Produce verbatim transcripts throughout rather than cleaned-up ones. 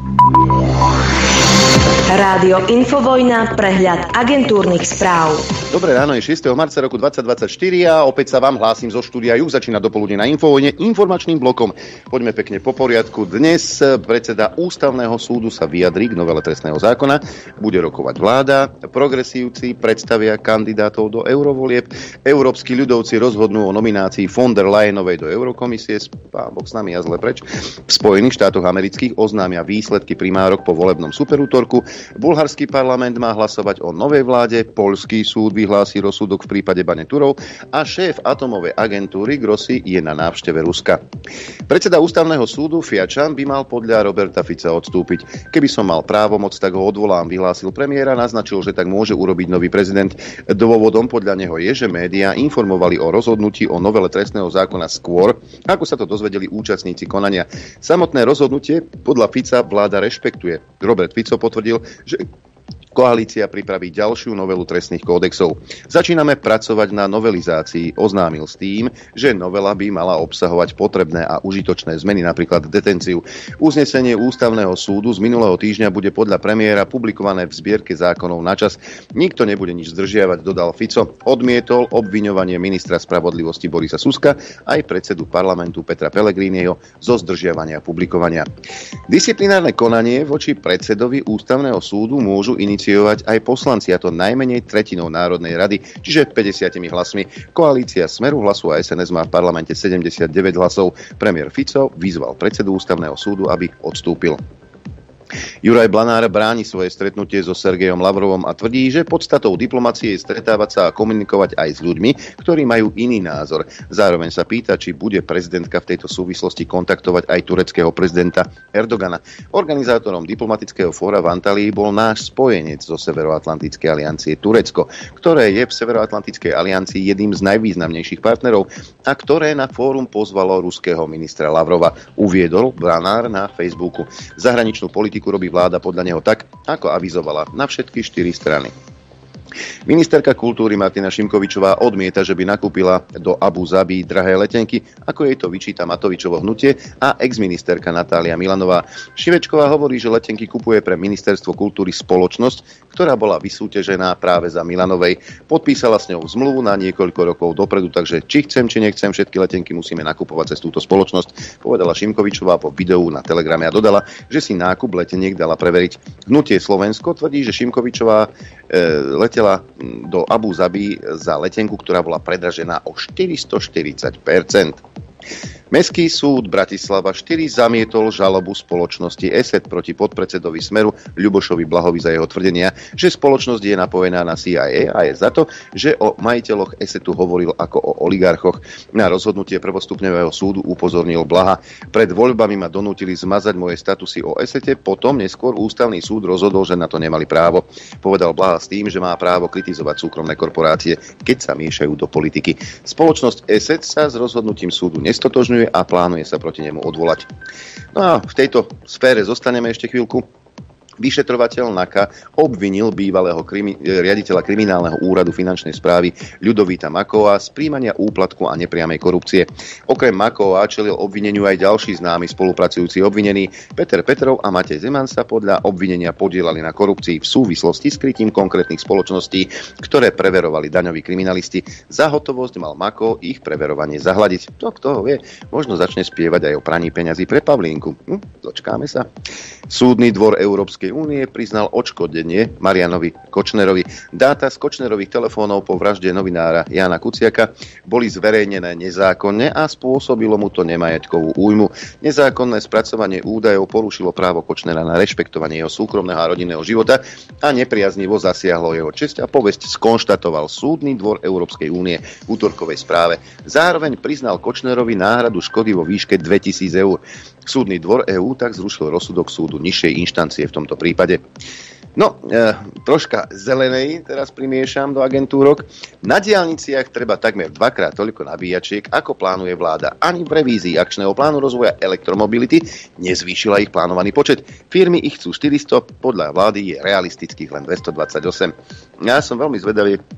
Rádio Infovojna, prehľad agentúrnych správ. Dobré ráno, je šiesteho marca roku dvetisícdvadsaťštyri a opäť sa vám hlásim zo štúdia Juh. Začína dopoludne na Infovojne informačným blokom. Poďme pekne po poriadku. Dnes predseda Ústavného súdu sa vyjadrí k novele trestného zákona. Bude rokovať vláda. Progresívci predstavia kandidátov do eurovolieb. Európski ľudovci rozhodnú o nominácii von der Leyenovej do Eurokomisie. Pán Boh s nami, ja zle preč. V Spojených štátoch amerických oznámia výsledky primárok po volebnom superútorku. Bulharský parlament má hlasovať o novej vláde. Poľský súd vyhlási rozsudok v prípade bane Turov a šéf atomovej agentúry Grossi je na návšteve Ruska. Predseda Ústavného súdu Fiačan by mal podľa Roberta Fica odstúpiť. Keby som mal právomoc, tak ho odvolám, vyhlásil premiéra, naznačil, že tak môže urobiť nový prezident. Dôvodom podľa neho je, že médiá informovali o rozhodnutí o novele trestného zákona skôr, ako sa to dozvedeli účastníci konania. Samotné rozhodnutie podľa Fica vláda rešpektuje. Robert Fico potvrdil, že koalícia pripraví ďalšiu novelu trestných kódexov. Začíname pracovať na novelizácii, oznámil s tým, že novela by mala obsahovať potrebné a užitočné zmeny, napríklad detenciu. Uznesenie Ústavného súdu z minulého týždňa bude podľa premiéra publikované v zbierke zákonov na čas. Nikto nebude nič zdržiavať, dodal Fico. Odmietol obviňovanie ministra spravodlivosti Borisa Suska aj predsedu parlamentu Petra Pellegriniho zo zdržiavania publikovania. Disciplinárne konanie voči predsedovi Ústavného súdu môžu iniciovať aj poslanci, a to najmenej tretinou Národnej rady, čiže päťdesiatimi hlasmi. Koalícia Smeru, Hlasu a es en es má v parlamente sedemdesiatdeväť hlasov. Premiér Fico vyzval predsedu Ústavného súdu, aby odstúpil. Juraj Blanár bráni svoje stretnutie so Sergejom Lavrovom a tvrdí, že podstatou diplomacie je stretávať sa a komunikovať aj s ľuďmi, ktorí majú iný názor. Zároveň sa pýta, či bude prezidentka v tejto súvislosti kontaktovať aj tureckého prezidenta Erdogana. Organizátorom diplomatického fóra v Antalii bol náš spojenec zo Severoatlantickej aliancie Turecko, ktoré je v Severoatlantickej aliancii jedným z najvýznamnejších partnerov a ktoré na fórum pozvalo ruského ministra Lavrova, uviedol Blanár na Facebooku. Zahraničnú politiku robí vláda podľa neho tak, ako avizovala na všetky štyri strany. Ministerka kultúry Martina Šimkovičová odmieta, že by nakúpila do Abu Zabi drahé letenky, ako jej to vyčíta Matovičovo hnutie a exministerka Natália Milanová. Šimečková hovorí, že letenky kupuje pre Ministerstvo kultúry spoločnosť, ktorá bola vysúťažená práve za Milanovej. Podpísala s ňou zmluvu na niekoľko rokov dopredu, takže či chcem, či nechcem, všetky letenky musíme nakupovať cez túto spoločnosť, povedala Šimkovičová po videu na Telegrame a dodala, že si nákup leteniek dala preveriť. Hnutie Slovensko tvrdí, že Šimkovičová e, letela do Abu Zabi za letenku, ktorá bola predražená o štyristoštyridsať percent. Mestský súd Bratislava štyri zamietol žalobu spoločnosti ESET proti podpredsedovi Smeru Ľubošovi Blahovi za jeho tvrdenia, že spoločnosť je napojená na C I A a je za to, že o majiteľoch ESETu hovoril ako o oligarchoch. Na rozhodnutie prvostupňového súdu upozornil Blaha. Pred voľbami ma donútili zmazať moje statusy o ESETe, potom neskôr ústavný súd rozhodol, že na to nemali právo. Povedal Blaha s tým, že má právo kritizovať súkromné korporácie, keď sa miešajú do politiky. Spoločnosť ESET sa s rozhodnutím súdu nestotožňuje a plánuje sa proti nemu odvolať. No a v tejto sfére zostaneme ešte chvíľku. Vyšetrovateľ NAKA obvinil bývalého krimi- riaditeľa kriminálneho úradu finančnej správy Ľudovíta Makóa z príjmania úplatku a nepriamej korupcie. Okrem Makóa čelil obvineniu aj ďalší známi spolupracujúci obvinení. Peter Petrov a Matej Zeman sa podľa obvinenia podielali na korupcii v súvislosti s krytím konkrétnych spoločností, ktoré preverovali daňoví kriminalisti. Za hotovosť mal Makó ich preverovanie zahľadiť. To kto vie, možno začne spievať aj o praní peňazí pre Pavlínku. Hm, dočkáme sa. Súdny dvor Európskej únie priznal odškodnenie Marianovi Kočnerovi. Dáta z Kočnerových telefónov po vražde novinára Jána Kuciaka boli zverejnené nezákonne a spôsobilo mu to nemajetkovú újmu. Nezákonné spracovanie údajov porušilo právo Kočnera na rešpektovanie jeho súkromného a rodinného života a nepriaznivo zasiahlo jeho česť a povesť, skonštatoval Súdny dvor Európskej únie v útorkovej správe. Zároveň priznal Kočnerovi náhradu škody vo výške dvetisíc eur. Súdny dvor EÚ tak zrušil rozsudok súdu nižšej inštancie v tomto prípade. No, e, troška zelenej teraz primiešam do agentúrok. Na diaľniciach treba takmer dvakrát toľko nabíjačiek, ako plánuje vláda. Ani v revízii akčného plánu rozvoja elektromobility nezvýšila ich plánovaný počet. Firmy ich chcú štyristo, podľa vlády je realistických len dvestodvadsaťosem. Ja som veľmi zvedavý,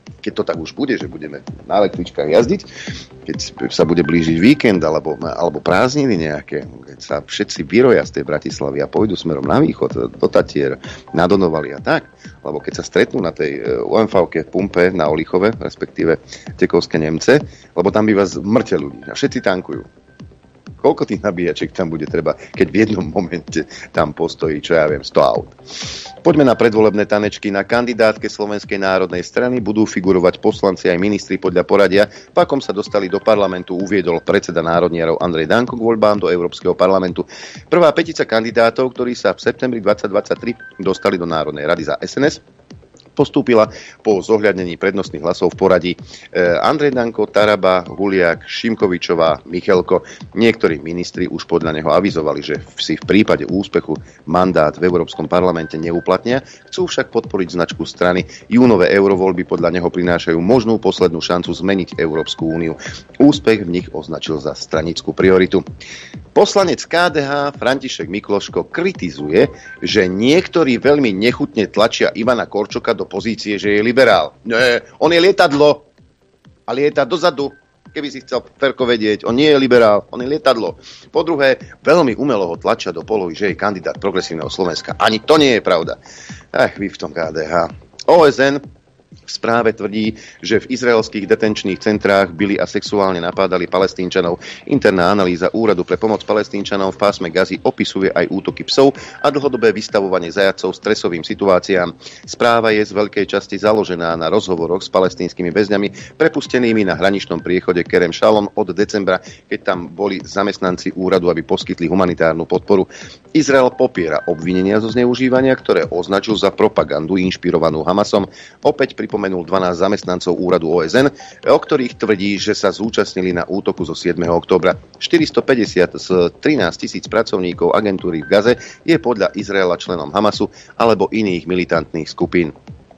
keď to tak už bude, že budeme na električkách jazdiť, keď sa bude blížiť víkend alebo, alebo prázdniny nejaké, keď sa všetci vyroja z tej Bratislavy a pôjdu smerom na východ, do Tatier, na Donovali a tak, alebo keď sa stretnú na tej ó em vé-ke pumpe na Olichove, respektíve Tekovské Nemce, lebo tam býva mŕte ľudí a všetci tankujú. Koľko tých nabíjačiek tam bude treba, keď v jednom momente tam postojí, čo ja viem, sto aut. Poďme na predvolebné tanečky. Na kandidátke Slovenskej národnej strany budú figurovať poslanci aj ministri podľa poradia, v akom sa dostali do parlamentu, uviedol predseda národniarov Andrej Danko k voľbám do Európskeho parlamentu. Prvá petica kandidátov, ktorí sa v septembri dvetisícdvadsaťtri dostali do Národnej rady za es en es, postúpila po zohľadnení prednostných hlasov v poradí Andrej Danko, Taraba, Huliak, Šimkovičová, Michelko. Niektorí ministri už podľa neho avizovali, že si v prípade úspechu mandát v Európskom parlamente neuplatnia, chcú však podporiť značku strany. Júnové eurovoľby podľa neho prinášajú možnú poslednú šancu zmeniť Európsku úniu. Úspech v nich označil za stranickú prioritu. Poslanec ká dé há František Mikloško kritizuje, že niektorí veľmi nechutne tlačia Ivana Korčoka do pozície, že je liberál. Nie, on je lietadlo a lieta dozadu. Keby si chcel Ferko vedieť, on nie je liberál, on je lietadlo. Po druhé, veľmi umelo ho tlačia do polohy, že je kandidát Progresívneho Slovenska. Ani to nie je pravda. Ach, vy v tom ká dé há. ó es en v správe tvrdí, že v izraelských detenčných centrách bili a sexuálne napádali Palestínčanov. Interná analýza Úradu pre pomoc Palestínčanom v pásme Gazy opisuje aj útoky psov a dlhodobé vystavovanie zajatcov stresovým situáciám. Správa je z veľkej časti založená na rozhovoroch s palestínskymi väzňami prepustenými na hraničnom priechode Kerem Shalom od decembra, keď tam boli zamestnanci úradu, aby poskytli humanitárnu podporu. Izrael popiera obvinenia zo zneužívania, ktoré označil za propagandu inšpirovanú Hamasom. Opäť pripomenul dvanásť zamestnancov úradu ó es en, o ktorých tvrdí, že sa zúčastnili na útoku zo siedmeho októbra. štyristopäťdesiat z trinásť tisíc pracovníkov agentúry v Gaze je podľa Izraela členom Hamasu alebo iných militantných skupín.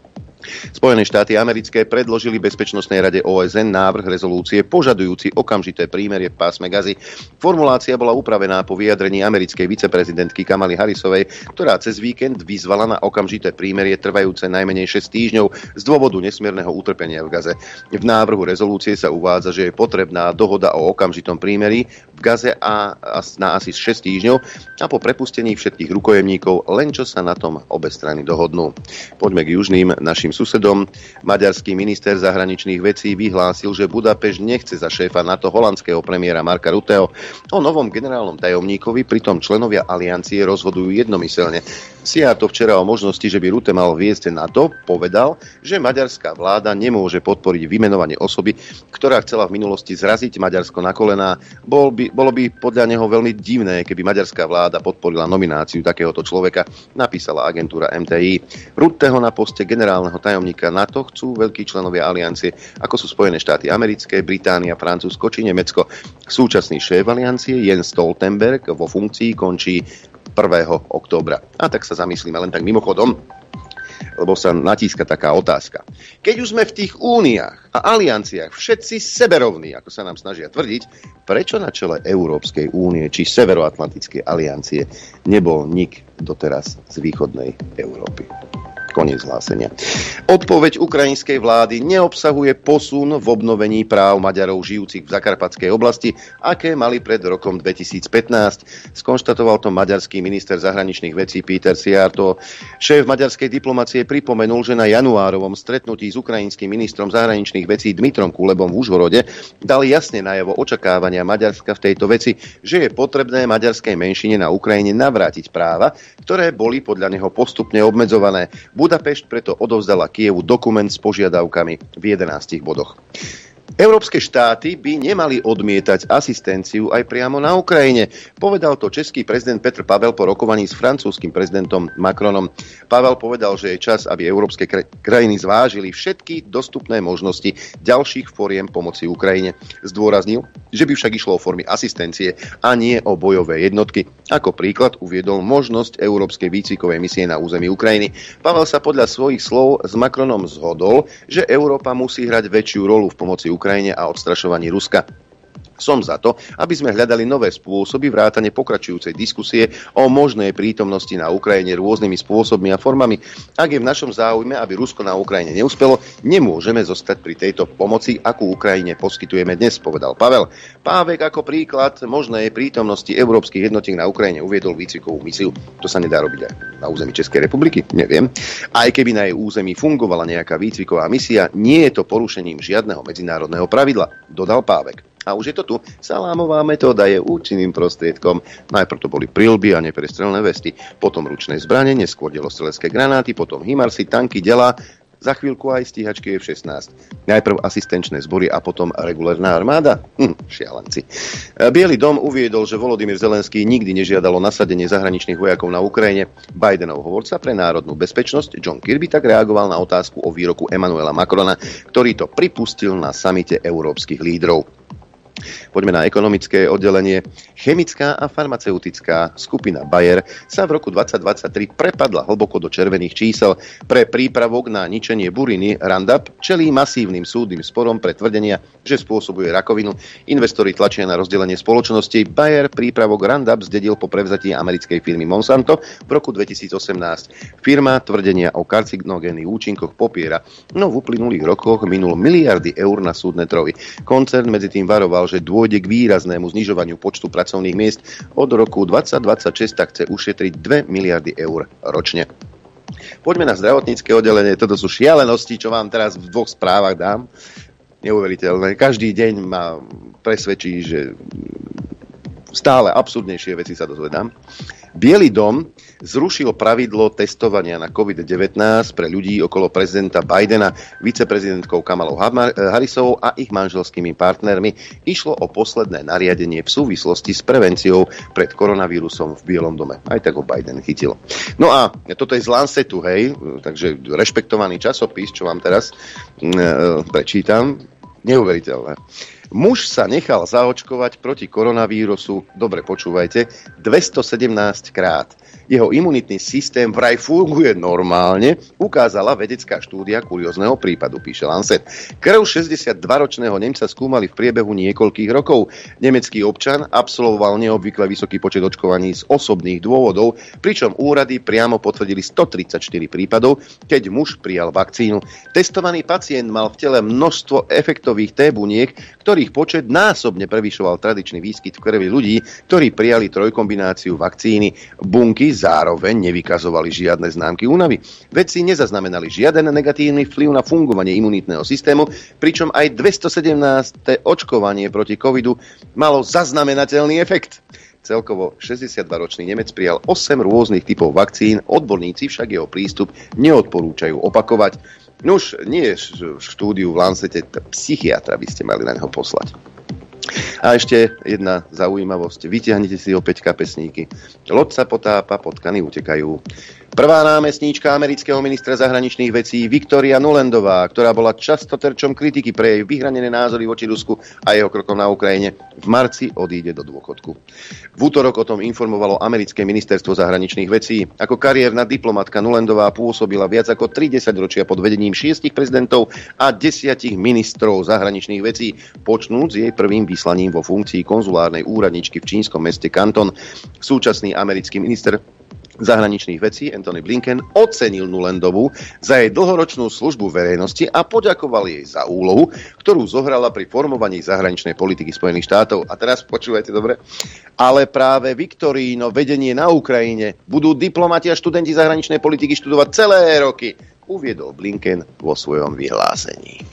Spojené štáty americké predložili Bezpečnostnej rade ó es en návrh rezolúcie požadujúci okamžité prímerie v pásme Gazy. Formulácia bola upravená po vyjadrení americkej viceprezidentky Kamaly Harrisovej, ktorá cez víkend vyzvala na okamžité prímerie trvajúce najmenej šesť týždňov z dôvodu nesmierneho utrpenia v Gaze. V návrhu rezolúcie sa uvádza, že je potrebná dohoda o okamžitom prímerí v Gaze a na asi šesť týždňov a po prepustení všetkých rukojemníkov, len čo sa na tom obe strany dohodnú. Poďme k južným našim susedom. Maďarský minister zahraničných vecí vyhlásil, že Budapešť nechce za šéfa NATO holandského premiéra Marka Rutteho. O novom generálnom tajomníkovi pritom členovia aliancie rozhodujú jednomyselne. Siar to včera o možnosti, že by Rutte mal viesť NATO, povedal, že maďarská vláda nemôže podporiť vymenovanie osoby, ktorá chcela v minulosti zraziť Maďarsko na kolená. Bol by, bolo by podľa neho veľmi divné, keby maďarská vláda podporila nomináciu takéhoto človeka, napísala agentúra em té í. Rutteho na poste generálneho tajomníka NATO chcú veľkí členovia aliancie, ako sú Spojené štáty americké, Británia, Francúzsko či Nemecko. Súčasný šéf aliancie Jens Stoltenberg vo funkcii končí prvého októbra. A tak sa zamyslíme len tak mimochodom, lebo sa natíska taká otázka. Keď už sme v tých úniách a alianciách všetci seberovní, ako sa nám snažia tvrdiť, prečo na čele Európskej únie či Severoatlantickej aliancie nebol nik doteraz z východnej Európy? Koniec hlásenia. Odpoveď ukrajinskej vlády neobsahuje posun v obnovení práv Maďarov žijúcich v Zakarpatskej oblasti, aké mali pred rokom dvetisícpätnásť. Skonštatoval to maďarský minister zahraničných vecí Péter Szijjártó. Šéf maďarskej diplomacie pripomenul, že na januárovom stretnutí s ukrajinským ministrom zahraničných vecí Dmitrom Kulebom v Užhorode dal jasne najavo očakávania Maďarska v tejto veci, že je potrebné maďarskej menšine na Ukrajine navrátiť práva, ktoré boli podľa neho postupne obmedzované. Budapešť preto odovzdala Kyjevu dokument s požiadavkami v jedenástich bodoch. Európske štáty by nemali odmietať asistenciu aj priamo na Ukrajine. Povedal to český prezident Petr Pavel po rokovaní s francúzskym prezidentom Macronom. Pavel povedal, že je čas, aby európske krajiny zvážili všetky dostupné možnosti ďalších foriem pomoci Ukrajine. Zdôraznil, že by však išlo o formy asistencie a nie o bojové jednotky. Ako príklad uviedol možnosť európskej výcvikovej misie na území Ukrajiny. Pavel sa podľa svojich slov s Macronom zhodol, že Európa musí hrať väčšiu rolu v pomoci Ukrajine a odstrašovaní Ruska. Som za to, aby sme hľadali nové spôsoby vrátane pokračujúcej diskusie o možnej prítomnosti na Ukrajine rôznymi spôsobmi a formami. Ak je v našom záujme, aby Rusko na Ukrajine neúspelo, nemôžeme zostať pri tejto pomoci, akú Ukrajine poskytujeme dnes, povedal Pavel. Pávek ako príklad možnej prítomnosti európskych jednotiek na Ukrajine uviedol výcvikovú misiu. To sa nedá robiť aj na území Českej republiky? Neviem. Aj keby na jej území fungovala nejaká výcviková misia, nie je to porušením žiadneho medzinárodného pravidla, dodal Pávek. A už je to tu. Salámová metóda je účinným prostriedkom. Najprv to boli prilby a neprestrelné vesty, potom ručné zbrane, neskôr delostrelecké granáty, potom himarsy, tanky, delá, za chvíľku aj stíhačky ef šestnásť. Najprv asistenčné zbory a potom regulárna armáda? Hm, šialenci. Bielý dom uviedol, že Volodymyr Zelenský nikdy nežiadalo nasadenie zahraničných vojakov na Ukrajine. Bidenov hovorca pre národnú bezpečnosť John Kirby tak reagoval na otázku o výroku Emmanuela Macrona, ktorý to pripustil na samite európskych lídrov. Poďme na ekonomické oddelenie. Chemická a farmaceutická skupina Bayer sa v roku dvetisícdvadsaťtri prepadla hlboko do červených čísel. Pre prípravok na ničenie buriny Roundup čelí masívnym súdnym sporom pre tvrdenia, že spôsobuje rakovinu. Investori tlačia na rozdelenie spoločnosti. Bayer prípravok Roundup zdedil po prevzatí americkej firmy Monsanto v roku dvetisícosemnásť. Firma tvrdenia o karcinogénnych účinkoch popiera, no v uplynulých rokoch minul miliardy eur na súdne trovy. Koncern medzi tým varoval, že dôjde k výraznému znižovaniu počtu pracovných miest. Od roku dvetisícdvadsaťšesť tak chce ušetriť dve miliardy eur ročne. Poďme na zdravotnícke oddelenie. Toto sú šialenosti, čo vám teraz v dvoch správach dám. Neuveriteľné. Každý deň ma presvedčí, že stále absurdnejšie veci sa dozvedám. Bielý dom zrušil pravidlo testovania na covid devätnásť pre ľudí okolo prezidenta Bidena, viceprezidentkou Kamalou Harrisovou a ich manželskými partnermi. Išlo o posledné nariadenie v súvislosti s prevenciou pred koronavírusom v Bielom dome. Aj tak ho Biden chytil. No a toto je z Lancetu, hej, takže rešpektovaný časopis, čo vám teraz e, prečítam. Neuveriteľné. Muž sa nechal zaočkovať proti koronavírusu, dobre počúvajte, dvestosedemnásť krát. Jeho imunitný systém vraj funguje normálne, ukázala vedecká štúdia kuriózneho prípadu, píše Lancet. Krv šesťdesiatdvaročného Nemca skúmali v priebehu niekoľkých rokov. Nemecký občan absolvoval neobvykle vysoký počet očkovaní z osobných dôvodov, pričom úrady priamo potvrdili stotridsaťštyri prípadov, keď muž prijal vakcínu. Testovaný pacient mal v tele množstvo efektových T buniek, ktorých počet násobne prevyšoval tradičný výskyt v krvi ľudí, ktorí prijali trojkombináciu vakcíny. Bunky zároveň nevykazovali žiadne známky únavy. Vedci nezaznamenali žiaden negatívny vplyv na fungovanie imunitného systému, pričom aj dvestosedemnáste očkovanie proti covidu malo zaznamenateľný efekt. Celkovo šesťdesiatdvaročný Nemec prijal osem rôznych typov vakcín, odborníci však jeho prístup neodporúčajú opakovať. Nuž, nie v štúdiu v Lancete, psychiatra by ste mali na neho poslať. A ešte jedna zaujímavosť. Vytiahnite si opäť kapesníky. Loď sa potápa, potkany utekajú. Prvá námestníčka amerického ministra zahraničných vecí Victoria Nulandová, ktorá bola často terčom kritiky pre jej vyhranené názory voči Rusku a jeho krokom na Ukrajine, v marci odíde do dôchodku. V útorok o tom informovalo americké ministerstvo zahraničných vecí. Ako kariérna diplomatka Nulandová pôsobila viac ako tri desaťročia pod vedením šiestich prezidentov a desiatich ministrov zahraničných vecí, počnúc jej prvým vyslaním vo funkcii konzulárnej úradničky v čínskom meste Kanton. Súčasný americký minister zahraničných vecí Antony Blinken ocenil Nulandovú za jej dlhoročnú službu verejnosti a poďakoval jej za úlohu, ktorú zohrala pri formovaní zahraničnej politiky Spojených štátov. A teraz počúvajte dobre. Ale práve Viktorino vedenie na Ukrajine budú diplomati a študenti zahraničnej politiky študovať celé roky, uviedol Blinken vo svojom vyhlásení.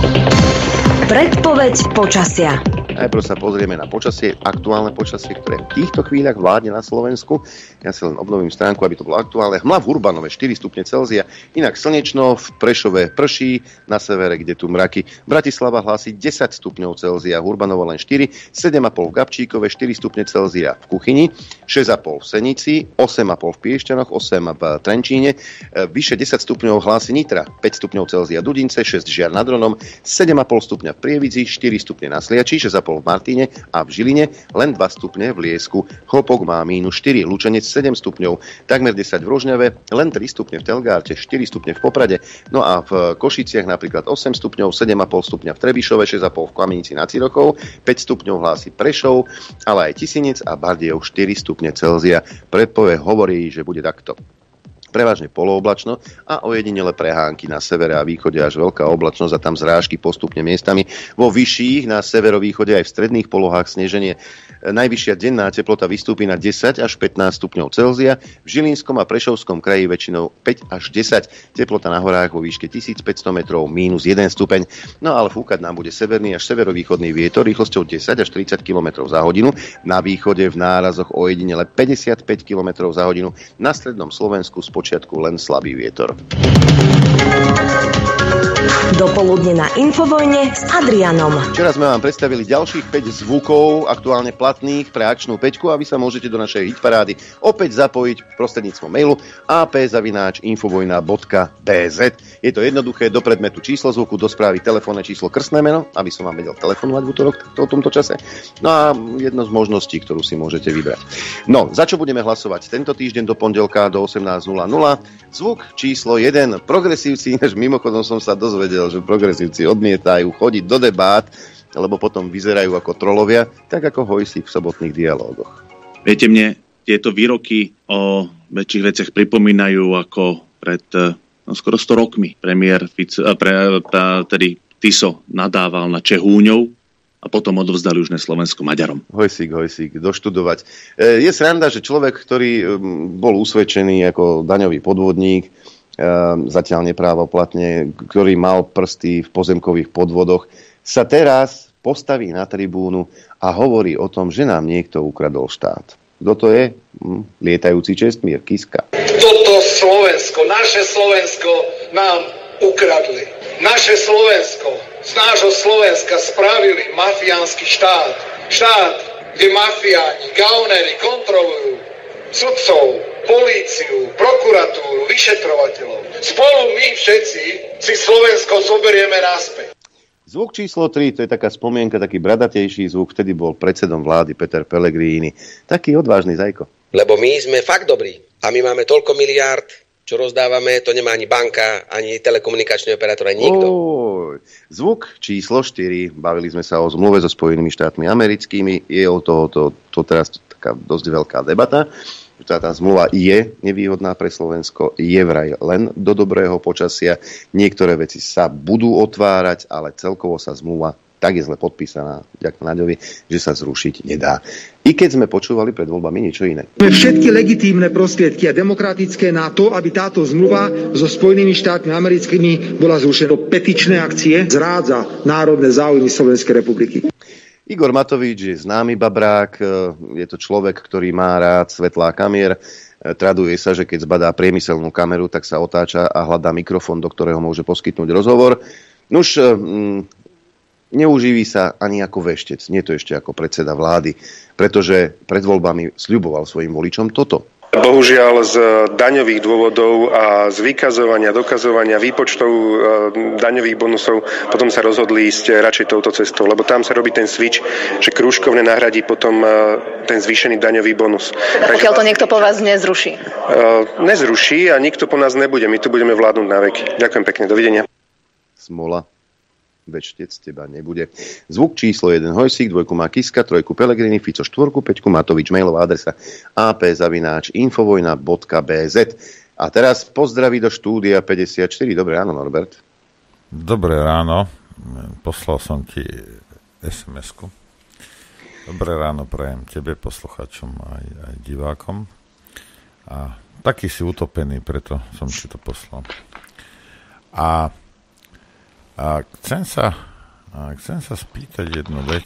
Predpoveď počasia. Najprv sa pozrieme na počasie, aktuálne počasie, ktoré v týchto chvíľach vládne na Slovensku. Ja si len obnovím stránku, aby to bolo aktuálne. Hmla v Urbanove štyri stupne Celzia, inak slnečno, v Prešove prší, na severe, kde tu mraky. Bratislava hlási desať stupňov Celzia, v Urbanovo len štyri, sedem a pol v Gabčíkove, štyri stupne Celzia v Kuchyni, šesť a pol v Senici, osem a pol v Piešťanoch, osem v Trenčíne, vyše desať stupňov hlási Nitra, päť stupňov Celzia Dudince, šesť Žiar nad Hronom, sedem a pol stupňa v v Prievidzi, štyri stupne na Sliači, šesť a pol v Martíne a v Žiline, len dva stupne v Liesku. Chlopok má mínus štyri, Lučenec sedem stupňov, takmer desať v Rožňave, len tri stupne v Telgárte, štyri stupne v Poprade, no a v Košiciach napríklad osem stupňov, sedem a pol stupňa v Trebišove, šesť a pol v Kamenici nad Cirockou, päť stupňov hlási Prešov, ale aj Tisinec a Bardejov štyri stupne Celzia. Predpoveď hovorí, že bude takto. Prevažne polooblačno a ojedinele prehánky na severe a východe až veľká oblačnosť a tam zrážky postupne miestami. Vo vyšších na severovýchode aj v stredných polohách sneženie. Najvyššia denná teplota vystúpi na desať až pätnásť stupňov Celzia, v Žilinskom a Prešovskom kraji väčšinou päť až desať, teplota na horách vo výške tisícpäťsto metrov mínus jeden stupeň. No ale fúkať nám bude severný až severovýchodný vietor rýchlosťou desať až tridsať kilometrov za hodinu, na východe v nárazoch ojedinele päťdesiatpäť kilometrov za hodinu, na strednom Slovensku počiatku len slabý vietor. Dopoludne na Infovojne s Adrianom. Včera sme vám predstavili ďalších päť zvukov aktuálne platných pre akčnú päťku a vy sa môžete do našej hitparády opäť zapojiť prostredníctvom mailu á pé zavináč infovojna bodka bé zet. Je to jednoduché, do predmetu číslo zvuku, do správy telefónne číslo, krstné meno, aby som vám vedel telefonovať v útorok v tomto čase. No a jedno z možností, ktorú si môžete vybrať. No, za čo budeme hlasovať tento týždeň do pondelka do osemnásť nula nula? Zvuk číslo jeden. Progresívci, než mimochodom som sa dozvedel, že progresívci odmietajú chodiť do debát, lebo potom vyzerajú ako trolovia, tak ako Hojsík v sobotných dialógoch. Viete, mne tieto výroky o väčších veciach pripomínajú ako pred no, skoro sto rokmi premiér Fico, pre, pre, tedy Tiso nadával na Čehúňov a potom odovzdali už na Slovensku Maďarom. Hojsík, hojsík, doštudovať. Je sranda, že človek, ktorý bol usvedčený ako daňový podvodník, zatiaľ neprávoplatne, ktorý mal prsty v pozemkových podvodoch, sa teraz postaví na tribúnu a hovorí o tom, že nám niekto ukradol štát. Kto to je? Hm, lietajúci Čestmír Kiska. Toto Slovensko, naše Slovensko nám ukradli. Naše Slovensko, z nášho Slovenska spravili mafiánsky štát. Štát, kde mafiáni, gaunery kontrolujú sudcov, políciu, prokuratúru, vyšetrovateľov. Spolu my všetci si Slovensko zoberieme naspäť. Zvuk číslo tri, to je taká spomienka, taký bradatejší zvuk, vtedy bol predsedom vlády Peter Pellegrini. Taký odvážny zajko. Lebo my sme fakt dobrí a my máme toľko miliárd, čo rozdávame, to nemá ani banka, ani telekomunikačný operátor, ani nikto. Oj, zvuk číslo štyri, bavili sme sa o zmluve so Spojenými štátmi americkými, je o toho to, to teraz taká dosť veľká debata. Tá, tá zmluva je nevýhodná pre Slovensko, je vraj len do dobrého počasia. Niektoré veci sa budú otvárať, ale celkovo sa zmluva tak je zle podpísaná, ďakujem Naďovi, že sa zrušiť nedá. I keď sme počúvali pred voľbami niečo iné. Všetky legitímne prostriedky a demokratické na to, aby táto zmluva so Spojenými štátmi americkými bola zrušená. Petičné akcie zrádza národné záujmy Slovenskej republiky. Igor Matovič je známy babrák, je to človek, ktorý má rád svetlá kamier. Traduje sa, že keď zbadá priemyselnú kameru, tak sa otáča a hľadá mikrofón, do ktorého môže poskytnúť rozhovor. Nuž, neuživí sa ani ako veštec, nie to ešte ako predseda vlády, pretože pred voľbami sľuboval svojim voličom toto. Bohužiaľ z daňových dôvodov a z vykazovania, dokazovania výpočtov daňových bonusov potom sa rozhodli ísť radšej touto cestou, lebo tam sa robí ten switch, že krúžkovne nahradí potom ten zvýšený daňový bonus. Teda pokiaľ to niekto po vás nezruší? Nezruší a nikto po nás nebude, my tu budeme vládnuť na veky. Ďakujem pekne, dovidenia. Smola. Veštec teba nebude. Zvuk číslo jeden Hojsík, dvojku má Kiska, trojku Pellegrini, Fico štvorku, päťku Matovič, mailová adresa á pé zavináč infovojna bodka bé zet. A teraz pozdraví do štúdia päťdesiatštyri. Dobré ráno, Norbert. Dobré ráno. Poslal som ti es em esku. Dobré ráno prajem tebe, posluchačom aj, aj divákom. A taký si utopený, preto som ti to poslal. A A chcem sa, a chcem sa spýtať jednu vec.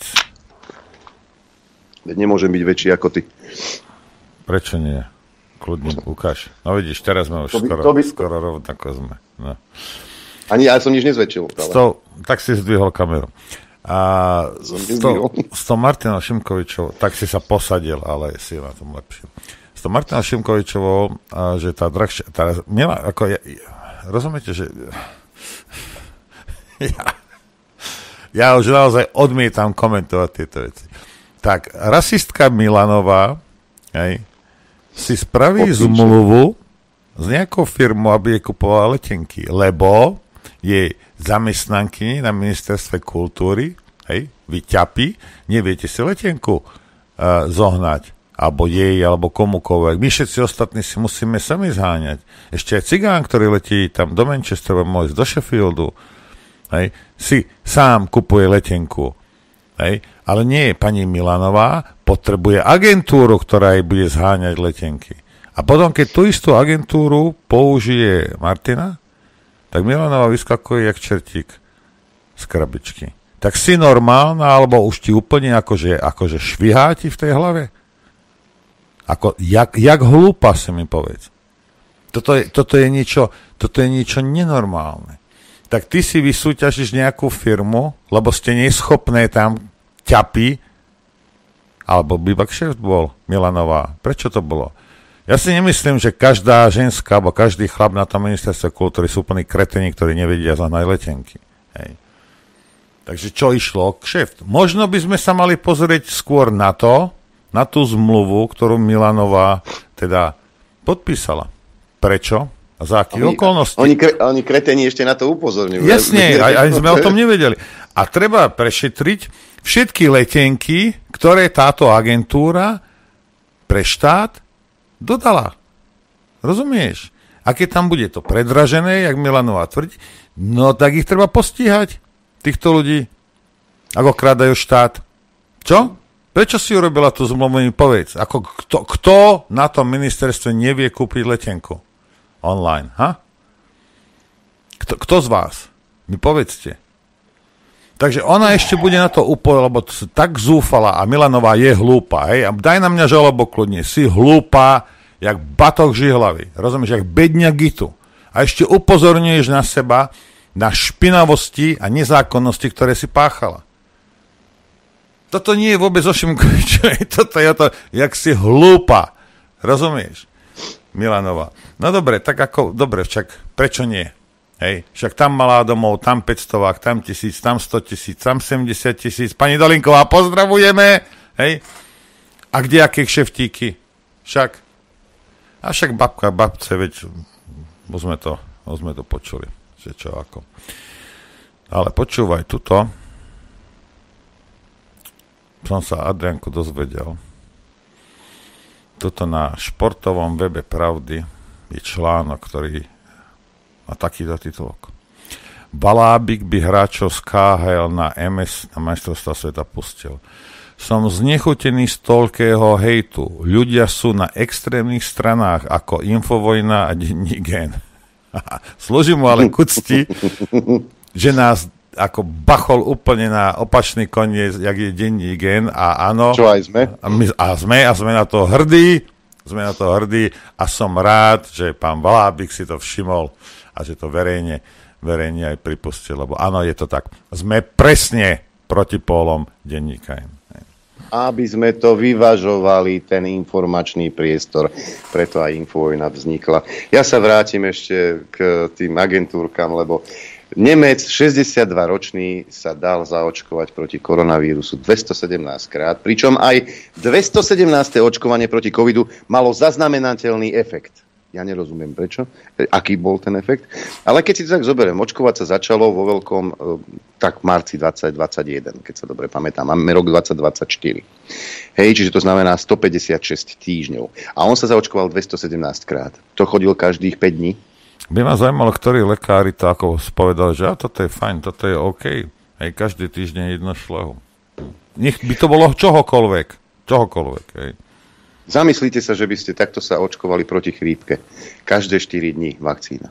Nemôžem byť väčší ako ty. Prečo nie? Kľudne ukáž. No vidíš, teraz sme už to by, skoro, to by... skoro rovnako sme. No. Ani ja som nič nezväčšil. Sto, tak si zdvihol kameru. A s tou Martinou Šimkovičovou, tak si sa posadil, ale si na tom lepšie. S tou Martinou Šimkovičovou, že tá drahšia... Tá, nemá, ako ja, rozumiete, že... Ja, ja už naozaj odmietam komentovať tieto veci. Tak, rasistka Milanová, hej, si spraví Opíče. zmluvu s nejakou firmou, aby jej kupovala letenky, lebo jej zamestnanky na ministerstve kultúry, hej, vyťapí, neviete si letenku uh, zohnať, alebo jej, alebo komukoľvek. My všetci ostatní si musíme sami zháňať. Ešte aj cigán, ktorý letí tam do Manchesteru, môcť do Sheffieldu, hej, si sám kupuje letenku. Hej, ale nie, pani Milanová potrebuje agentúru, ktorá jej bude zháňať letenky. A potom, keď tú istú agentúru použije Martina, tak Milanová vyskakuje jak čertík z krabičky. Tak si normálna, alebo už ti úplne akože, akože švihá ti v tej hlave? Ako, jak, jak hlúpa, si mi povedz. Toto je, toto je niečo, toto je niečo nenormálne. Tak ty si vysúťažíš nejakú firmu, lebo ste neschopné tam ťapy, alebo by Bakšeft bol Milanová. Prečo to bolo? Ja si nemyslím, že každá ženská, alebo každý chlap na tom ministerstve kultúry sú úplní kretení, ktorí nevedia zahnať letenky. Hej. Takže čo išlo? Kšeft. Možno by sme sa mali pozrieť skôr na to, na tú zmluvu, ktorú Milanová teda podpísala. Prečo? A za akých okolností? Oni, kre, oni kretení ešte na to upozorňujú. Jasne, aj, aj sme o tom nevedeli. A treba prešetriť všetky letenky, ktoré táto agentúra pre štát dodala. Rozumieš? A keď tam bude to predražené, jak Milanová tvrdí, no tak ich treba postíhať, týchto ľudí, ako krádajú štát. Čo? Prečo si urobila tú zmluvu? Povedz. Ako kto, kto na tom ministerstve nevie kúpiť letenku? Online, ha? Kto, kto z vás? Mi povedzte. Takže ona ešte bude na to úplne, lebo to tak zúfala a Milanová je hlúpa, hej? A daj na mňa žalobu kľudne. Si hlúpa, jak batok žihlavy. Rozumieš, jak bedňa gitu. A ešte upozorňuješ na seba, na špinavosti a nezákonnosti, ktoré si páchala. Toto nie je vôbec o Šimkovičovi. Toto je to, jak si hlúpa. Rozumieš? Milanová. No dobre, tak ako, dobre, však prečo nie? Hej, však tam malá domov, tam päťstovák, tam tisíc, tam sto tisíc, tam sedemdesiat tisíc. Pani Dolinková, pozdravujeme. Hej. A kde aké kšeftíky? Však. A však babka, babce, veď už sme to, už sme to počuli. Že čo ako. Ale počúvaj, tuto som sa Adrianku dozvedel. Tuto na športovom webe Pravdy je článok, ktorý má takýto titulok. Balábik by hráčov z ká há el na em es na majstrovstvá sveta pustil. Som znechutený z toľkého hejtu. Ľudia sú na extrémnych stranách ako Infovojna a denní Gen. Slúži mu ale k úcti, že nás ako bachol úplne na opačný koniec, jak je denní Gen a áno. Čo aj sme? A, my, a sme, a sme na to hrdí, sme na to hrdí a som rád, že pán Balábik si to všimol a že to verejne, verejne aj pripustil, lebo áno, je to tak. Sme presne proti pólom denníka Gen. Aby sme to vyvažovali, ten informačný priestor. Preto aj Infovojna vznikla. Ja sa vrátim ešte k tým agentúrkam, lebo Nemec, šesťdesiatdvaročný, sa dal zaočkovať proti koronavírusu dvestosedemnásť krát, pričom aj dvestosedemnáste očkovanie proti covidu malo zaznamenateľný efekt. Ja nerozumiem prečo, aký bol ten efekt. Ale keď si to tak zoberiem, očkovať sa začalo vo veľkom, tak v marci dvetisícdvadsaťjeden, keď sa dobre pamätám. Máme rok dvetisícdvadsaťštyri. Hej, čiže to znamená stopäťdesiatšesť týždňov. A on sa zaočkoval dvestosedemnásť krát. To chodil každých päť dní. By ma zaujímalo, ktorí lekári to ako spovedali, že a toto je fajn, toto je OK. Hej, každý týždeň jedno šlehu. Nech by to bolo čohokoľvek. Čohokoľvek, hej. Zamyslite sa, že by ste takto sa očkovali proti chrípke. Každé štyri dni vakcína.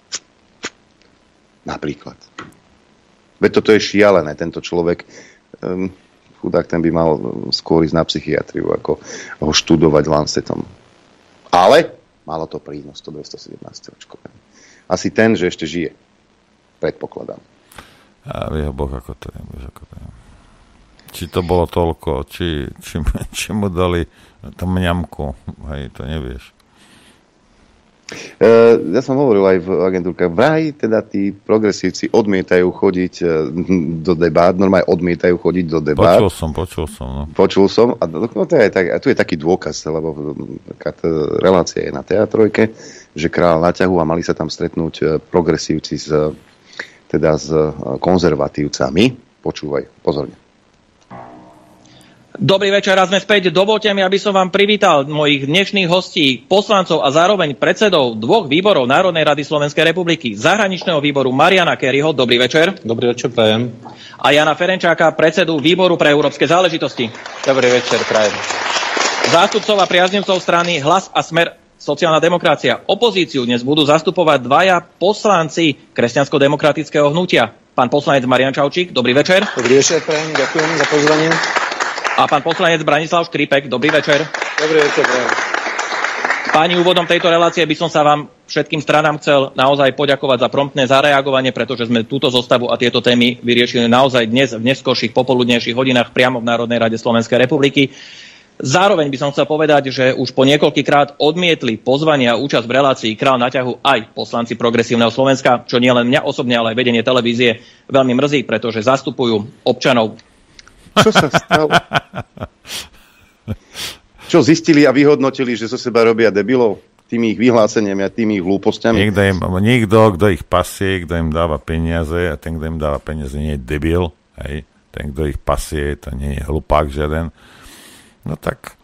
Napríklad. Veď toto je šialené. Tento človek, um, chudák, ten by mal skôr ísť na psychiatriu, ako ho študovať Lancetom. Ale malo to prínos, to dvestosedemnásť očkovanie. Asi ten, že ešte žije. Predpokladám. A vie Boh, ako to je. Vieš, ako to je. Či to bolo toľko, či, či, či mu dali tam mňamku, hej, to nevieš. Uh, ja som hovoril aj v agentúrkach, vraj teda tí progresívci odmietajú chodiť do debát, normálne odmietajú chodiť do debát. Počul som, počul som. No. Počul som, a no, to je tak, a tu je taký dôkaz, lebo taká relácia je na teatrojke, že Král na ťahu a mali sa tam stretnúť progresívci s, teda s konzervatívcami. Počúvaj, pozorne. Dobrý večer, raz sme späť. Dovolte mi, aby som vám privítal mojich dnešných hostí, poslancov a zároveň predsedov dvoch výborov Národnej rady Slovenskej republiky, zahraničného výboru Mariana Kerryho. Dobrý večer. Dobrý večer, prajem. A Jana Ferenčáka, predsedu výboru pre európske záležitosti. Dobrý večer, prajem. Zástupcov a priaznivcov strany Hlas a Smer sociálna demokracia. Opozíciu dnes budú zastupovať dvaja poslanci kresťansko-demokratického hnutia. Pán poslanec Marian Čaučík, dobrý večer. Dobrý večer, prajem, ďakujem za pozvanie. A pán poslanec Branislav Škripek, dobrý večer. Dobrý večer, prajem. Páni, úvodom tejto relácie by som sa vám všetkým stranám chcel naozaj poďakovať za promptné zareagovanie, pretože sme túto zostavu a tieto témy vyriešili naozaj dnes v neskorších popoludnejších hodinách priamo v Národnej rade Slovenskej republiky. Zároveň by som chcel povedať, že už po niekoľkýkrát odmietli pozvania a účasť v relácii Král na ťahu aj poslanci Progresívneho Slovenska, čo nie len mňa osobne, ale aj vedenie televízie veľmi mrzí, pretože zastupujú občanov. Čo sa stalo? Čo zistili a vyhodnotili, že zo seba robia debilov tými ich vyhláseniami a tými ich hlúpostiami? Niekto, im, niekto, kto ich pasie, kto im dáva peniaze a ten, kto im dáva peniaze, nie je debil. Hej. Ten, kto ich pasie, to nie je hlupák žiaden. No tak,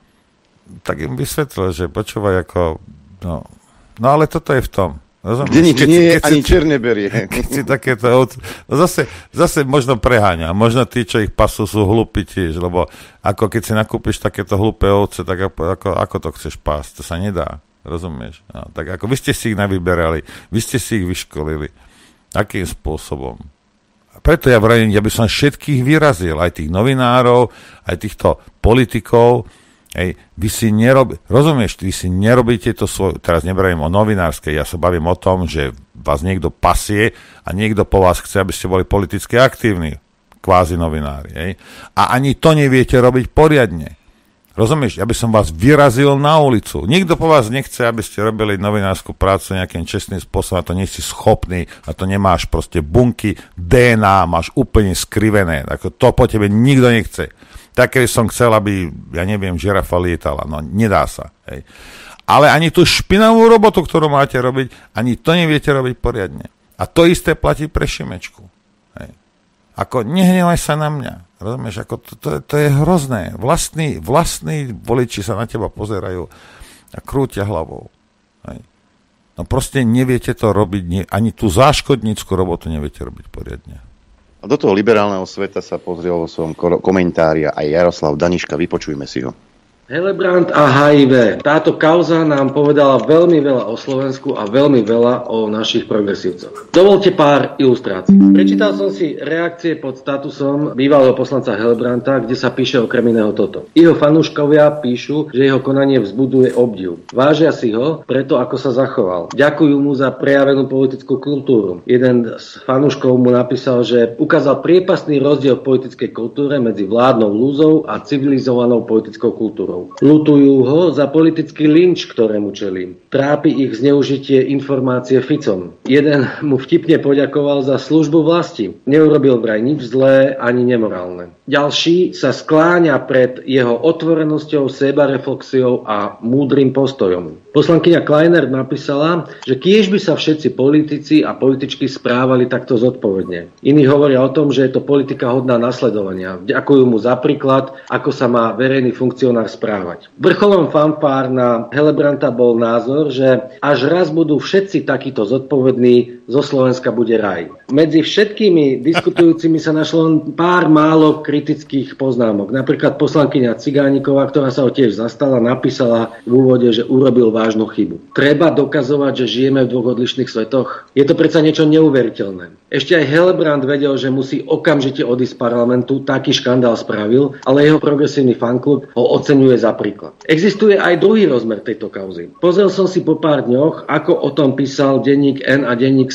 tak im vysvetlil, že počúvaj ako... No, no ale toto je v tom. Rozumieš? Kde nič nie je, ani černe berie. Keď si takéto... No zase, zase možno preháňa. Možno tí, čo ich pasú, sú hlúpi tiež, lebo ako keď si nakúpiš takéto hlúpe ovce, tak ako, ako, ako to chceš pásť? To sa nedá. Rozumieš? No, tak ako vy ste si ich navyberali, vy ste si ich vyškolili. Akým spôsobom? A preto ja vravím, ja by som všetkých vyrazil, aj tých novinárov, aj týchto politikov. Hej, vy si nerobí, rozumieš, vy si nerobíte to svoje, teraz nebravím o novinárskej, ja sa bavím o tom, že vás niekto pasie a niekto po vás chce, aby ste boli politicky aktívni, kvázi novinári. Hej. A ani to neviete robiť poriadne. Rozumieš, ja by som vás vyrazil na ulicu. Nikto po vás nechce, aby ste robili novinárskú prácu nejakým čestným spôsobom, a to nie si schopný, a to nemáš proste bunky, dé en á, máš úplne skrivené. Ako to po tebe nikto nechce. Tak, keby som chcel, aby, ja neviem, žirafa lietala. No, nedá sa. Hej. Ale ani tú špinavú robotu, ktorú máte robiť, ani to neviete robiť poriadne. A to isté platí pre Šimečku. Hej. Ako, nehnevaj sa na mňa. Rozumieš, ako to, to, to je hrozné. Vlastní, vlastní voliči sa na teba pozerajú a krútia hlavou. Hej. No proste neviete to robiť, nie, ani tú záškodnícku robotu neviete robiť poriadne. A do toho liberálneho sveta sa pozrel vo svojom komentári aj Jaroslav Daniška. Vypočujme si ho. Helebrant a há í vé. Táto kauza nám povedala veľmi veľa o Slovensku a veľmi veľa o našich progresívcoch. Dovolte pár ilustrácií. Prečítal som si reakcie pod statusom bývalého poslanca Helebranta, kde sa píše okrem iného toto. Jeho fanúškovia píšu, že jeho konanie vzbuduje obdiv. Vážia si ho preto, ako sa zachoval. Ďakujú mu za prejavenú politickú kultúru. Jeden z fanúškov mu napísal, že ukázal priepastný rozdiel v politickej kultúre medzi vládnou lúzou a civilizovanou politickou kultúrou. Ľutujú ho za politický lynč, ktorému čelí. Trápi ich zneužitie informácie Ficom. Jeden mu vtipne poďakoval za službu vlasti. Neurobil vraj nič zlé ani nemorálne. Ďalší sa skláňa pred jeho otvorenosťou, sebareflexiou a múdrym postojom. Poslankyňa Kleiner napísala, že kiež by sa všetci politici a političky správali takto zodpovedne. Iní hovoria o tom, že je to politika hodná nasledovania. Ďakujú mu za príklad, ako sa má verejný funkcionár správať. Vrcholom fanfár na Helebranta bol názor, že až raz budú všetci takíto zodpovední, zo Slovenska bude raj. Medzi všetkými diskutujúcimi sa našlo len pár málo kritických poznámok. Napríklad poslankyňa Cigániková, ktorá sa ho tiež zastala, napísala v úvode, že urobil vážnu chybu. Treba dokazovať, že žijeme v dvoch odlišných svetoch. Je to predsa niečo neuveriteľné. Ešte aj Helebrant vedel, že musí okamžite odísť z parlamentu, taký škandál spravil, ale jeho progresívny fanklub ho oceňuje za príklad. Existuje aj druhý rozmer tejto kauzy. Pozrel som si po pár dňoch, ako o tom písal denník N a denník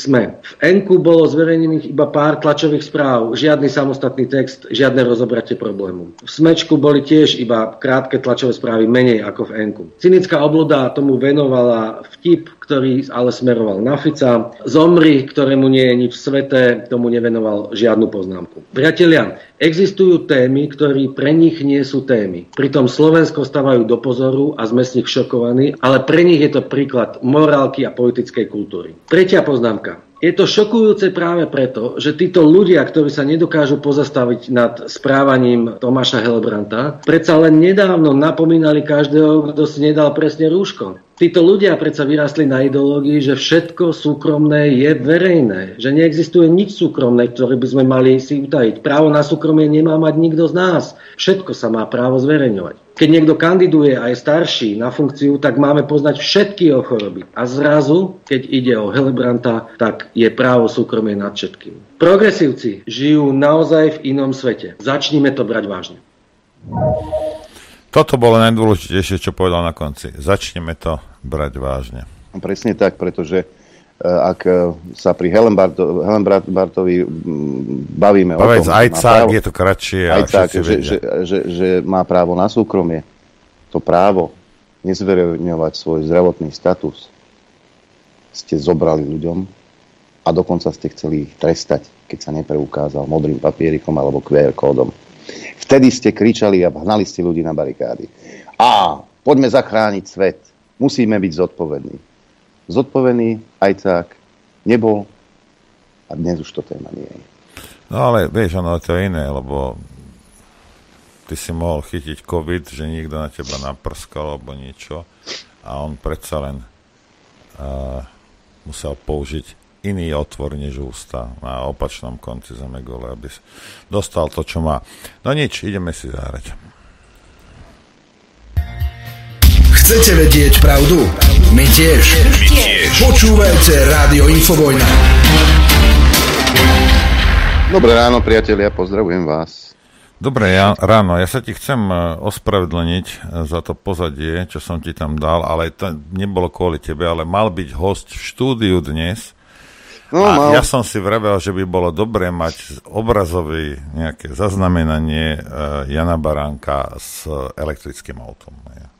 SME. V Enku bolo zverejnených iba pár tlačových správ, žiadny samostatný text, žiadne rozobratie problému. V Smečku boli tiež iba krátke tlačové správy, menej ako v Enku. Cynická obluda tomu venovala vtip, ktorý ale smeroval na Fica. Zomri, ktorému nie je nič sveté, tomu nevenoval žiadnu poznámku. Priatelia, existujú témy, ktoré pre nich nie sú témy. Pritom Slovensko stavajú do pozoru a sme z nich šokovaní, ale pre nich je to príklad morálky a politickej kultúry. Tretia poznámka. Je to šokujúce práve preto, že títo ľudia, ktorí sa nedokážu pozastaviť nad správaním Tomáša Helebranta, predsa len nedávno napomínali každého, kto si nedal presne rúško. Títo ľudia predsa vyrastli na ideológii, že všetko súkromné je verejné, že neexistuje nič súkromné, ktoré by sme mali si utajiť. Právo na súkromie nemá mať nikto z nás. Všetko sa má právo zverejňovať. Keď niekto kandiduje a je starší na funkciu, tak máme poznať všetky jeho choroby. A zrazu, keď ide o Helebranta, tak je právo súkromie nad všetkým. Progresívci žijú naozaj v inom svete. Začnime to brať vážne. Toto bolo najdôležitejšie, čo povedal na konci. Začneme to brať vážne. Presne tak, pretože ak sa pri Helenbartovi bavíme Povedz, o tom... aj právo, je to kratšie. Aj tak, že, že, že, že má právo na súkromie. To právo nezverejňovať svoj zdravotný status ste zobrali ľuďom a dokonca ste chceli ich trestať, keď sa nepreukázal modrým papierikom alebo kú ér kódom. Vtedy ste kričali a hnali ste ľudí na barikády. A poďme zachrániť svet. Musíme byť zodpovední. Zodpovedný ajcák nebol a dnes už to téma nie je. No ale vieš, ono to je iné, lebo ty si mohol chytiť COVID, že niekto na teba naprskal alebo niečo a on predsa len uh, musel použiť iný otvor než ústa na opačnom konci zemegule, aby dostal to, čo má. No nič, ideme si zahrať. Chcete vedieť pravdu? My tiež. My tiež. Počúvajte Rádio Infovojna. Dobré ráno, priatelia, pozdravujem vás. Dobré ja, ráno, ja sa ti chcem ospravedlniť za to pozadie, čo som ti tam dal, ale to nebolo kvôli tebe, ale mal byť host v štúdiu dnes. No, a mal. Ja som si vravel, že by bolo dobré mať obrazové nejaké zaznamenanie uh, Jana Baránka s elektrickým autom.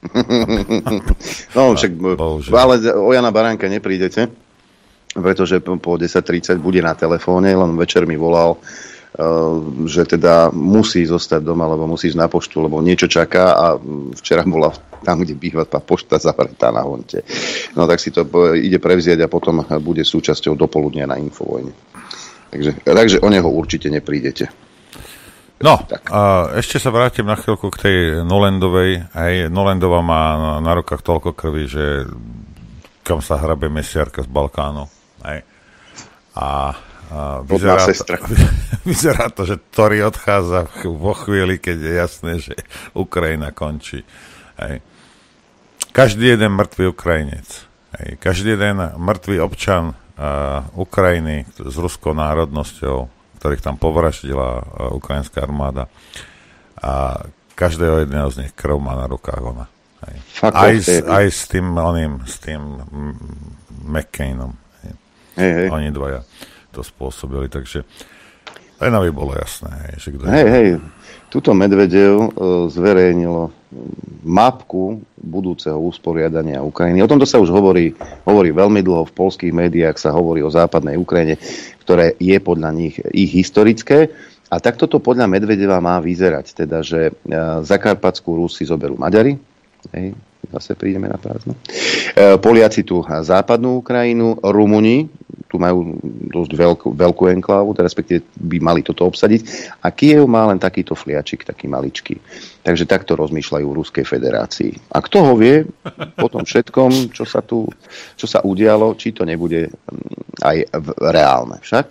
No, však, ale o Jana Baránka neprídete, pretože po desať tridsať bude na telefóne, len večer mi volal, že teda musí zostať doma, lebo musí ísť na poštu, lebo niečo čaká a včera bola tam, kde býva tá pošta zavretá na honte. No tak si to ide prevziať a potom bude súčasťou dopoludnia na Infovojne. Takže, takže o neho určite neprídete. No, a ešte sa vrátim na chvíľku k tej Nolendovej. Hej, Nolendova má na, na rukách toľko krvi, že kam sa hrabe mesiarka z Balkánu. Hej. A A vyzerá, to, vyzerá to, že Tori odchádza vo chvíli, keď je jasné, že Ukrajina končí. Hej. Každý jeden mŕtvý Ukrajinec, hej. Každý jeden mŕtvý občan uh, Ukrajiny s ruskou národnosťou, ktorých tam povraždila uh, ukrajinská armáda, a každého jedného z nich krv má na rukách ona. Hej. Aj, s, aj s tým oným, s tým McCainom. Hej. Hej, hej. Oni dvaja to spôsobili, takže aj nám by bolo jasné. Hej, že kto hej, hej, tuto Medvedev uh, zverejnilo mapku budúceho usporiadania Ukrajiny. O tomto sa už hovorí, hovorí veľmi dlho, v poľských médiách sa hovorí o západnej Ukrajine, ktoré je podľa nich ich historické. A takto to podľa Medvedeva má vyzerať, teda, že uh, Zakarpatskú Rus si zoberú Maďari, hej, zase prídeme na prázdno. Uh, Poliaci tu západnú Ukrajinu, Rumuni tu majú dosť veľkú, veľkú enklávu, respektíve by mali toto obsadiť. A Kyjev má len takýto fliačik, taký maličký. Takže takto rozmýšľajú v Ruskej federácii. A kto ho vie po tom všetkom, čo sa tu čo sa udialo, či to nebude aj reálne. Však?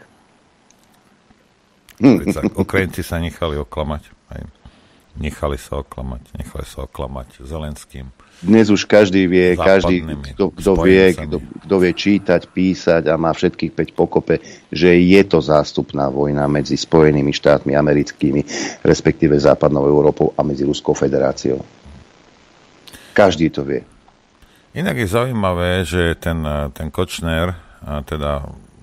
Hm. Ukrajinci sa nechali oklamať. Aj. Nechali sa oklamať. Nechali sa oklamať Zelenským. Dnes už každý vie, každý, kto, kto, vie, kto, kto vie čítať, písať a má všetkých päť pokope, že je to zástupná vojna medzi Spojenými štátmi americkými, respektíve západnou Európou a medzi Ruskou federáciou. Každý to vie. Inak je zaujímavé, že ten, ten Kočner, teda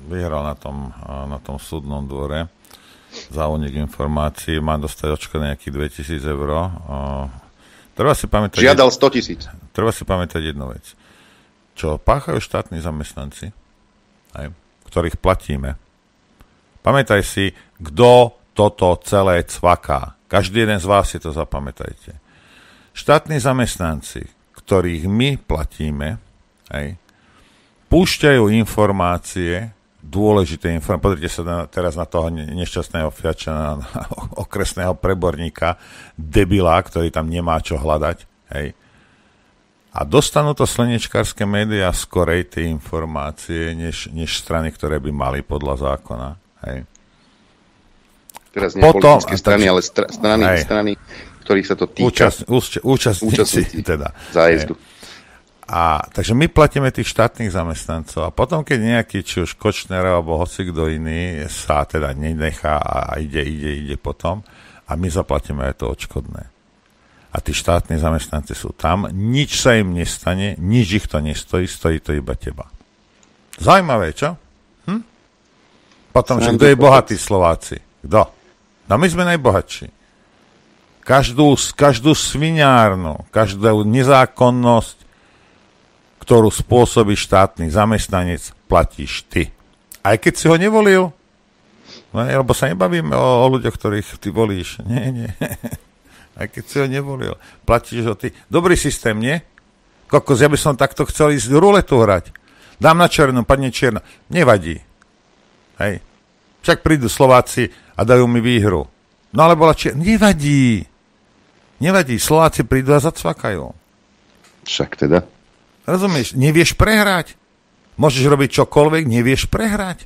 vyhral na tom, na tom súdnom dvore za únik informácií, má dostať odškodné nejakých dvetisíc eur. Treba si pamätať... Žiadal sto tisíc. Treba si pamätať jednu vec. Čo páchajú štátni zamestnanci, aj, ktorých platíme. Pamätaj si, kto toto celé cvaká. Každý jeden z vás si to zapamätajte. Štátni zamestnanci, ktorých my platíme, aj, púšťajú informácie, dôležité informácie. Pozrite sa na, teraz na toho nešťastného fiača, na, na okresného preborníka, debila, ktorý tam nemá čo hľadať. Hej. A dostanú to slnečkárske médiá skorej tie informácie, než, než strany, ktoré by mali podľa zákona. Hej. Teraz nie Potom, politické strany, tak, ale stra, strany, strany, ktorých sa to týka. Účast, účast, účastníci, účastníci teda. Zájezdu. Hej. A, takže my platíme tých štátnych zamestnancov a potom, keď nejaký, či už Kočner alebo hocikto iný sa teda nenechá a ide, ide, ide potom a my zaplatíme aj to odškodné. A tí štátni zamestnanci sú tam, nič sa im nestane, nič ich to nestojí, stojí to iba teba. Zaujímavé, čo? Hm? Potom, že kto je bohatý, Slováci? Kto? No my sme najbohatší. Každú, každú sviňárnu, každú nezákonnosť, ktorú spôsobí štátny zamestnanec, platíš ty. Aj keď si ho nevolil, no, lebo sa nebavíme o, o ľuďoch, ktorých ty volíš. Nie, nie. Aj keď si ho nevolil, platíš ho ty. Dobrý systém, nie? Kokos, ja by som takto chcel ísť ruletu hrať. Dám na černo, padne čierno. Nevadí. Hej. Však prídu Slováci a dajú mi výhru. No ale bola čierna. Nevadí. Nevadí. Slováci prídu a zacvakajú. Však teda. Rozumieš? Nevieš prehrať. Môžeš robiť čokoľvek, nevieš prehrať.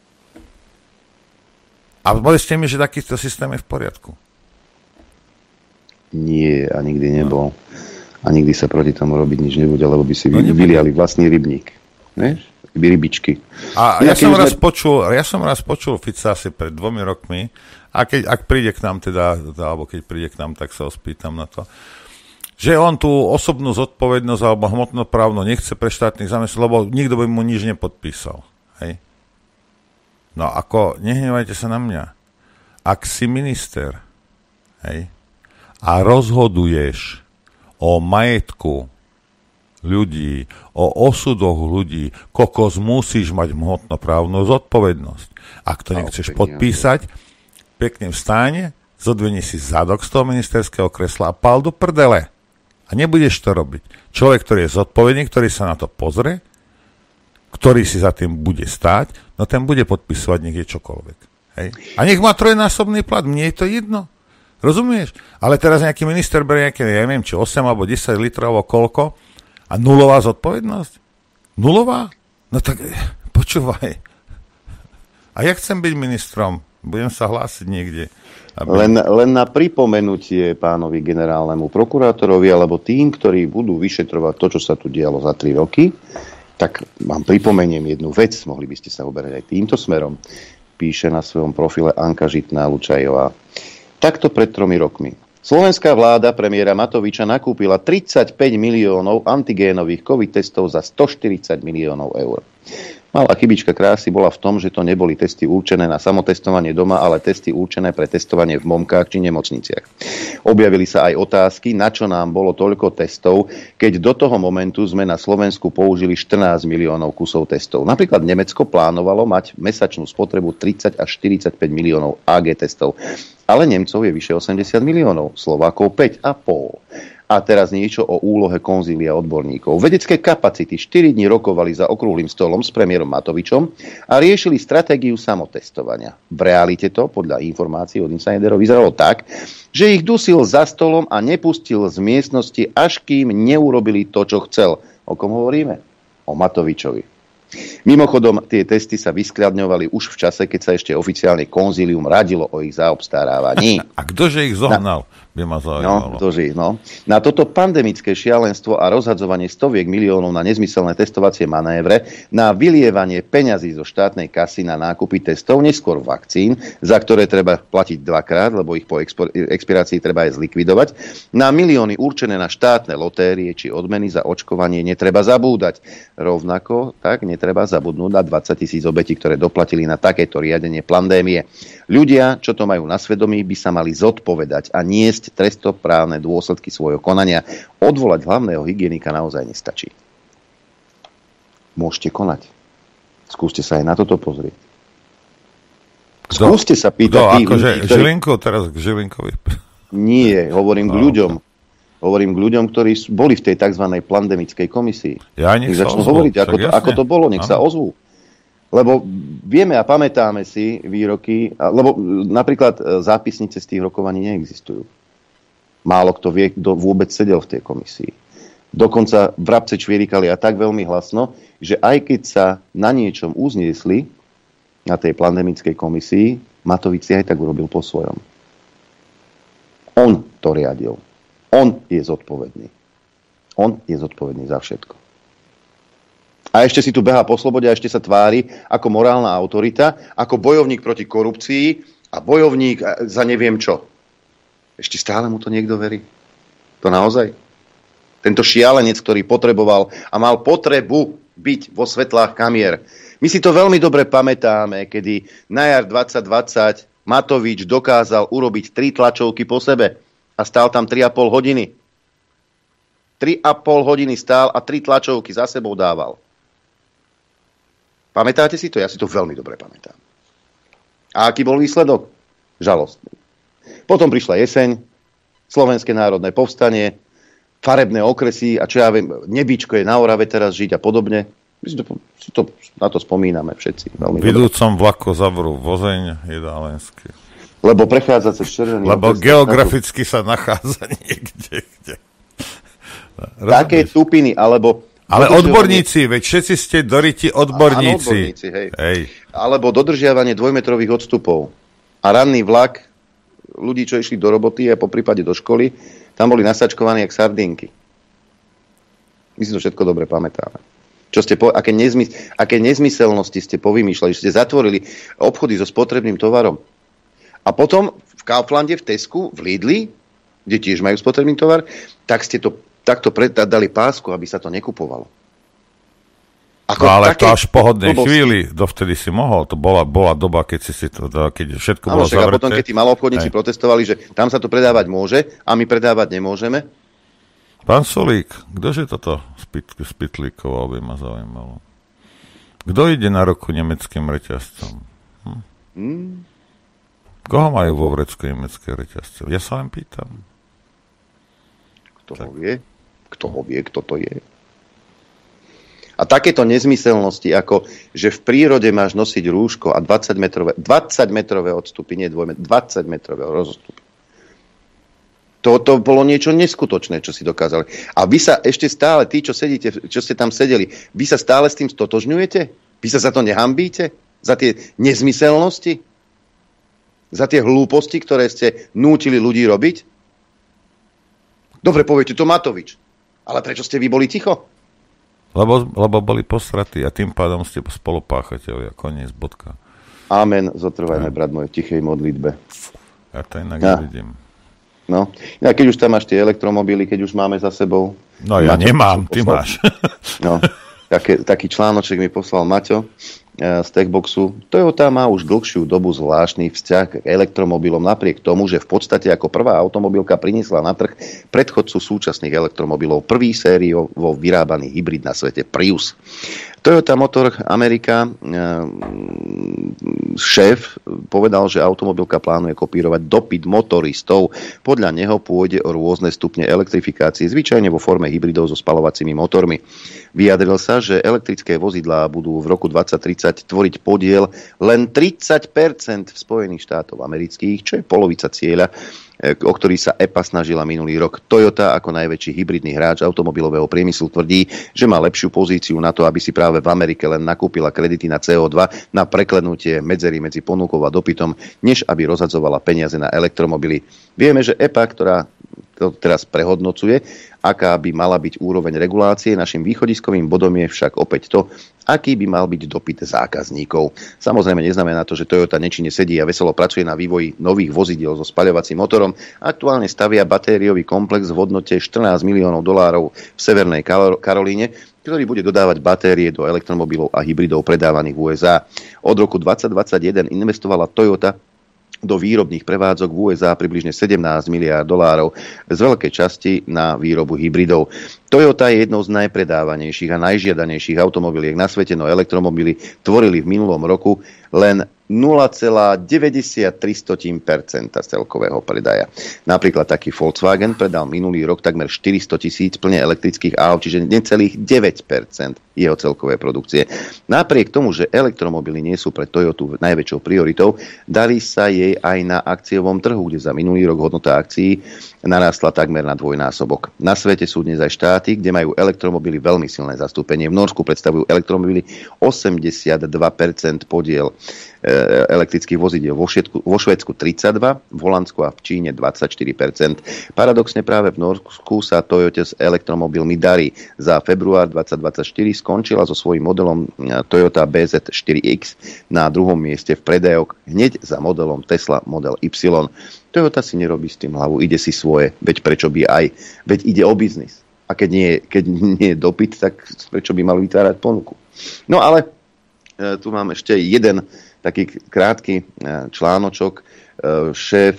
A povedzte mi, že takýto systém je v poriadku. Nie, a nikdy nebol. A nikdy sa proti tomu robiť nič nebude, lebo by si no, vyliali vlastný rybník. Vieš? Rybičky. A ja som, raz sme... počul, ja som raz počul Fica asi pred dvomi rokmi, a keď, ak príde k nám teda, alebo keď príde k nám, tak sa ho spýtam na to, že on tú osobnú zodpovednosť alebo hmotnoprávnu nechce pre štátnych zamestnancov, lebo nikto by mu nič nepodpísal. Hej? No ako, nehnevajte sa na mňa. Ak si minister, hej, a rozhoduješ o majetku ľudí, o osudoch ľudí, kokos musíš mať hmotnoprávnu zodpovednosť. Ak to nechceš podpísať, pekne vstáne, zodvini si zadok z toho ministerského kresla a pál do prdele. A nebudeš to robiť. Človek, ktorý je zodpovedný, ktorý sa na to pozrie, ktorý si za tým bude stáť, no ten bude podpisovať nech je čokoľvek. Hej? A nech má trojnásobný plat, mne je to jedno. Rozumieš? Ale teraz nejaký minister berie nejaké, ja neviem, či osem alebo desať litrov alebo koľko a nulová zodpovednosť? Nulová? No tak počúvaj. A ja chcem byť ministrom. Budem sa hlásiť niekde. Aby... Len, len na pripomenutie pánovi generálnemu prokurátorovi alebo tým, ktorí budú vyšetrovať to, čo sa tu dialo za tri roky, tak vám pripomeniem jednu vec, mohli by ste sa uberať aj týmto smerom. Píše na svojom profile Anka Žitná-Lučajová. Takto pred tromi rokmi. Slovenská vláda premiéra Matoviča nakúpila tridsaťpäť miliónov antigénových COVID testov za stoštyridsať miliónov eur. Malá chybička krásy bola v tom, že to neboli testy určené na samotestovanie doma, ale testy určené pre testovanie v momkách či nemocniciach. Objavili sa aj otázky, na čo nám bolo toľko testov, keď do toho momentu sme na Slovensku použili štrnásť miliónov kusov testov. Napríklad Nemecko plánovalo mať mesačnú spotrebu tridsať až štyridsaťpäť miliónov á gé testov. Ale Nemcov je vyše osemdesiat miliónov, Slovákov päť a pol. A teraz niečo o úlohe konzília odborníkov. Vedecké kapacity štyri dni rokovali za okrúhlym stolom s premiérom Matovičom a riešili stratégiu samotestovania. V realite to, podľa informácií od insiderov, vyzeralo tak, že ich dusil za stolom a nepustil z miestnosti, až kým neurobili to, čo chcel. O kom hovoríme? O Matovičovi. Mimochodom, tie testy sa vyskladňovali už v čase, keď sa ešte oficiálne konzílium radilo o ich zaobstarávaní. A ktože ich zohnal? Na... by ma zaujímalo. No, ktože, no. Na toto pandemické šialenstvo a rozhadzovanie stoviek miliónov na nezmyselné testovacie manévre, na vylievanie peňazí zo štátnej kasy na nákupy testov, neskôr vakcín, za ktoré treba platiť dvakrát, lebo ich po expo- expirácii treba aj zlikvidovať, na milióny určené na štátne lotérie či odmeny za očkovanie netreba zabúdať. Rovnako tak netreba zabudnúť na dvadsať tisíc obetí, ktoré doplatili na takéto riadenie pandémie. Ľudia, čo to majú na svedomí, by sa mali zodpovedať a niesť trestnoprávne dôsledky svojho konania. Odvolať hlavného hygienika naozaj nestačí. Môžete konať. Skúste sa aj na toto pozrieť. Skúste sa pýtať Kto, tých akože ľudí, ktorí... Žilinku, teraz k Žilinkovi. Nie, hovorím k No, ľuďom. Hovorím k ľuďom, ktorí sú- boli v tej tzv. Pandemickej komisii. Ja, nech Nech sa začnú ozvú, hovoriť, ako však to, jasne. ako to bolo, nech Áno. sa ozvú. Lebo vieme a pamätáme si výroky, a- lebo e, napríklad e, zápisnice z tých rokovaní neexistujú. Málo kto vie, kto vôbec sedel v tej komisii. Dokonca vrabce čvierikali a tak veľmi hlasno, že aj keď sa na niečom uzniesli na tej pandemickej komisii, Matovič si aj tak urobil po svojom. On to riadil. On je zodpovedný. On je zodpovedný za všetko. A ešte si tu behá po slobode a ešte sa tvári ako morálna autorita, ako bojovník proti korupcii a bojovník za neviem čo. Ešte stále mu to niekto verí? To naozaj? Tento šialenec, ktorý potreboval a mal potrebu byť vo svetlách kamier. My si to veľmi dobre pamätáme, kedy na jar dvadsať dvadsať Matovič dokázal urobiť tri tlačovky po sebe a stál tam tri a pol hodiny. tri a pol hodiny stál a tri tlačovky za sebou dával. Pamätáte si to? Ja si to veľmi dobre pamätám. A aký bol výsledok? Žalostný. Potom prišla jeseň, Slovenské národné povstanie, farebné okresy a čo ja viem, Nebíčko je na Orave teraz žiť a podobne. My si to, si to, na to spomíname všetci. Veľmi V idúcom vlaku zavrú vozeň jedálenský. Lebo prechádza cez červený... Lebo okres, geograficky sa nachádza niekde. Kde. Také tupiny, alebo... Ale odborníci, veď všetci ste doriti odborníci. Áno, odborníci, hej. hej. Alebo dodržiavanie dvojmetrových odstupov. A ranný vlak, ľudí, čo išli do roboty a po prípade do školy, tam boli nasačkovaní jak sardinky. My si to všetko dobre pamätáme. Čo ste po, aké, nezmys, aké nezmyselnosti ste povymýšľali, že ste zatvorili obchody so spotrebným tovarom. A potom v Kauflande, v Tesku, v Lidli, kde tiež majú spotrebný tovar, tak ste to takto dali pásku, aby sa to nekupovalo. Ako no ale to až v pohodnej blbosti. Chvíli, dovtedy si mohol, to bola, bola doba, keď si si to, keď všetko bolo zavreté. A potom, keď tí maloobchodníci protestovali, že tam sa to predávať môže a my predávať nemôžeme. Pán Solík, ktože toto spitlíkoval, by ma zaujímalo. Kto ide na roku nemeckým reťazcom? Hm? Hmm. Koho majú vo vrecku nemecké reťazce? Ja sa len pýtam. Kto tak. ho vie? Kto ho vie, kto to je? A takéto nezmyselnosti, ako že v prírode máš nosiť rúško a dvadsať metrové, dvadsať metrové odstupy, nie dvojmetrové, dvadsať metrové rozstupy. To, to bolo niečo neskutočné, čo si dokázali. A vy sa ešte stále, tí, čo sedíte, čo ste tam sedeli, vy sa stále s tým stotožňujete? Vy sa za to nehambíte? Za tie nezmyselnosti? Za tie hlúposti, ktoré ste nútili ľudí robiť? Dobre, poviete to Matovič. Ale prečo ste vy boli ticho? Lebo, lebo boli posratí a tým pádom ste spolupáchatelia. Koniec, bodka. Amen. Zotrvajme, brat môj, v tichej modlitbe. Ja to inak ja. nevidím. No, ja, keď už tam máš tie elektromobily, keď už máme za sebou. No ja Maťo, nemám, ty máš. No, také, taký článoček mi poslal Maťo z Techboxu. Toyota má už dlhšiu dobu zvláštny vzťah k elektromobilom, napriek tomu, že v podstate ako prvá automobilka priniesla na trh predchodcu súčasných elektromobilov, prvý sériovo vyrábaný hybrid na svete Prius. Toyota Motor Amerika, šéf, povedal, že automobilka plánuje kopírovať dopyt motoristov. Podľa neho pôjde o rôzne stupne elektrifikácie, zvyčajne vo forme hybridov so spaľovacími motormi. Vyjadril sa, že elektrické vozidlá budú v roku dvadsať tridsať tvoriť podiel len tridsať percent v Spojených štátoch amerických, čo je polovica cieľa, o ktorý sa é pé á snažila minulý rok. Toyota ako najväčší hybridný hráč automobilového priemyslu tvrdí, že má lepšiu pozíciu na to, aby si práve v Amerike len nakúpila kredity na cé ó dva na preklenutie medzery medzi ponukou a dopytom, než aby rozhadzovala peniaze na elektromobily. Vieme, že é pé á, ktorá to teraz prehodnocuje, aká by mala byť úroveň regulácie. Našim východiskovým bodom je však opäť to, aký by mal byť dopyt zákazníkov. Samozrejme neznamená to, že Toyota nečine sedí a veselo pracuje na vývoji nových vozidiel so spaľovacím motorom. Aktuálne stavia batériový komplex v hodnote štrnásť miliónov dolárov v Severnej Karolíne, ktorý bude dodávať batérie do elektromobilov a hybridov predávaných v ú es á. Od roku dvadsať dvadsaťjeden investovala Toyota do výrobných prevádzok v ú es á približne sedemnásť miliárd dolárov, z veľkej časti na výrobu hybridov. Toyota je jednou z najpredávanejších a najžiadanejších automobiliek na svete, no elektromobily tvorili v minulom roku len nula celá deväťdesiattri percenta z celkového predaja. Napríklad taký Volkswagen predal minulý rok takmer štyristo tisíc plne elektrických aut, čiže necelých deväť percent jeho celkovej produkcie. Napriek tomu, že elektromobily nie sú pre Toyotu najväčšou prioritou, darí sa jej aj na akciovom trhu, kde za minulý rok hodnota akcií narástla takmer na dvojnásobok. Na svete sú dnes aj štáty, kde majú elektromobily veľmi silné zastúpenie. V Norsku predstavujú elektromobily osemdesiatdva percent podiel elektrických vozidiel, vo, Švedsku, vo Švédsku tridsaťdva percent, v Holandsku a v Číne dvadsaťštyri percent. Paradoxne práve v Norsku sa Toyote s elektromobilmi darí. Za február dvetisícdvadsaťštyri skončila so svojím modelom Toyota bé zet štyri iks na druhom mieste v predajoch, hneď za modelom Tesla Model Y. Toyota si nerobí s tým hlavu, ide si svoje, veď prečo by aj, veď ide o biznis. A keď nie, keď nie je dopyt, tak prečo by mal vytvárať ponuku. No ale e, tu mám ešte jeden taký krátky článočok. Šéf,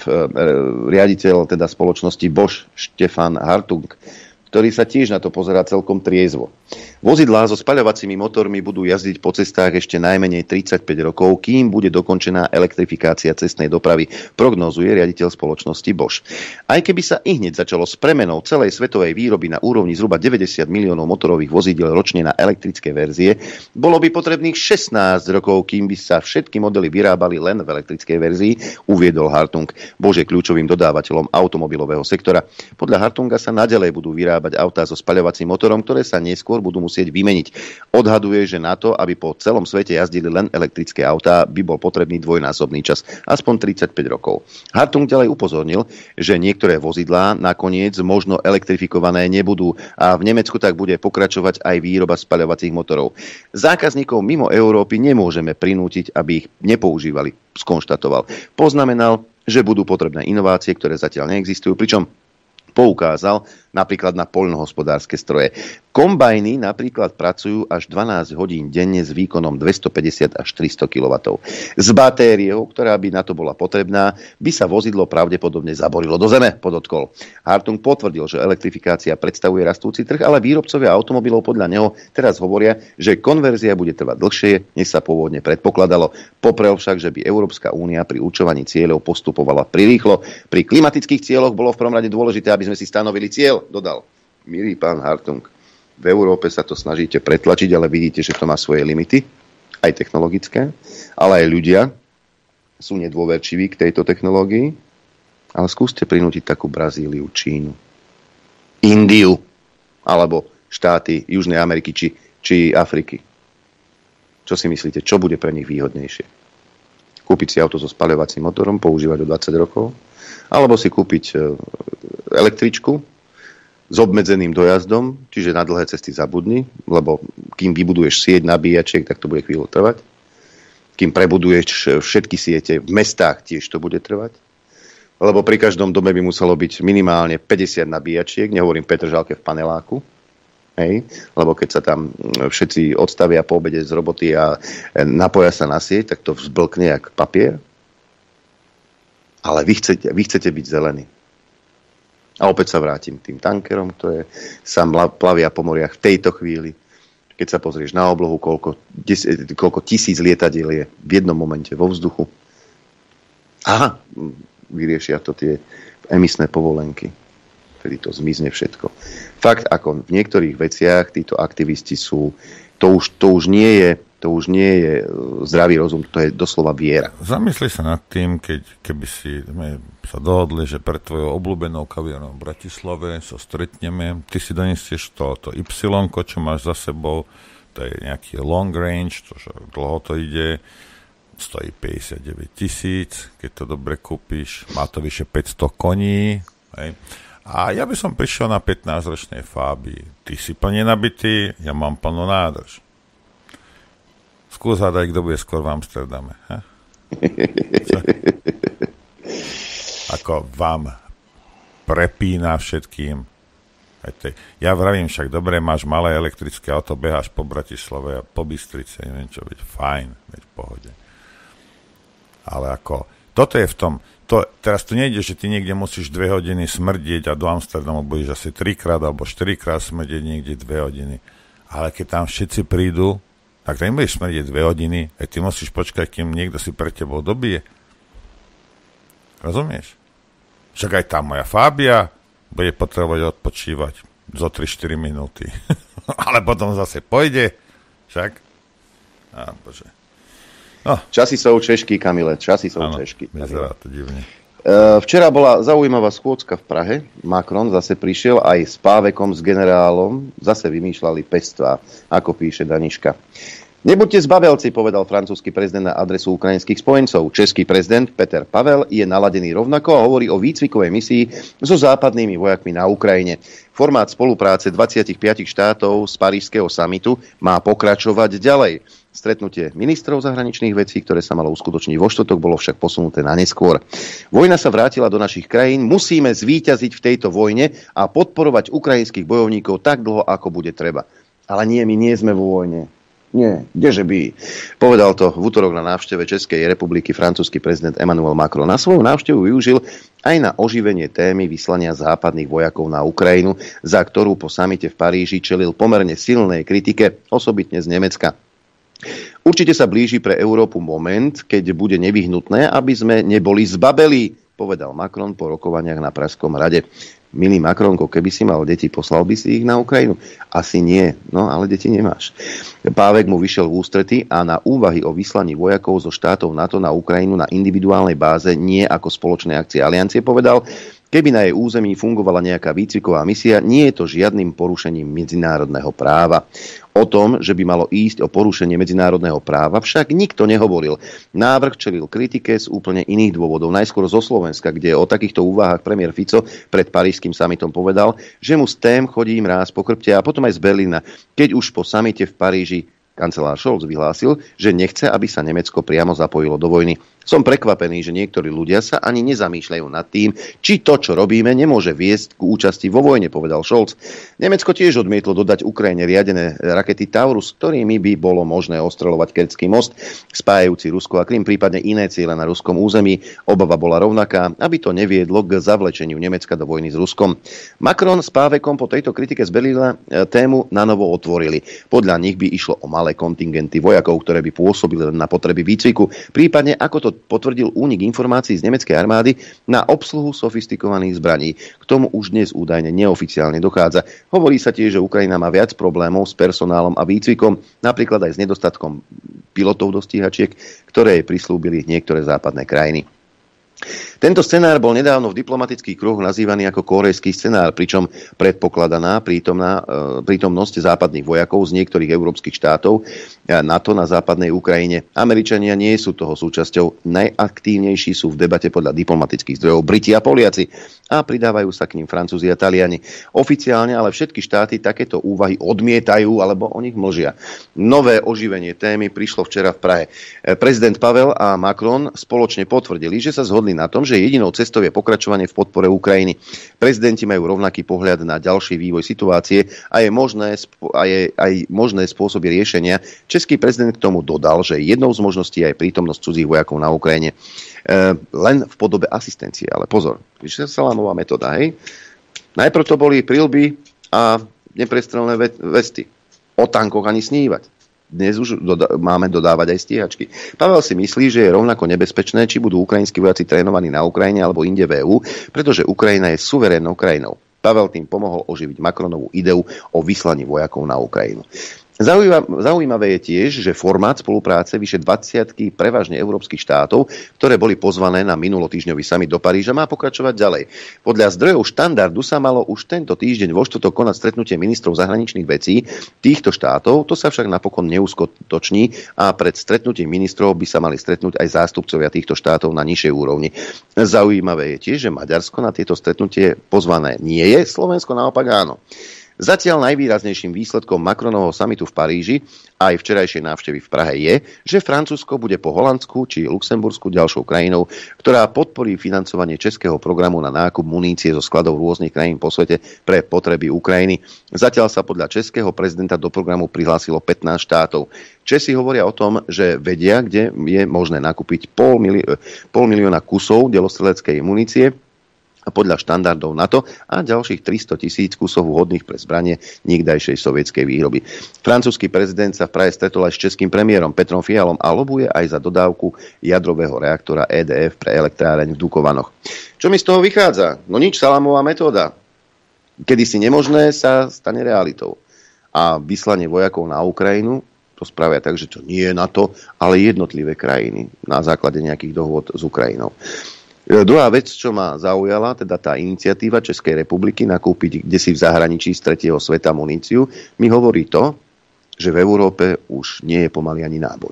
riaditeľ teda spoločnosti Bosch Štefan Hartung, ktorý sa tiež na to pozerá celkom triezvo. Vozidlá so spaľovacími motormi budú jazdiť po cestách ešte najmenej tridsaťpäť rokov, kým bude dokončená elektrifikácia cestnej dopravy, prognózuje riaditeľ spoločnosti Bosch. Aj keby sa ihneď začalo s premenou celej svetovej výroby na úrovni zhruba deväťdesiat miliónov motorových vozidiel ročne na elektrické verzie, bolo by potrebných šestnásť rokov, kým by sa všetky modely vyrábali len v elektrickej verzii, uviedol Hartung. Bosch je kľúčovým dodávateľom automobilového sektora. Podľa Hartunga sa naďalej budú vyrábať autá so spaľovacím motorom, ktoré sa neskôr budú musieť vymeniť. Odhaduje, že na to, aby po celom svete jazdili len elektrické autá, by bol potrebný dvojnásobný čas, aspoň tridsaťpäť rokov. Hartung ďalej upozornil, že niektoré vozidlá nakoniec možno elektrifikované nebudú a v Nemecku tak bude pokračovať aj výroba spaľovacích motorov. Zákazníkov mimo Európy nemôžeme prinútiť, aby ich nepoužívali, skonštatoval. Poznamenal, že budú potrebné inovácie, ktoré zatiaľ neexistujú, pričom poukázal napríklad na poľnohospodárske stroje. Kombajny napríklad pracujú až dvanásť hodín denne s výkonom dvestopäťdesiat až tristo kilowattov. S batériou, ktorá by na to bola potrebná, by sa vozidlo pravdepodobne zaborilo do zeme, podotkol. Hartung potvrdil, že elektrifikácia predstavuje rastúci trh, ale výrobcovia automobilov podľa neho teraz hovoria, že konverzia bude trvať dlhšie, než sa pôvodne predpokladalo. Poprel však, že by Európska únia pri určovaní cieľov postupovala prirýchlo. Pri klimatických cieľoch bolo v prvom rade dôležité, aby sme si stanovili cieľ, dodal. Milý pán Hartung, v Európe sa to snažíte pretlačiť, ale vidíte, že to má svoje limity, aj technologické, ale aj ľudia sú nedôverčiví k tejto technológii, ale skúste prinútiť takú Brazíliu, Čínu, Indiu, alebo štáty Južnej Ameriky či, či Afriky. Čo si myslíte, čo bude pre nich výhodnejšie? Kúpiť si auto so spaľovacím motorom, používať o dvadsať rokov, alebo si kúpiť električku s obmedzeným dojazdom, čiže na dlhé cesty zabudni, lebo kým vybuduješ sieť nabíjačiek, tak to bude chvíľu trvať. Kým prebuduješ všetky siete v mestách, tiež to bude trvať. Lebo pri každom dome by muselo byť minimálne päťdesiat nabíjačiek, nehovorím Petržalke v paneláku. Hej, lebo keď sa tam všetci odstavia po obede z roboty a napoja sa na sieť, tak to vzblkne jak papier. Ale vy chcete, vy chcete byť zelení. A opäť sa vrátim k tým tankerom, ktoré sa plavia po moriach v tejto chvíli. Keď sa pozrieš na oblohu, koľko, des, koľko tisíc lietadiel je v jednom momente vo vzduchu. Aha, vyriešia to tie emisné povolenky. Vtedy to zmizne všetko. Fakt, ako v niektorých veciach títo aktivisti sú, to už, to už nie je to už nie je zdravý rozum, to je doslova viera. Zamysli sa nad tým, keď, keby si sa dohodli, že pre tvojou obľúbenou kaviarnou v Bratislave sa stretneme, ty si donesieš to, to Y, čo máš za sebou, to je nejaký long range, to, že dlho to ide, stojí päťdesiatdeväť tisíc, keď to dobre kúpiš, má to vyše päťsto koní, hej. A ja by som prišiel na pätnásťročnej Fábii. Ty si plne nabitý, ja mám plnú nádrž. Skús hádaj, kto bude skôr v Amsterdame. Ha? Ako vám prepína všetkým. Aj tej. Ja vravím však, dobre, máš malé elektrické auto, beháš po Bratislave a po Bystrici, neviem čo, veď fajn, veď v pohode. Ale ako, toto je v tom, to, teraz tu nejde, že ty niekde musíš dve hodiny smrdieť a do Amsterdamu budeš asi trikrát alebo štyrikrát smrdieť niekde dve hodiny. Ale keď tam všetci prídu, tak tam budeš smrdieť dve hodiny, aj ty musíš počkať, kým niekto si pre tebou dobije. Rozumieš? Však aj tá moja Fábia bude potrebovať odpočívať zo tri štyri minúty. Ale potom zase pôjde. Však? Á, bože. No. Časy sú češky, Kamile, časy sú ano, češky. Vyzerá to divne. Včera bola zaujímavá schôdzka v Prahe. Macron zase prišiel aj s Pávekom, s generálom. Zase vymýšľali pestvá, ako píše Daniška. Nebuďte zbabelci, povedal francúzsky prezident na adresu ukrajinských spojencov. Český prezident Peter Pavel je naladený rovnako a hovorí o výcvikovej misii so západnými vojakmi na Ukrajine. Formát spolupráce dvadsaťpäť štátov z parížskeho samitu má pokračovať ďalej. Stretnutie ministrov zahraničných vecí, ktoré sa malo uskutočniť vo štvrtok, bolo však posunuté na neskôr. Vojna sa vrátila do našich krajín, musíme zvíťaziť v tejto vojne a podporovať ukrajinských bojovníkov tak dlho, ako bude treba. Ale nie, my nie sme vo vojne. Nie, kdeže by. Povedal to v utorok na návšteve Českej republiky francúzsky prezident Emmanuel Macron. Na svoju návštevu využil aj na oživenie témy vyslania západných vojakov na Ukrajinu, za ktorú po samite v Paríži čelil pomerne silnej kritike, osobitne z Nemecka. Určite sa blíži pre Európu moment, keď bude nevyhnutné, aby sme neboli zbabelí, povedal Macron po rokovaniach na Pražskom rade. Milý Macronko, keby si mal deti, poslal by si ich na Ukrajinu? Asi nie, no ale deti nemáš. Pávek mu vyšiel v ústrety a na úvahy o vyslaní vojakov zo štátov NATO na Ukrajinu na individuálnej báze, nie ako spoločné akcie aliancie, povedal, keby na jej území fungovala nejaká výcviková misia, nie je to žiadnym porušením medzinárodného práva. O tom, že by malo ísť o porušenie medzinárodného práva, však nikto nehovoril. Návrh čelil kritike z úplne iných dôvodov. Najskôr zo Slovenska, kde o takýchto úvahách premiér Fico pred parížským samitom povedal, že mu z tém chodí mráz po chrbte, a potom aj z Berlína, keď už po samite v Paríži kancelár Scholz vyhlásil, že nechce, aby sa Nemecko priamo zapojilo do vojny. Som prekvapený, že niektorí ľudia sa ani nezamýšľajú nad tým, či to, čo robíme, nemôže viesť k účasti vo vojne, povedal Scholz. Nemecko tiež odmietlo dodať Ukrajine riadené rakety Taurus, ktorými by bolo možné ostreľovať Kerčský most, spájajúci Rusko a Krym, prípadne iné ciele na ruskom území. Obava bola rovnaká, aby to neviedlo k zavlečeniu Nemecka do vojny s Ruskom. Macron s Pávekom po tejto kritike z Berlína tému nanovo otvorili. Podľa nich by išlo o malé kontingenty vojakov, ktoré by pôsobili na potreby výcviku, prípadne ako to potvrdil únik informácií z nemeckej armády na obsluhu sofistikovaných zbraní. K tomu už dnes údajne neoficiálne dochádza. Hovorí sa tiež, že Ukrajina má viac problémov s personálom a výcvikom, napríklad aj s nedostatkom pilotov do stíhačiek, ktoré jej prislúbili niektoré západné krajiny. Tento scenár bol nedávno v diplomatických kruhoch nazývaný ako kórejský scenár, pričom predpokladaná prítomná, e, prítomnosť západných vojakov z niektorých európskych štátov NATO na západnej Ukrajine. Američania nie sú toho súčasťou, najaktívnejší sú v debate podľa diplomatických zdrojov Briti a Poliaci a pridávajú sa k ním Francúzi a Taliani. Oficiálne ale všetky štáty takéto úvahy odmietajú alebo o nich mlžia. Nové oživenie témy prišlo včera v Prahe. Prezident Pavel a Macron spoločne potvrdili, že sa zhodli na tom, že jedinou cestou je pokračovanie v podpore Ukrajiny. Prezidenti majú rovnaký pohľad na ďalší vývoj situácie a je možné, a je aj možné spôsoby riešenia. Český prezident k tomu dodal, že jednou z možností je aj prítomnosť cudzích vojakov na Ukrajine. E, len v podobe asistencie. Ale pozor, vyšla sa nová metóda, hej? Najprv to boli prilby a neprestrelné vesty. O tankoch ani snívať. Dnes už doda- máme dodávať aj stíhačky. Pavel si myslí, že je rovnako nebezpečné, či budú ukrajinskí vojaci trénovaní na Ukrajine alebo inde v é ú, pretože Ukrajina je suverénnou krajinou. Pavel tým pomohol oživiť Macronovú ideu o vyslaní vojakov na Ukrajinu. Zaujímavé je tiež, že formát spolupráce vyše dvadsiatky prevažne európskych štátov, ktoré boli pozvané na minulotýždňový summit do Paríža, má pokračovať ďalej. Podľa zdrojov Štandardu sa malo už tento týždeň vo štvrtok konať stretnutie ministrov zahraničných vecí týchto štátov, to sa však napokon neuskutoční a pred stretnutím ministrov by sa mali stretnúť aj zástupcovia týchto štátov na nižšej úrovni. Zaujímavé je tiež, že Maďarsko na tieto stretnutie pozvané nie je, Slovensko naopak áno. Zatiaľ najvýraznejším výsledkom Macronovho samitu v Paríži a aj včerajšej návštevy v Prahe je, že Francúzsko bude po Holandsku či Luxembursku ďalšou krajinou, ktorá podporí financovanie českého programu na nákup munície zo skladov rôznych krajín po svete pre potreby Ukrajiny. Zatiaľ sa podľa českého prezidenta do programu prihlásilo pätnásť štátov. Česi hovoria o tom, že vedia, kde je možné nakúpiť pol, mili- pol milióna kusov delostreleckej munície podľa štandardov NATO a ďalších tristo tisíc kusov vhodných pre zbranie nikdajšej sovietskej výroby. Francúzsky prezident sa v Prahe stretol aj s českým premiérom Petrom Fialom a lobuje aj za dodávku jadrového reaktora é dé ef pre elektráreň v Dukovanoch. Čo mi z toho vychádza? No nič, salámová metóda. Kedysi nemožné sa stane realitou. A vyslanie vojakov na Ukrajinu to spravia tak, že to nie je NATO, ale jednotlivé krajiny na základe nejakých dohôd s Ukrajinou. Druhá vec, čo ma zaujala, teda tá iniciatíva Českej republiky nakúpiť kdesi v zahraničí z tretieho sveta muníciu, mi hovorí to, že v Európe už nie je pomaly ani náboj.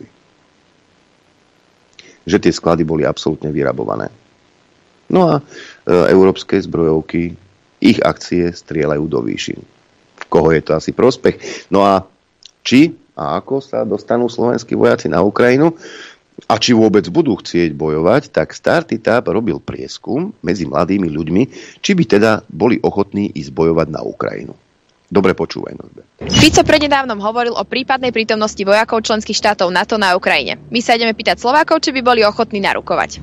Že tie sklady boli absolútne vyrabované. No a e, európske zbrojovky, ich akcie strieľajú do výšin. V koho je to asi prospech? No a či a ako sa dostanú slovenskí vojaci na Ukrajinu? A či vôbec budú chcieť bojovať, tak Startitab robil prieskum medzi mladými ľuďmi, či by teda boli ochotní ísť bojovať na Ukrajinu. Dobre počúvaj, Norbert. Fico prednedávnom hovoril o prípadnej prítomnosti vojakov členských štátov NATO na Ukrajine. My sa ideme pýtať Slovákov, či by boli ochotní narukovať.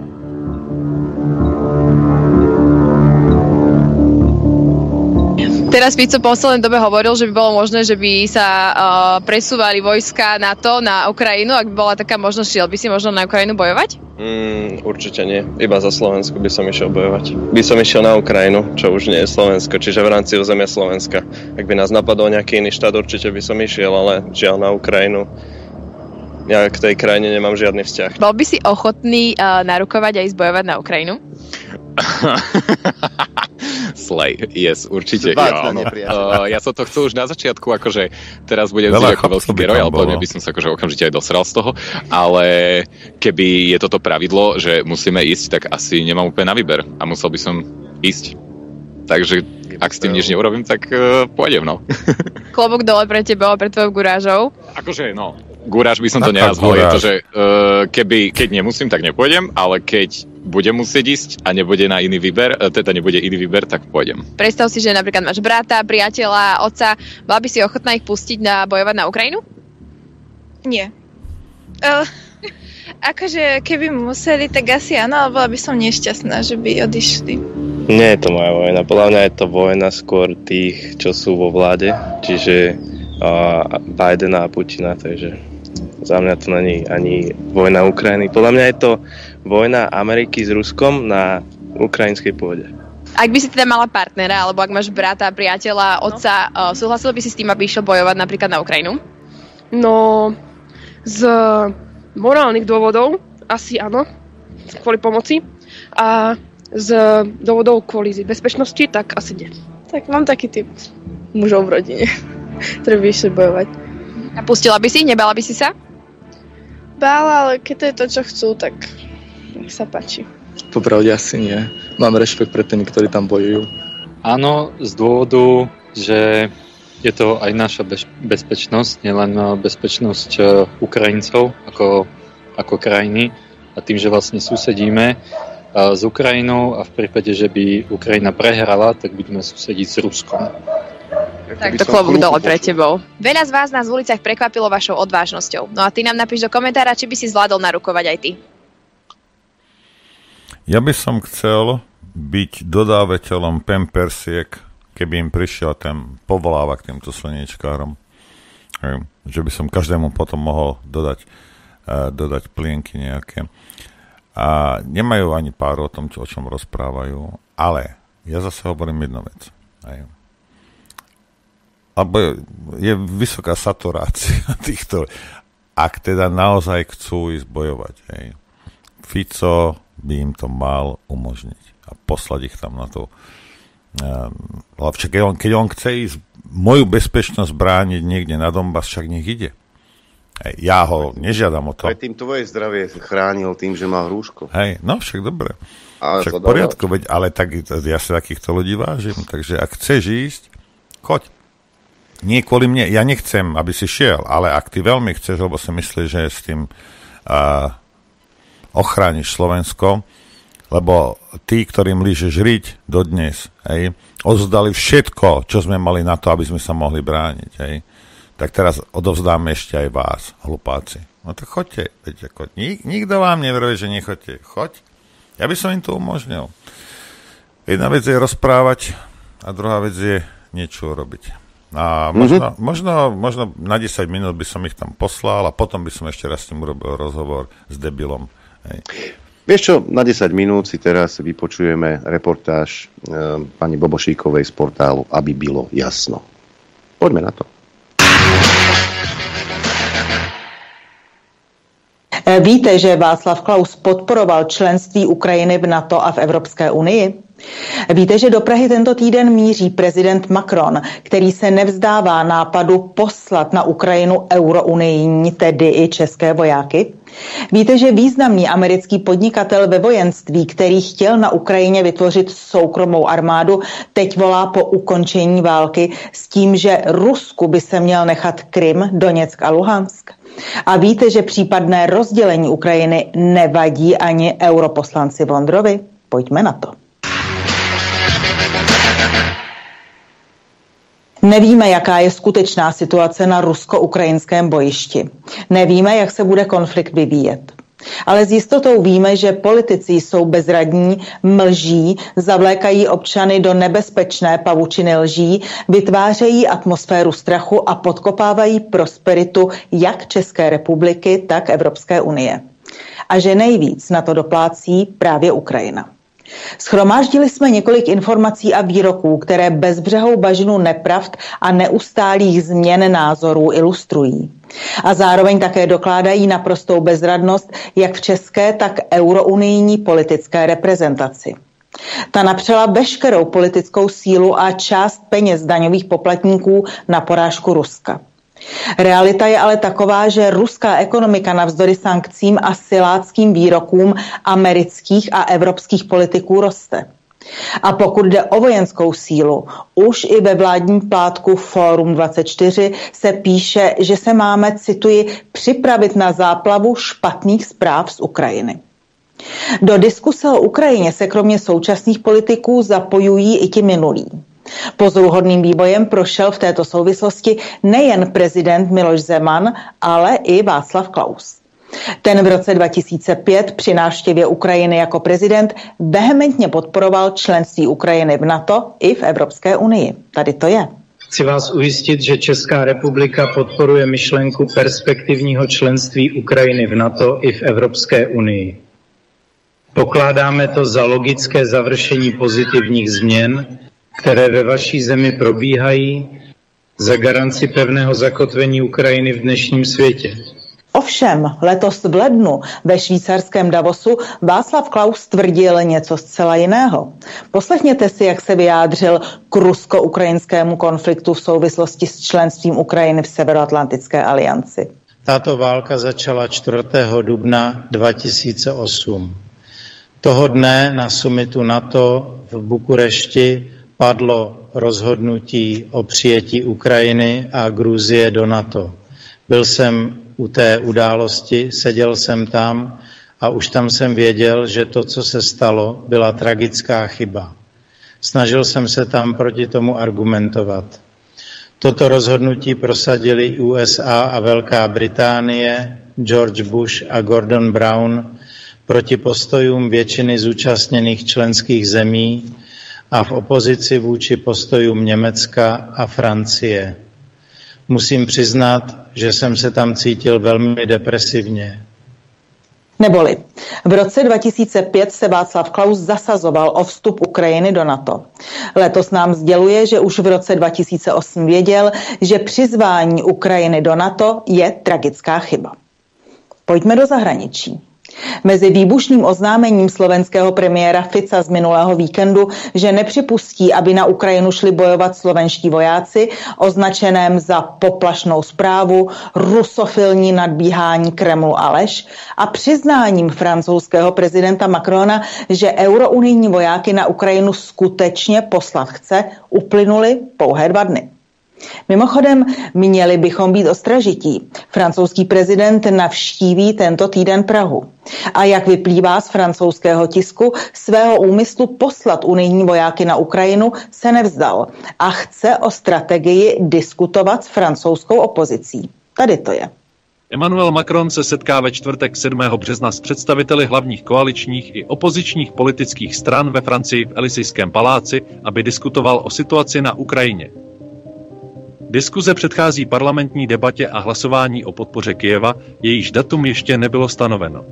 Teraz Fico po poslednej dobe hovoril, že by bolo možné, že by sa uh, presúvali vojska NATO na Ukrajinu, ak by bola taká možnosť, šiel by si možno na Ukrajinu bojovať? Mm, určite nie. Iba za Slovensko by som išiel bojovať. By som išiel na Ukrajinu, čo už nie je Slovensko, čiže v rámci územia Slovenska. Ak by nás napadol nejaký iný štát, určite by som išiel, ale žiaľ na Ukrajinu. Ja k tej krajine nemám žiadny vzťah. Bol by si ochotný uh, narukovať a ísť bojovať na Ukrajinu? Slay, yes, určite. Ja, no. uh, ja som to chcel už na začiatku, akože teraz budem zdiť ako veľký geroj, ale podľa by som sa akože okamžite aj dosral z toho, ale keby je toto pravidlo, že musíme ísť, tak asi nemám úplne na výber a musel by som ísť. Takže ak s tým nič neurobím, tak uh, pôjdem, no. Klobúk dole pre teba, pre tvojou gurážou. Akože, no, guráž by som to nenazval, je to, že uh, keby, keď nemusím, tak nepôjdem, ale keď budem musieť ísť a nebude na iný výber, teda nebude iný výber, tak pôjdem. Predstav si, že napríklad máš brata, priateľa, otca, bola by si ochotná ich pustiť na bojovať na Ukrajinu? Nie. Uh, akože keby museli, tak asi áno, ale bola by som nešťastná, že by odišli. Nie je to moja vojna, podľa mňa je to vojna skôr tých, čo sú vo vláde, čiže uh, Bidena a Putina, takže za mňa to není ani vojna Ukrajiny. Podľa mňa je to vojna Ameriky s Ruskom na ukrajinskej pôde. Ak by si teda mala partnera, alebo ak máš brata, priateľa, otca, no. súhlasil by si s tým, aby išiel bojovať napríklad na Ukrajinu? No, z morálnych dôvodov asi áno, kvôli pomoci. A z dôvodov kvôli bezpečnosti, tak asi nie. Tak mám taký typ mužov v rodine, ktorý by išli bojovať. A pustila by si? Nebala by si sa? Bála, ale keď to je to, čo chcú, tak nech sa páči. Popravde asi nie. Mám rešpekt pred tými, ktorí tam bojujú. Áno, z dôvodu, že je to aj naša bez- bezpečnosť, nielen bezpečnosť Ukrajincov ako, ako krajiny. A tým, že vlastne susedíme s Ukrajinou a v prípade, že by Ukrajina prehrala, tak budeme susediť s Ruskom. Tak to klobúk dole pre tebou. Veľa z vás nás v uliciach prekvapilo vašou odvážnosťou. No a ty nám napíš do komentára, či by si zvládol narukovať aj ty. Ja by som chcel byť dodávateľom pampersiek, keby im prišiel ten povolávak týmto slniečkárom. Že by som každému potom mohol dodať, uh, dodať plienky nejaké. A nemajú ani pár o tom, čo, o čom rozprávajú. Ale ja zase hovorím jednu vec. Aj. Lebo je vysoká saturácia týchto, ak teda naozaj chcú ísť bojovať. Hej. Fico by im to mal umožniť a poslať ich tam na to. Um, keď, on, keď on chce ísť moju bezpečnosť brániť niekde na Donbas, však nech ide. Hej, ja ho nežiadam o to. Aj tým tvoje zdravie chránil tým, že mal rúško. Hej, no však dobre. Ale však v poriadku, veď, ale tak, ja sa takýchto ľudí vážim. Takže ak chceš ísť, choď. Nie kvôli mne, ja nechcem, aby si šiel, ale ak ty veľmi chceš, lebo si myslíš, že s tým uh, ochrániš Slovensko, lebo tí, ktorým líže žriť dodnes, hej, odovzdali všetko, čo sme mali na to, aby sme sa mohli brániť, hej, tak teraz odovzdáme ešte aj vás, hlupáci. No tak choďte, veď, ako, nik, nikto vám neverí, že nechoďte, choď. Ja by som im to umožnil. Jedna vec je rozprávať a druhá vec je niečo robiť. A možno, mm-hmm. možno, možno na desať minút by som ich tam poslal a potom by som ešte raz s tým urobil rozhovor s debilom. Hej. Vieš čo, na desať minút si teraz vypočujeme reportáž e, pani Bobošíkovej z portálu Aby bylo jasno. Poďme na to. Víte, že Václav Klaus podporoval členství Ukrajiny v NATO a v Evropské unii? Víte, že do Prahy tento týden míří prezident Macron, který se nevzdává nápadu poslat na Ukrajinu eurounijní, tedy i české vojáky? Víte, že významný americký podnikatel ve vojenství, který chtěl na Ukrajině vytvořit soukromou armádu, teď volá po ukončení války s tím, že Rusku by se měl nechat Krym, Doněck a Luhansk? A víte, že případné rozdělení Ukrajiny nevadí ani europoslanci Vondrovi? Pojďme na to. Nevíme, jaká je skutečná situace na rusko-ukrajinském bojišti. Nevíme, jak se bude konflikt vyvíjet. Ale s jistotou víme, že politici jsou bezradní, mlží, zavlékají občany do nebezpečné pavučiny lží, vytvářejí atmosféru strachu a podkopávají prosperitu jak České republiky, tak Evropské unie. A že nejvíc na to doplácí právě Ukrajina. Schromáždili jsme několik informací a výroků, které bezbřehou bažinu nepravd a neustálých změn názorů ilustrují. A zároveň také dokládají naprostou bezradnost jak v české, tak eurounijní politické reprezentaci. Ta napřela veškerou politickou sílu a část peněz daňových poplatníků na porážku Ruska. Realita je ale taková, že ruská ekonomika navzdory sankcím a siláckým výrokům amerických a evropských politiků roste. A pokud jde o vojenskou sílu, už i ve vládním plátku Fórum dvacet čtyři se píše, že se máme, cituji, připravit na záplavu špatných zpráv z Ukrajiny. Do diskuse o Ukrajině se kromě současných politiků zapojují i ti minulí. Pozoruhodným vývojem prošel v této souvislosti nejen prezident Miloš Zeman, ale i Václav Klaus. Ten v roce dva tisíce pět při návštěvě Ukrajiny jako prezident vehementně podporoval členství Ukrajiny v NATO i v Evropské unii. Tady to je. Chci vás ujistit, že Česká republika podporuje myšlenku perspektivního členství Ukrajiny v NATO i v Evropské unii. Pokládáme to za logické završení pozitivních změn, které ve vaší zemi probíhají, za garanci pevného zakotvení Ukrajiny v dnešním světě. Ovšem, letos v lednu ve švýcarském Davosu Václav Klaus tvrdil něco zcela jiného. Poslechněte si, jak se vyjádřil k rusko-ukrajinskému konfliktu v souvislosti s členstvím Ukrajiny v Severoatlantické alianci. Tato válka začala čtvrtého dubna dva tisíce osm. Toho dne na summitu NATO v Bukurešti padlo rozhodnutí o přijetí Ukrajiny a Gruzie do NATO. Byl jsem u té události, seděl jsem tam a už tam jsem věděl, že to, co se stalo, byla tragická chyba. Snažil jsem se tam proti tomu argumentovat. Toto rozhodnutí prosadili U S A a Velká Británie, George Bush a Gordon Brown proti postojům většiny zúčastněných členských zemí a v opozici vůči postojům Německa a Francie. Musím přiznat, že jsem se tam cítil velmi depresivně. Neboli, v roce dva tisíce pět se Václav Klaus zasazoval o vstup Ukrajiny do NATO. Letos nám sděluje, že už v roce dva tisíce osm věděl, že přizvání Ukrajiny do NATO je tragická chyba. Pojďme do zahraničí. Mezi výbušným oznámením slovenského premiéra Fica z minulého víkendu, že nepřipustí, aby na Ukrajinu šli bojovat slovenští vojáci, označeném za poplašnou zprávu, rusofilní nadbíhání Kremlu a lež, a přiznáním francouzského prezidenta Macrona, že eurounijní vojáky na Ukrajinu skutečně poslat chce, uplynuly pouhé dva dny. Mimochodem, měli bychom být ostražití. Francouzský prezident navštíví tento týden Prahu. A jak vyplývá z francouzského tisku, svého úmyslu poslat unijní vojáky na Ukrajinu se nevzdal a chce o strategii diskutovat s francouzskou opozicí. Tady to je. Emmanuel Macron se setká ve čtvrtek sedmého března s představiteli hlavních koaličních i opozičních politických stran ve Francii v Elysejském paláci, aby diskutoval o situaci na Ukrajině. Diskuze předchází parlamentní debatě a hlasování o podpoře Kyjeva, jejíž datum ještě nebylo stanoveno.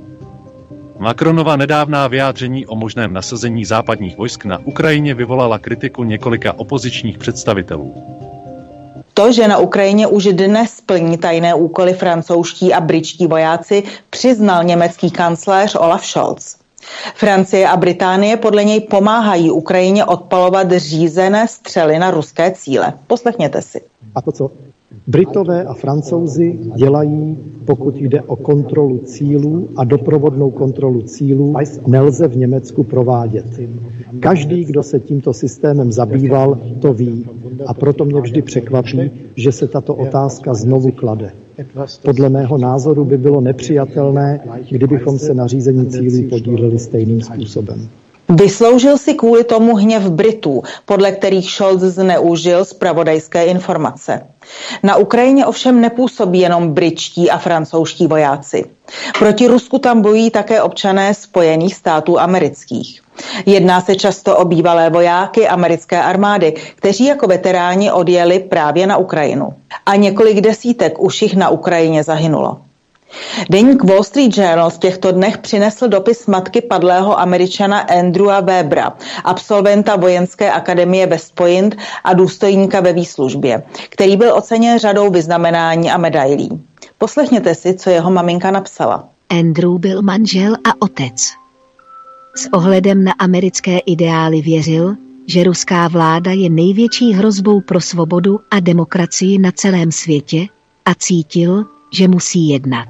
Macronova nedávná vyjádření o možném nasazení západních vojsk na Ukrajině vyvolala kritiku několika opozičních představitelů. To, že na Ukrajině už dnes plní tajné úkoly francouzští a britští vojáci, přiznal německý kancléř Olaf Scholz. Francie a Británie podle něj pomáhají Ukrajině odpalovat řízené střely na ruské cíle. Poslechněte si. A to, co Britové a Francouzi dělají, pokud jde o kontrolu cílů a doprovodnou kontrolu cílů, nelze v Německu provádět. Každý, kdo se tímto systémem zabýval, to ví. A proto mě vždy překvapí, že se tato otázka znovu klade. Podle mého názoru by bylo nepřijatelné, kdybychom se na řízení cílů podíleli stejným způsobem. Vysloužil si kvůli tomu hněv Britů, podle kterých Scholz zneužil zpravodajské informace. Na Ukrajině ovšem nepůsobí jenom britští a francouzští vojáci. Proti Rusku tam bojují také občané Spojených států amerických. Jedná se často o bývalé vojáky americké armády, kteří jako veteráni odjeli právě na Ukrajinu. A několik desítek už jich na Ukrajině zahynulo. Deník Wall Street Journal v těchto dnech přinesl dopis matky padlého Američana Andrewa Webera, absolventa vojenské akademie West Point a důstojníka ve výslužbě, který byl oceněn řadou vyznamenání a medailí. Poslechněte si, co jeho maminka napsala. Andrew byl manžel a otec. S ohledem na americké ideály věřil, že ruská vláda je největší hrozbou pro svobodu a demokracii na celém světě a cítil, že musí jednat.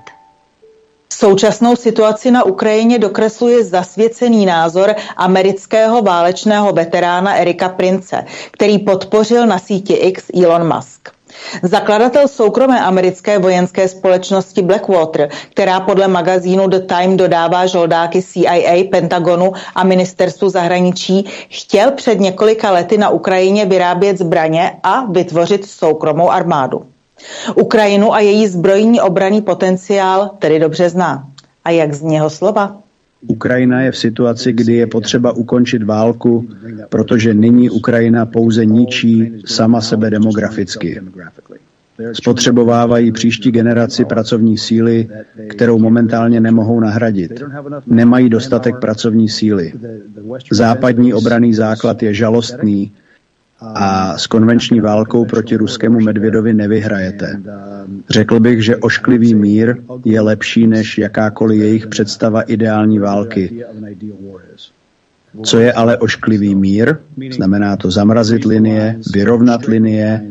Současnou situaci na Ukrajině dokresluje zasvěcený názor amerického válečného veterána Erika Prince, který podpořil na síti X Elon Musk. Zakladatel soukromé americké vojenské společnosti Blackwater, která podle magazínu The Time dodává žoldáky C I A, Pentagonu a ministerstvu zahraničí, chtěl před několika lety na Ukrajině vyrábět zbraně a vytvořit soukromou armádu. Ukrajinu a její zbrojní obranný potenciál tedy dobře zná. A jak zní jeho slova? Ukrajina je v situaci, kdy je potřeba ukončit válku, protože nyní Ukrajina pouze ničí sama sebe demograficky. Spotřebovávají příští generaci pracovní síly, kterou momentálně nemohou nahradit. Nemají dostatek pracovní síly. Západní obranný základ je žalostný a s konvenční válkou proti ruskému medvědovi nevyhrajete. Řekl bych, že ošklivý mír je lepší než jakákoliv jejich představa ideální války. Co je ale ošklivý mír? Znamená to zamrazit linie, vyrovnat linie,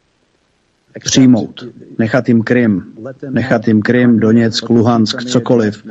přijmout, nechat jim Krym, nechat jim Krym, Doněck, Luhansk, cokoliv.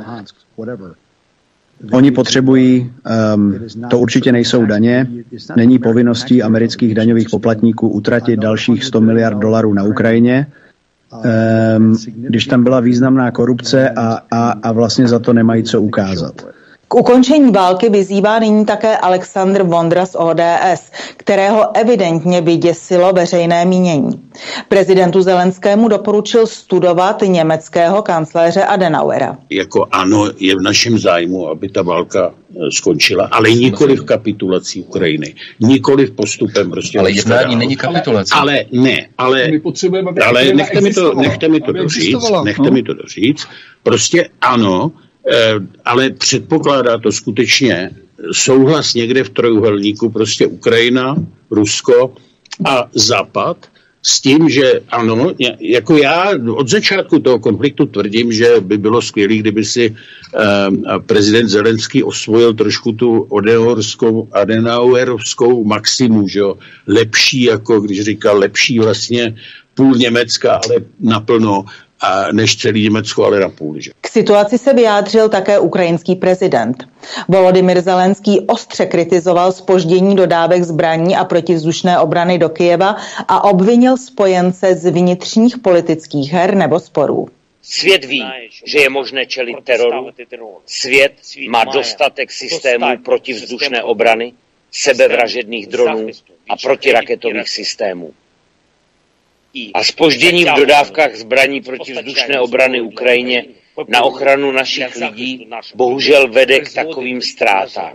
Oni potřebují, um, to určitě nejsou daně, není povinností amerických daňových poplatníků utratit dalších sto miliard dolarů na Ukrajině, um, když tam byla významná korupce a, a, a vlastně za to nemají co ukázat. K ukončení války vyzývá nyní také Alexandr Vondra z O D S, kterého evidentně vyděsilo veřejné mínění. Prezidentu Zelenskému doporučil studovat německého kancléře Adenauera. Jako ano, je v našem zájmu, aby ta válka skončila, ale nikoli v kapitulací Ukrajiny, nikoli v postupem prostě. Ale jednání není kapitulace. Ale ne, ale, ale nechte mi to, nechte mi to doříct, nechte mi to doříct. Prostě ano, ale předpokládá to skutečně souhlas někde v trojuhelníku, prostě Ukrajina, Rusko a Západ, s tím, že ano, jako já od začátku toho konfliktu tvrdím, že by bylo skvělé, kdyby si uh, prezident Zelenský osvojil trošku tu Adenauerovskou, Adenauerovskou maximu, že jo, lepší, jako když říkal, lepší vlastně půl Německa, ale naplno, a než celý Německo, ale na půl. Že? K situaci se vyjádřil také ukrajinský prezident. Volodymyr Zelenský ostře kritizoval zpoždění dodávek zbraní a protivzdušné obrany do Kyjeva a obvinil spojence z vnitřních politických her nebo sporů. Svět ví, že je možné čelit teroru. Svět má dostatek systémů protivzdušné obrany, sebevražedných dronů a protiraketových systémů. A zpoždění v dodávkách zbraní protivzdušné obrany Ukrajině na ochranu našich lidí bohužel vede k takovým ztrátám.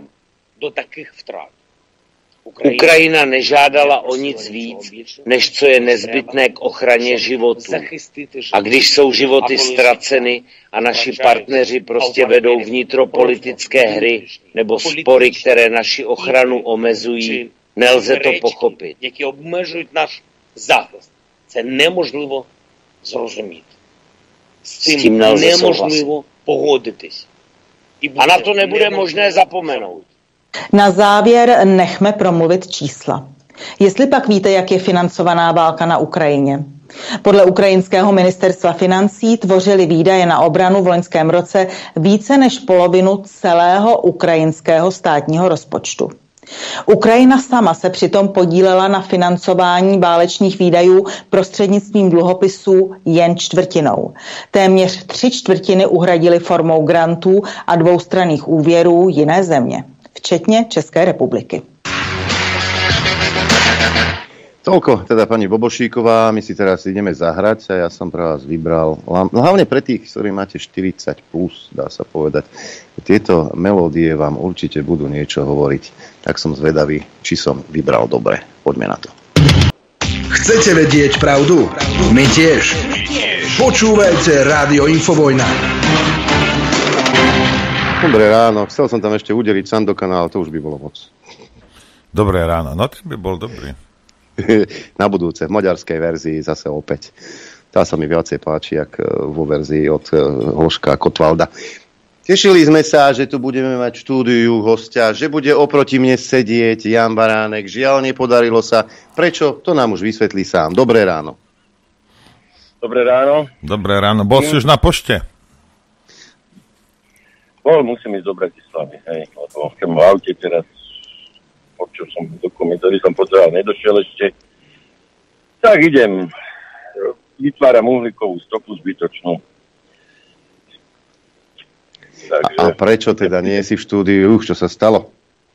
Ukrajina nežádala o nic víc, než co je nezbytné k ochraně životů. A když jsou životy ztraceny a naši partneři prostě vedou vnitropolitické hry nebo spory, které naši ochranu omezují, nelze to pochopit. Це неможливо зрозуміти. З цим неможливо погодитись. A na to nebude možné zapomenout. Na závěr nechme promluvit čísla. Jestli pak víte, jak je financovaná válka na Ukrajině. Podle ukrajinského ministerstva financí tvořily výdaje na obranu v loňském roce více než polovinu celého ukrajinského státního rozpočtu. Ukrajina sama se přitom podílela na financování válečných výdajů prostřednictvím dluhopisů jen čtvrtinou. Téměř tři čtvrtiny uhradily formou grantů a dvoustranných úvěrů jiné země, včetně České republiky. Toľko teda pani Bobošíková, my si teraz ideme zahrať a ja som pre vás vybral, hlavne pre tých, ktorí máte štyridsať plus, dá sa povedať. Tieto melódie vám určite budú niečo hovoriť, tak som zvedavý, či som vybral dobre. Poďme na to. Chcete vedieť pravdu? My tiež. Počúvajte Rádio Infovojna. Dobré ráno, chcel som tam ešte udeliť Sandokan, ale to už by bolo moc. Dobré ráno, no to by bol dobrý. Na budúce, v maďarskej verzii zase opäť. Tá sa mi viacej páči, jak vo verzii od Hloška Kotvalda. Tešili sme sa, že tu budeme mať štúdiu hostia, že bude oproti mne sedieť Jan Baránek. Žiaľ, nepodarilo sa. Prečo? To nám už vysvetlí sám. Dobré ráno. Dobré ráno. Dobré ráno. Bol si už na pošte? Bol, musím ísť do Bratislavy. Hej, lebo keď v aute teraz čo som dokument, ktorý som potreboval, nedošiel ešte. Tak idem. Vytváram uhlíkovú stopu zbytočnú. Takže... A prečo teda nie si v štúdiu? Čo sa stalo?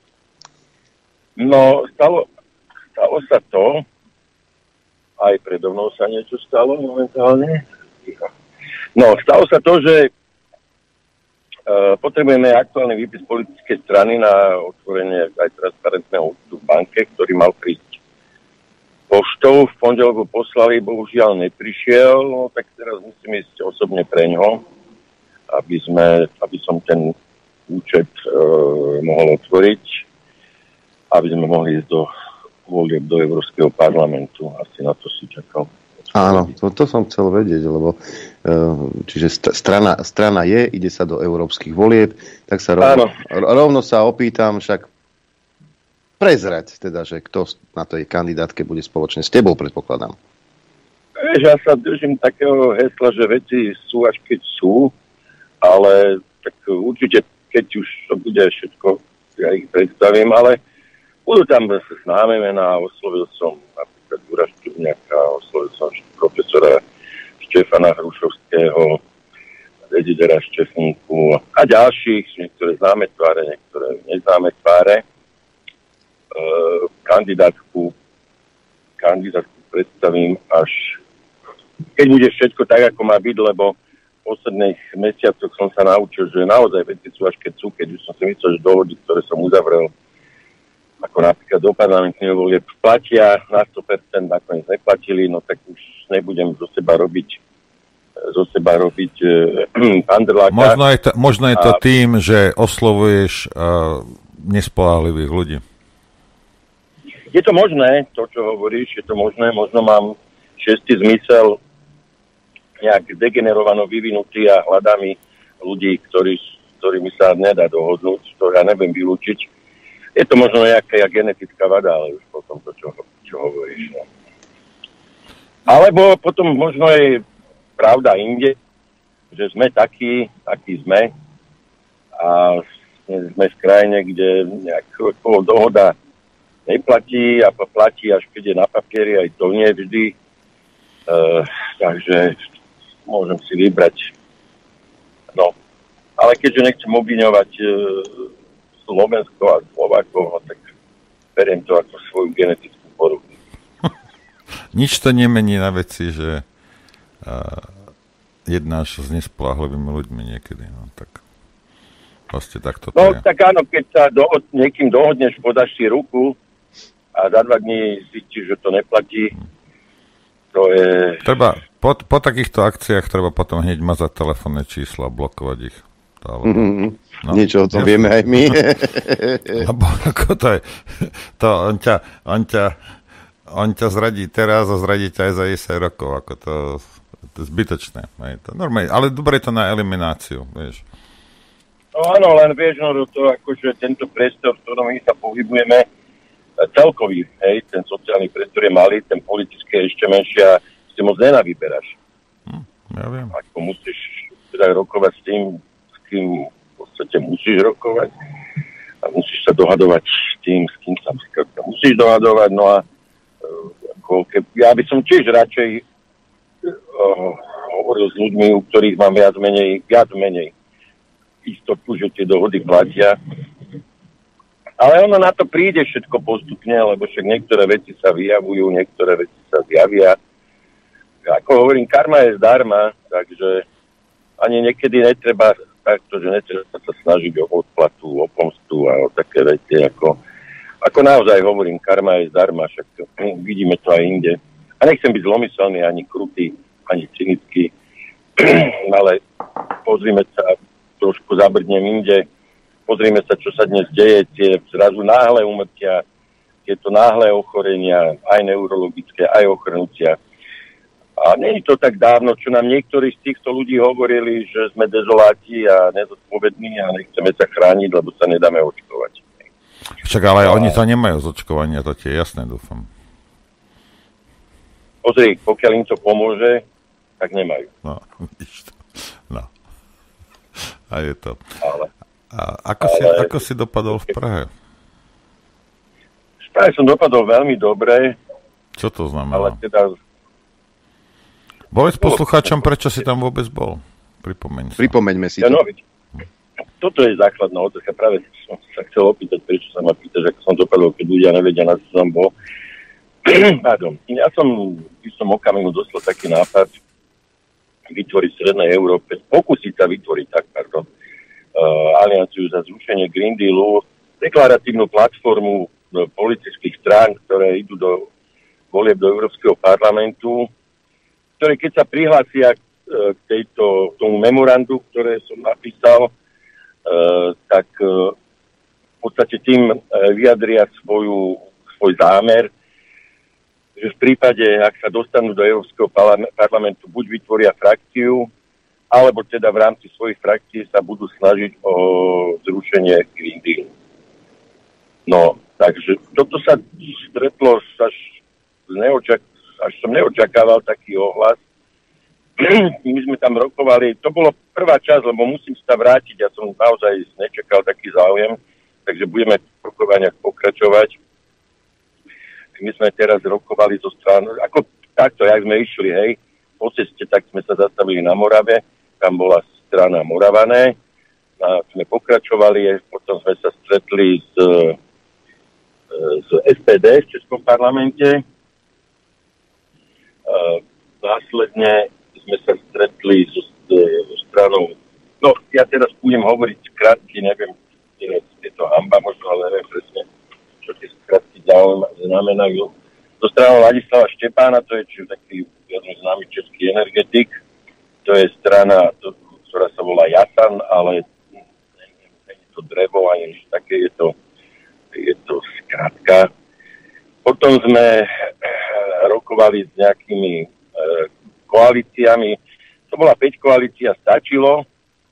No, stalo, stalo sa to. Aj predo mnou sa niečo stalo momentálne. No, stalo sa to, že Uh, potrebujeme aktuálny výpis politickej strany na otvorenie aj transparentného účtu v banke, ktorý mal prísť poštou. V pondelok ho poslali, bohužiaľ neprišiel, no tak teraz musím ísť osobne preňho, aby, sme, aby som ten účet uh, mohol otvoriť, aby sme mohli ísť do volieb do Európskeho parlamentu. Asi na to si čakal. Áno, to, to som chcel vedieť, lebo čiže strana, strana je, ide sa do európskych volieb, tak sa rovno, rovno sa opýtam, však prezrať, teda, že kto na tej kandidátke bude spoločne s tebou, predpokladám. Vieš, ja sa držím takého hesla, že veci sú až keď sú, ale tak určite, keď už to bude všetko, ja ich predstavím, ale budú tam zase známe mená, oslovil som Dura Štubňaka, oslovil som profesora Štefana Hrušovského, redidera Štefnku a ďalších, niektoré známe tváre, niektoré neznáme tváre. E, kandidátku, kandidátku predstavím až keď bude všetko tak, ako má byť, lebo v posledných mesiacoch som sa naučil, že naozaj veci sú až keď sú, keď už som si myslel, že dohody, ktoré som uzavrel, ako napríklad do parlamentných volieb platia na sto percent, nakoniec neplatili, no tak už nebudem zo seba robiť zo seba robiť e, pandrláka. Možno je to, možno je to a... tým, že oslovuješ uh, nespoľahlivých ľudí. Je to možné, to, čo hovoríš, je to možné, možno mám šestý zmysel nejak degenerovano vyvinutý a hľadáme ľudí, ktorí, ktorými sa nedá dohodnúť, to ja neviem vylúčiť. Je to možno nejaká genetická vada, ale už potom to, čo, čo hovoríš. No. Alebo potom možno je pravda inde, že sme takí, akí sme a sme v krajine, kde nejaká dohoda neplatí a platí, až keď je na papieri, aj to nie vždy. Uh, takže môžem si vybrať. No, ale keďže nechcem obviňovať uh, Slovensko a Slovákov, no, tak beriem to ako svoju genetickú poruchu. Nič to nemení na veci, že uh, jednáš s nespoľahlivými ľuďmi niekedy, no tak vlastne takto to No je. tak áno, keď sa dohod, niekým dohodneš, podáš si ruku a za dva dní zistíš, že to neplatí, to je... Treba, po, po takýchto akciách treba potom hneď mazať telefónne čísla a blokovať ich. To, mm-hmm. no, niečo o tom vieme aj my. Lebo ako to je, to on ťa, on ťa on ťa zradí teraz a zradí ťa aj za desať rokov, ako to, to je zbytočné. Je to normálne, ale dobre je to na elimináciu, vieš. No áno, len vieš, no to akože tento priestor, v ktorom my sa pohybujeme, celkový, hej, ten sociálny priestor je malý, ten politický je ešte menší a si moc nenavyberáš. Hm, ja viem. Ako musíš teda rokovať s tým, s kým v podstate musíš rokovať a musíš sa dohadovať s tým, s kým sa musíš dohadovať, no a ako, keď, ja by som tiež radšej uh, hovoril s ľuďmi, u ktorých mám viac menej, viac menej istotu, že tie dohody platia. Ale ono na to príde všetko postupne, lebo však niektoré veci sa vyjavujú, niektoré veci sa zjavia. Ako hovorím, karma je zdarma, takže ani niekedy netreba takto, že netreba sa snažiť o odplatu, o pomstu a o také veci, ako, ako naozaj hovorím, karma je zdarma, však vidíme to aj inde. A nechcem byť zlomyselný, ani krutý, ani cynický, ale pozrime sa, trošku zabrdnem inde, pozrime sa, čo sa dnes deje, tie zrazu náhle úmrtia, tieto náhle ochorenia, aj neurologické, aj ochrnutia. A nie je to tak dávno, čo nám niektorí z týchto ľudí hovorili, že sme dezoláti a nezodpovední a nechceme sa chrániť, lebo sa nedáme očkovať. Však ale a... oni to nemajú z očkovania, to tie je jasné, dúfam. Pozri, pokiaľ im to pomôže, tak nemajú. No, vidíš to. No. A je to. Ale... A ako, ale... si, ako si dopadol v Prahe? V Prahe som dopadol veľmi dobre. Čo to znamená? Ale teda... Povedz poslucháčom, prečo si tam vôbec bol. Pripomeň sa. Pripomeňme si to. Ja, no, toto je základná otázka. Práve som sa chcel opýtať, prečo sa ma pýtaš, ako som dopadol, keď ľudia nevedia, na čo som bol. Pardon. Ja som v istom okamihu dostal taký nápad vytvoriť v Strednej Európe, pokúsiť sa vytvoriť tak, pardon, Uh, alianciu za zrušenie Green Dealu, deklaratívnu platformu uh, politických strán, ktoré idú do volieb do Európskeho parlamentu, ktoré keď sa prihlásia uh, k tejto, tomu memorandu, ktoré som napísal, uh, tak uh, v podstate tým uh, vyjadria svoju, svoj zámer, že v prípade, ak sa dostanú do Európskeho parlamentu, buď vytvoria frakciu, alebo teda v rámci svojich frakcií sa budú snažiť o zrušenie Green Deal. No, takže toto sa stretlo až, neočak- až som neočakával taký ohlas. My sme tam rokovali, to bolo prvá časť, lebo musím sa vrátiť, ja som naozaj nečakal taký záujem, takže budeme v rokovaniach pokračovať. My sme teraz rokovali zo strany, ako takto, jak sme išli, hej, po ceste, tak sme sa zastavili na Morave, tam bola strana Moravané, a sme pokračovali, potom sme sa stretli s, s es pé dé v Českom parlamente. Následne sme sa stretli so, so stranou, no ja teraz budem hovoriť skratky, neviem, teraz je to hamba, možno, ale neviem presne, čo tie skratky znamenajú. So stranou Ladislava Štepána, to je či taký jeden známy český energetik. To je strana, to, ktorá sa volá Jasan, ale nie je to drevo, ani nič také, je to, je to skratka. Potom sme rokovali s nejakými e, koalíciami. To bola päť koalícia, stačilo.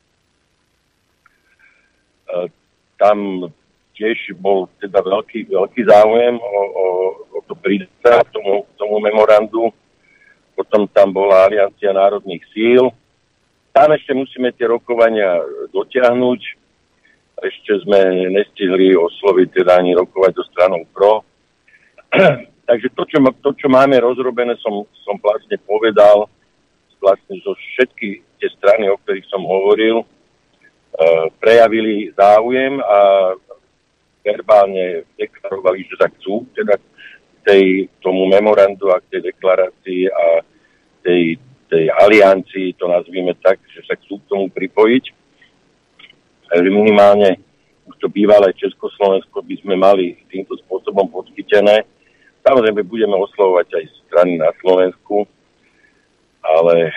E, tam tiež bol teda veľký, veľký záujem o, o, o to pridať tomu, tomu memorandu. Potom tam bola Aliancia národných síl. Tam ešte musíme tie rokovania dotiahnuť. Ešte sme nestihli osloviť teda ani rokovať so stranou pro. Takže to čo, to, čo máme rozrobené, som, som vlastne povedal, vlastne zo všetky tie strany, o ktorých som hovoril, e, prejavili záujem a verbálne deklarovali, že sa chcú teda tej, tomu memorandu a k tej deklarácii a tej, tej aliancii, to nazvime tak, že sa chcú k tomu pripojiť. Takže minimálne už to bývalé Československo by sme mali týmto spôsobom podchytené. Samozrejme budeme oslovovať aj strany na Slovensku, ale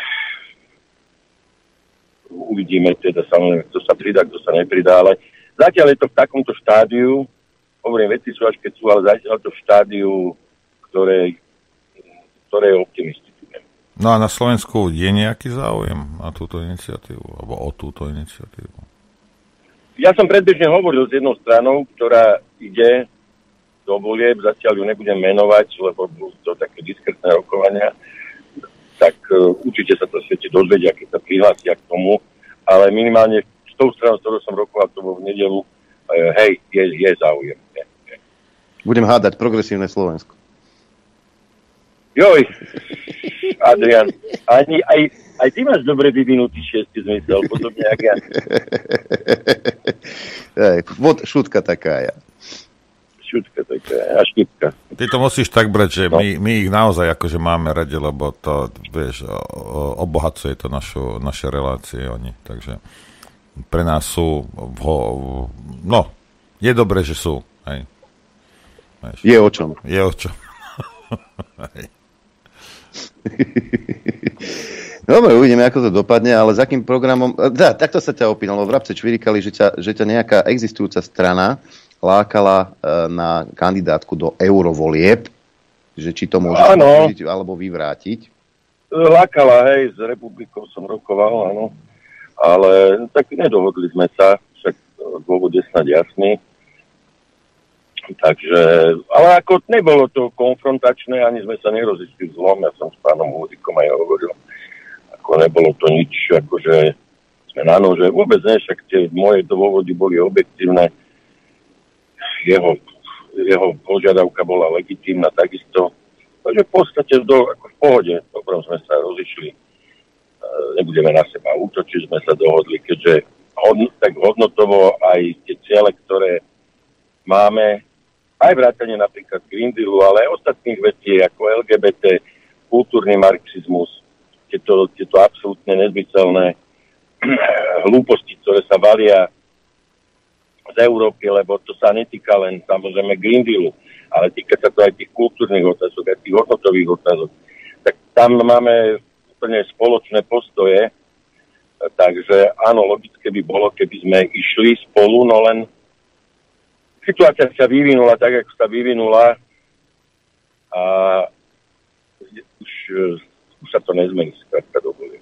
uvidíme teda samozrejme, kto sa pridá, kto sa nepridá, ale zatiaľ je to v takomto štádiu, hovorím, veci sú až keď sú, ale zatiaľ to v štádiu, ktoré, ktoré je optimistické. No a na Slovensku je nejaký záujem na túto iniciatívu, alebo o túto iniciatívu? Ja som predbežne hovoril s jednou stranou, ktorá ide do volieb, zatiaľ ju nebudem menovať, lebo budú to také diskrétne rokovania, tak uh, určite sa to svete dozvedia, keď sa prihlásia k tomu, ale minimálne s tou stranou, s ktorou som rokoval, to bol v nedelu, uh, hej, je, je záujem. Je, je. Budem hádať progresívne Slovensko. Joj, Adrian, ani, aj, aj ty máš dobre vyvinutý šiestý zmysel, podobne jak ja. Hej, vod, šutka taká ja. Šutka taká a štipka. Ty to musíš tak brať, že no. my, my ich naozaj akože máme radi, lebo to, vieš, obohacuje to našu, naše relácie oni, takže pre nás sú v, no, je dobré, že sú, hej. Vieš, je o čom. Je o čom. Hej. Dobre, uvidíme, ako to dopadne, ale za akým programom... Dá, takto sa ťa opýtal, v Vrabce čvirikali, že ťa, že ťa nejaká existujúca strana lákala e, na kandidátku do eurovolieb, že či to môže použiť alebo vyvrátiť. Lákala, hej, s Republikou som rokoval, áno, ale tak nedohodli sme sa, však dôvod je snad jasný. Takže, ale ako nebolo to konfrontačné, ani sme sa nerozišli zlom, ja som s pánom Húzikom aj hovoril, ako nebolo to nič, akože sme na nože, vôbec ne, však tie moje dôvody boli objektívne, jeho, jeho požiadavka bola legitímna takisto, takže v podstate do, ako v pohode, dobrom sme sa rozišli, nebudeme na seba útočiť, sme sa dohodli, keďže hodno, tak hodnotovo aj tie ciele, ktoré máme, aj vrátane napríklad Green Dealu, ale aj ostatných vecí ako el gé bé té, kultúrny marxizmus, tieto, tieto absolútne nezmyselné hlúposti, ktoré sa valia z Európy, lebo to sa netýka len samozrejme Green Dealu, ale týka sa to aj tých kultúrnych otázok, aj tých hodnotových otázok. Tak tam máme úplne spoločné postoje, takže áno, logické by bolo, keby sme išli spolu, no len situácia sa vyvinula tak, ako sa vyvinula a už, už sa to nezmení skrátka do volieb.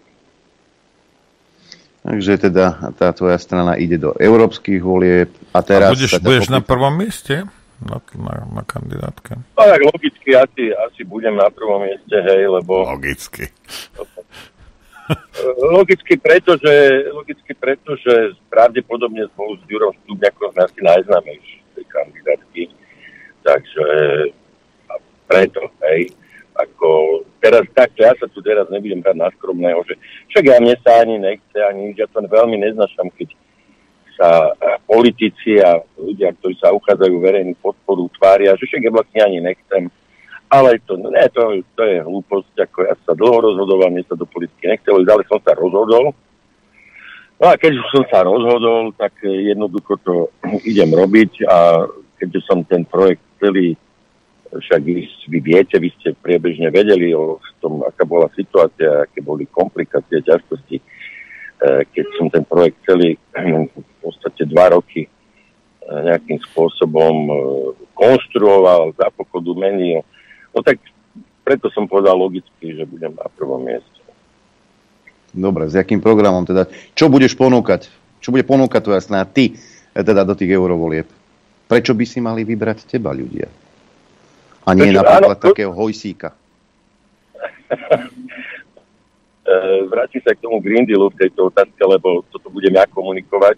Takže teda tá tvoja strana ide do európskych volieb a teraz... A budeš, budeš na prvom mieste na, na, na kandidátke? No tak logicky asi, asi budem na prvom mieste, hej, lebo... Logicky. Logicky preto, že, logicky preto, že pravdepodobne spolu s Ďurom Stupňakom sme asi najznámejší kandidátky. Takže preto, hej, ako teraz takto, ja sa tu teraz nebudem brať na skromného, že však ja mne sa ani nechce, ani ja to veľmi neznašam, keď sa politici a ľudia, ktorí sa uchádzajú verejnú podporu, tvária, že však ja vlastne ani nechcem. Ale to, ne, to, to je hlúposť, ako ja sa dlho rozhodoval, mne sa do politiky nechcelo, ale som sa rozhodol. No a keď už som sa rozhodol, tak jednoducho to idem robiť a keďže som ten projekt celý, však vy viete, vy ste priebežne vedeli o tom, aká bola situácia, aké boli komplikácie, ťažkosti, keď som ten projekt celý v podstate dva roky nejakým spôsobom konštruoval, za pochodu menil. No tak preto povedal logicky, že budem na prvom mieste. Dobre, s jakým programom teda? Čo budeš ponúkať? Čo bude ponúkať tvoja strana ty teda do tých eurovolieb? Prečo by si mali vybrať teba ľudia? A nie Prečo, napríklad áno, takého Hojsíka. Vrátim sa k tomu Green Dealu v tejto otázke, lebo toto budem ja komunikovať.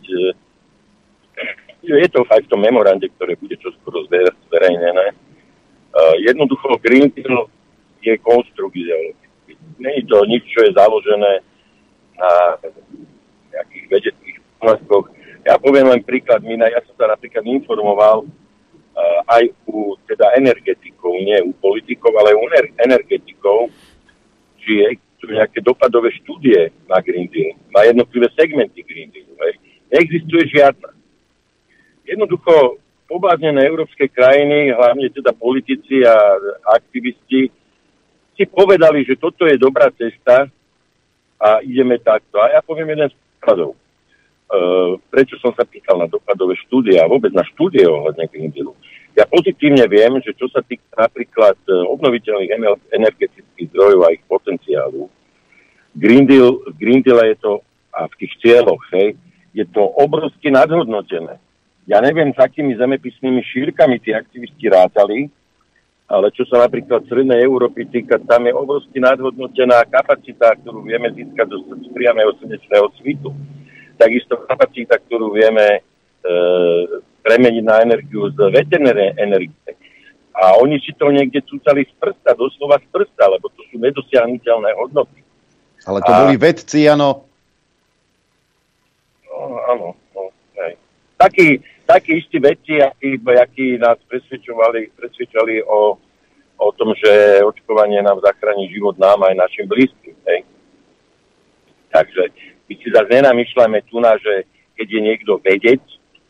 Je to aj v tom memorande, ktoré bude čoskoro zverejnené. Jednoducho Green Deal je konstrukt ideologický. Nie je to nič, čo je založené na nejakých vedeckých poznatkoch. Ja poviem len príklad. Ja som sa napríklad informoval aj u teda energetikov, nie u politikov, ale u energetikov, či existujú nejaké dopadové štúdie na Green Deal, na jednotlivé segmenty Green Dealu. Neexistuje žiadna. Jednoducho pobláznené európske krajiny, hlavne teda politici a aktivisti, si povedali, že toto je dobrá cesta a ideme takto. A ja poviem jeden z príkladov. Uh, prečo som sa pýtal na dopadové štúdie a vôbec na štúdie ohľadne Green Dealu. Ja pozitívne viem, že čo sa týka napríklad obnoviteľných energetických zdrojov a ich potenciálu, Green Deal, Green Deal je to, a v tých cieľoch, hej, je to obrovsky nadhodnotené. Ja neviem, s akými zemepisnými šírkami tí aktivisti rátali, ale čo sa napríklad Strednej Európy týka, tam je obrovsky nadhodnotená kapacita, ktorú vieme získať z priamého slnečného svitu. Takisto kapacita, ktorú vieme e, premeniť na energiu z veternej energie. A oni si to niekde cúcali z prsta, doslova z prsta, lebo to sú nedosiahnuteľné hodnoty. Ale to a... boli vedci, áno. No, áno. No, hej. Takí, takí istí vedci, akí, akí nás presvedčovali, presvedčali o, o tom, že očkovanie nám zachráni život nám aj našim blízkym. Hej. Takže my si zase nenamýšľame tu na, že keď je niekto vedec,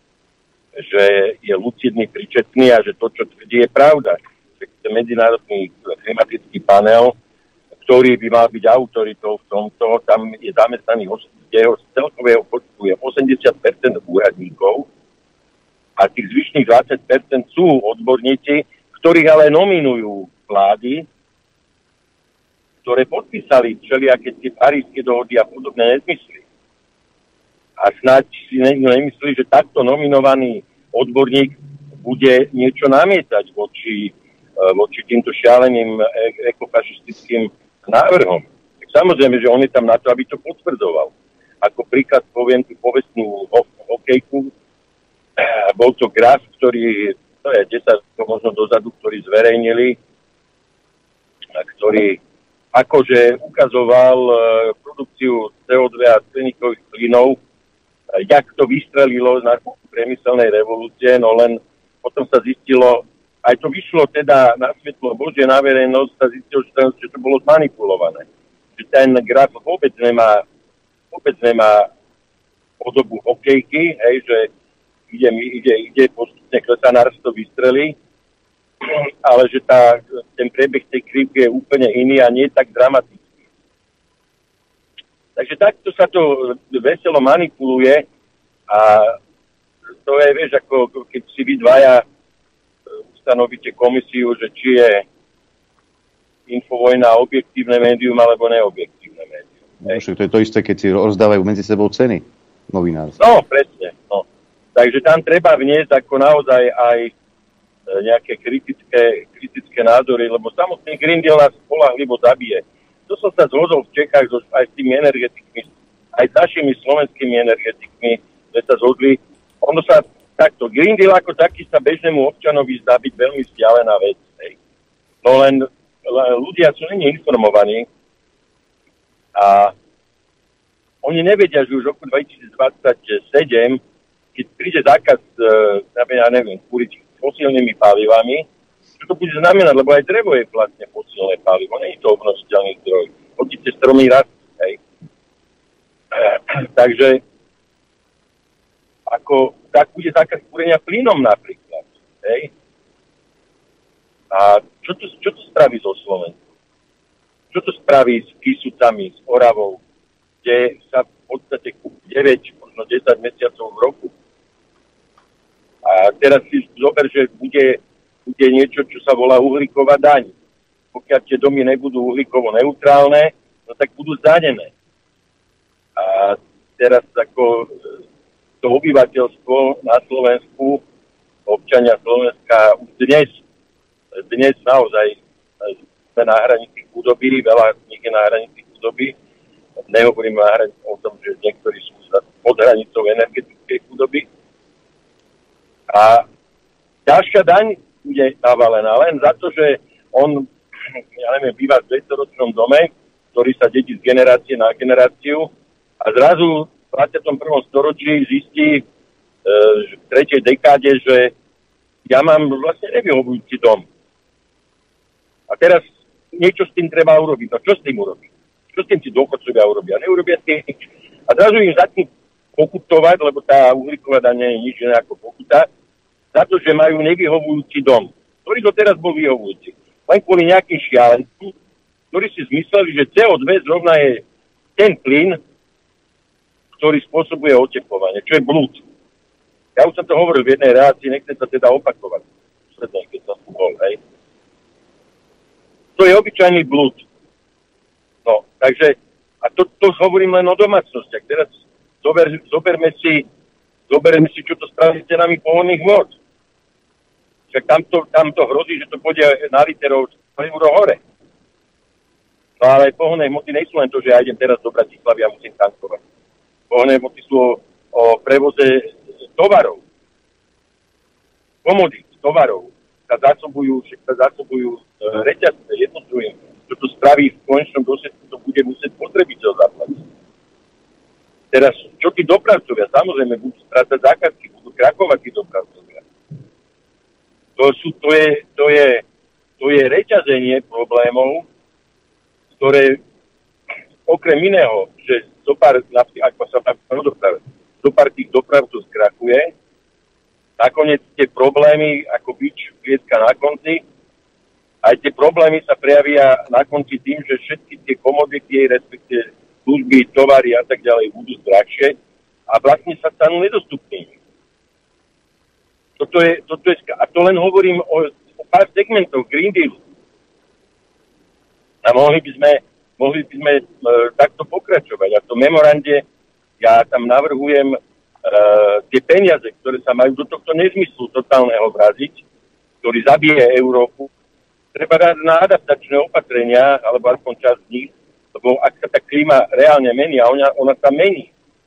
že je lucidný, príčetný a že to, čo tvrdí, je pravda. Že medzinárodný klimatický panel, ktorý by mal byť autoritou v tomto, tam je zamestnaný jeho z celkového počtu je osemdesiat percent úradníkov a tých zvyšných dvadsať percent sú odborníci, ktorých ale nominujú vlády, ktoré podpísali všelijaké tie parížske dohody a podobné nezmysly. A snáď si niekto nemyslí, že takto nominovaný odborník bude niečo namietať voči, voči týmto šialeným ekofašistickým návrhom. Tak samozrejme, že on je tam na to, aby to potvrdzoval. Ako príklad poviem tú povestnú hokejku. Bol to graf, ktorý, to je desať možno dozadu, ktorý zverejnili, ktorý akože ukazoval e, produkciu cé ó dva a skleníkových plynov, e, jak to vystrelilo na priemyselnej revolúcie, no len potom sa zistilo, aj to vyšlo teda na svetlo Božie, na verejnosť sa zistilo, že to, že to bolo zmanipulované. Že ten graf vôbec nemá, vôbec nemá podobu hokejky, hej, že ide, ide, ide postupne klesanár to vystrelí, ale že tá, ten priebeh tej krivky je úplne iný a nie tak dramatický. Takže takto sa to veselo manipuluje a to je, vieš, ako keď si vy dvaja ustanovíte komisiu, že či je Infovojna objektívne médium alebo neobjektívne médium. No, to je to isté, keď si rozdávajú medzi sebou ceny novinárske. No, presne. No. Takže tam treba vniesť ako naozaj aj nejaké kritické, kritické názory, lebo samotný Green Deal nás spoľahlivo zabije. To som sa zhodol v Čechách aj s tými energetikmi, aj s našimi slovenskými energetikmi, že sa zhodli. Ono sa takto, Green Deal ako taký sa bežnému občanovi zdá byť veľmi vzdialená vec. Hej. No len, len ľudia sú není informovaní a oni nevedia, že už v roku dvetisícdvadsaťsedem, keď príde zákaz, ja neviem, kúriť fosílnymi palivami, čo to bude znamenať, lebo aj drevo je vlastne fosílne palivo, nie je to obnoviteľný zdroj. Hodíte stromy rast, hej. Takže ako, tak bude zákaz kúrenia plynom napríklad, hej. A čo to, čo to spraví so Slovenskom? Čo to spraví s Kysucami, s Oravou, kde sa v podstate kúpi deväť, možno desať mesiacov v roku? A teraz si zober, že bude, bude niečo, čo sa volá uhlíková daň. pokiaľ tie domy nebudú uhlíkovo neutrálne, no tak budú zdanené. A teraz ako to obyvateľstvo na Slovensku, občania Slovenska už dnes, dnes naozaj sme na hranici chudoby, veľa z nich je na hranici chudoby. Nehovorím na hranici o tom, že niektorí sú pod hranicou energetickej chudoby. A ďalšia daň bude navalená len za to, že on, ja neviem, býva v dvestoročnom dome, ktorý sa dedí z generácie na generáciu a zrazu v dvadsiatom prvom storočí zistí e, v tretej dekáde, že ja mám vlastne nevyhovujúci dom. A teraz niečo s tým treba urobiť. No čo s tým urobiť? Čo s tým tí dôchodcovia urobia? Neurobia s tým nič. A zrazu im začnú pokutovať, lebo tá uhlíková daň nie je nič iné ako pokuta, za to, že majú nevyhovujúci dom, ktorý doteraz bol vyhovujúci. Len kvôli nejakým šialencom, ktorí si zmysleli, že cé ó dva zrovna je ten plyn, ktorý spôsobuje oteplovanie, čo je blúd. Ja už som to hovoril v jednej relácii, nechcem sa teda opakovať. Poslednej, keď som tu bol, hej. To je obyčajný blúd. No, takže, a to, to hovorím len o domácnostiach. Teraz zober, zoberme si, zoberme si, čo to spraví s cenami pohonných hmôt. Však tamto, tamto hrozí, že to pôjde na literov euro hore. No ale pohonné hmoty nie sú len to, že ja idem teraz do Bratislavy a musím tankovať. Pohonné hmoty sú o, o prevoze tovarov. Komodít, tovarov. Sa zásobujú, sa zásobujú e, reťazce, jedno s druhým. Čo to spraví v konečnom dôsledku, to bude musieť spotrebiteľ zaplatiť. Teraz, čo tí dopravcovia? Samozrejme, budú strácať zákazky, budú krakovať tí dopravcovia. To, sú, to, je, to, je, to je reťazenie problémov, ktoré okrem iného, že zopár, ako sa bavíme o doprave, zopár tých dopravcov skrachuje, nakoniec tie problémy ako bič klietka na konci, aj tie problémy sa prejavia na konci tým, že všetky tie komodity, respektive služby, tovary a tak ďalej budú drahšie a vlastne sa stanú nedostupnými. Toto je, toto je, a to len hovorím o, o pár segmentov Green Deal. A mohli by sme, mohli by sme e, takto pokračovať. A to memorande, ja tam navrhujem e, tie peniaze, ktoré sa majú do tohto nezmyslu totálneho vraziť, ktorý zabije Európu, treba dať na adaptačné opatrenia, alebo aspoň časť z nich, lebo ak sa tá klíma reálne mení, a ona, ona sa mení,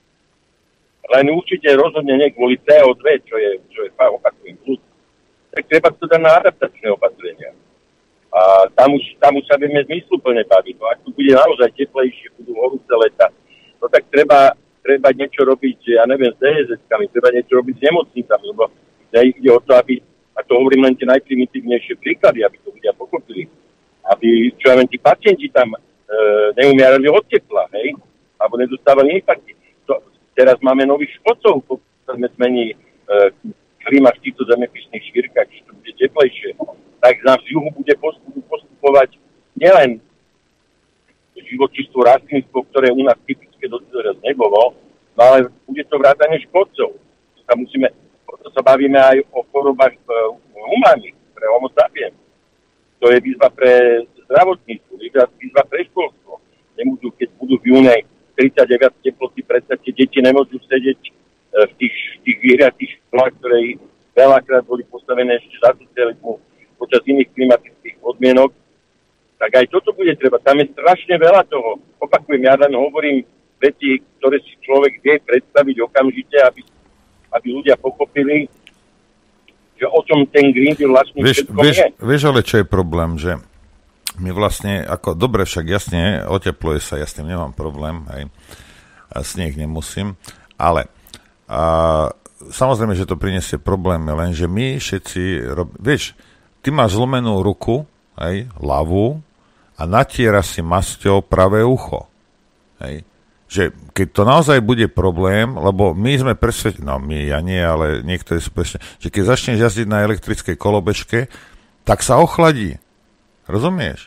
len určite rozhodne nie kvôli cé ó dva, čo je, čo je opakujem plus, tak treba to dať na adaptačné opatrenia. A tam už, tam už sa vieme zmysluplne baviť. No, ak tu bude naozaj teplejšie, budú horúce leta, no tak treba, treba niečo robiť, ja neviem, s dé é zet-kami, treba niečo robiť s nemocnicami, lebo ide o to, aby, a to hovorím len tie najprimitívnejšie príklady, aby to ľudia pochopili, aby, čo ja viem, tí pacienti tam e, neumierali od tepla, hej, alebo nedostávali infarkty. Teraz máme nových škodcov, pokiaľ sme zmení e, klíma v týchto zemepisných šírkach, že to bude teplejšie, tak nám z juhu bude postupovať nielen živočístvo, rastlinstvo, ktoré u nás typické doteraz nebolo, no ale bude to vrátane škodcov. To sa musíme, to sa bavíme aj o chorobách e, humánych, pre homo sapiens. To je výzva pre zdravotníctvo, výzva pre školstvo. Nemôžu, keď budú v júne tridsaťdeväť teploty, predstavte, deti nemôžu sedieť v tých, tých vyhriatých školách, ktoré veľakrát boli postavené ešte za socializmu počas iných klimatických podmienok. Tak aj toto bude treba. Tam je strašne veľa toho. Opakujem, ja len hovorím veci, ktoré si človek vie predstaviť okamžite, aby, aby ľudia pochopili, že o čom ten Green Deal vlastne vieš, všetko vieš, je. Vieš, ale čo je problém, že my vlastne, ako dobre však jasne, otepluje sa, ja s tým nemám problém, hej, a sneh nemusím, ale a, samozrejme, že to prinesie problémy, lenže my všetci, rob, vieš, ty máš zlomenú ruku, hej, ľavú, a natiera si masťou pravé ucho, hej, že keď to naozaj bude problém, lebo my sme presvedčení, no my, ja nie, ale niektorí sú presvedčení, že keď začneš jazdiť na elektrickej kolobežke, tak sa ochladí. Rozumieš?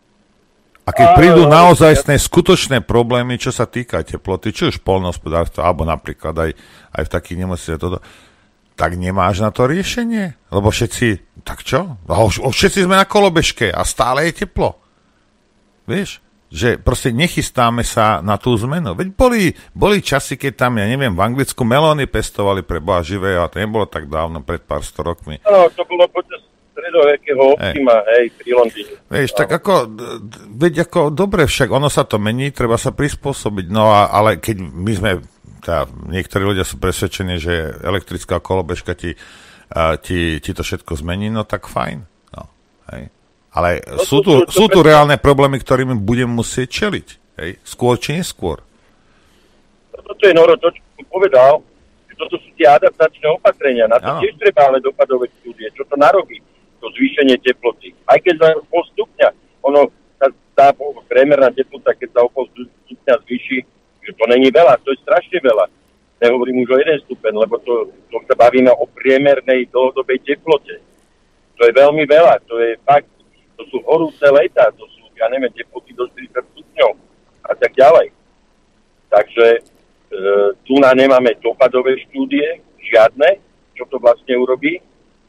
A keď prídu naozajstné skutočné problémy, čo sa týka teploty, či už poľnohospodárstva, alebo napríklad aj, aj v takých nemocniciach toto, tak nemáš na to riešenie. Lebo všetci, tak čo? Všetci sme na kolobežke a stále je teplo. Vieš? Že proste nechystáme sa na tú zmenu. Veď boli, boli časy, keď tam, ja neviem, v Anglicku melóny pestovali pre Boha živého a to nebolo tak dávno, pred pár sto rokmi. No, to bolo počas stredovekého optima, hej, pri Londýne. Vieš, tak ako, veď ako, dobre však, ono sa to mení, treba sa prispôsobiť, no a, ale keď my sme, tá, niektorí ľudia sú presvedčení, že elektrická kolobežka ti, a, ti, ti to všetko zmení, no tak fajn, no, hej. Ale no, sú tu, to, to, sú tu reálne problémy, ktorými budem musieť čeliť, hej, skôr či neskôr. Toto je, Noro, to, čo som povedal, že toto sú tie adaptačné opatrenia, na to ano. Tiež treba ale dopadové štúdie, čo to narobí, to zvýšenie teploty. Aj keď za pol stupňa, ono, tá, tá priemerná teplota, keď sa o pol stupňa zvýši, že to není veľa, to je strašne veľa. Nehovorím už o jeden stupeň, lebo to, to sa bavíme o priemernej dlhodobej teplote. To je veľmi veľa, to je fakt, to sú horúce leta, to sú, ja neviem, teploty do štyridsať stupňov a tak ďalej. Takže e, tu na nemáme dopadové štúdie, žiadne, čo to vlastne urobí.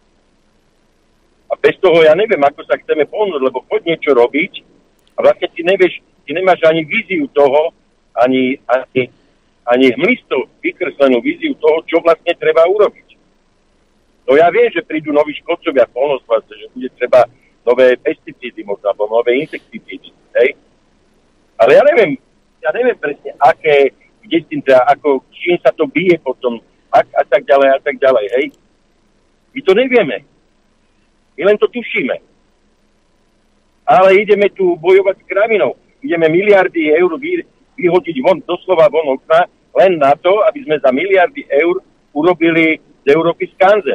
A bez toho ja neviem, ako sa chceme pohnúť, lebo poď niečo robiť a vlastne ty nevieš, ty nemáš ani víziu toho, ani, ani, ani hmlisto vykreslenú víziu toho, čo vlastne treba urobiť. No ja viem, že prídu noví škodcovia v poľnohospodárstve, že bude treba nové pesticídy možno, alebo nové insekticídy, hej? Ale ja neviem, ja neviem presne, aké, kde s tým teda, ako, čím sa to bije potom, a, a tak ďalej, a tak ďalej, hej? My to nevieme. My len to tušíme. Ale ideme tu bojovať s kravinou. Ideme miliardy eur vy, vyhodiť von, doslova von okna, len na to, aby sme za miliardy eur urobili z Európy skanzen.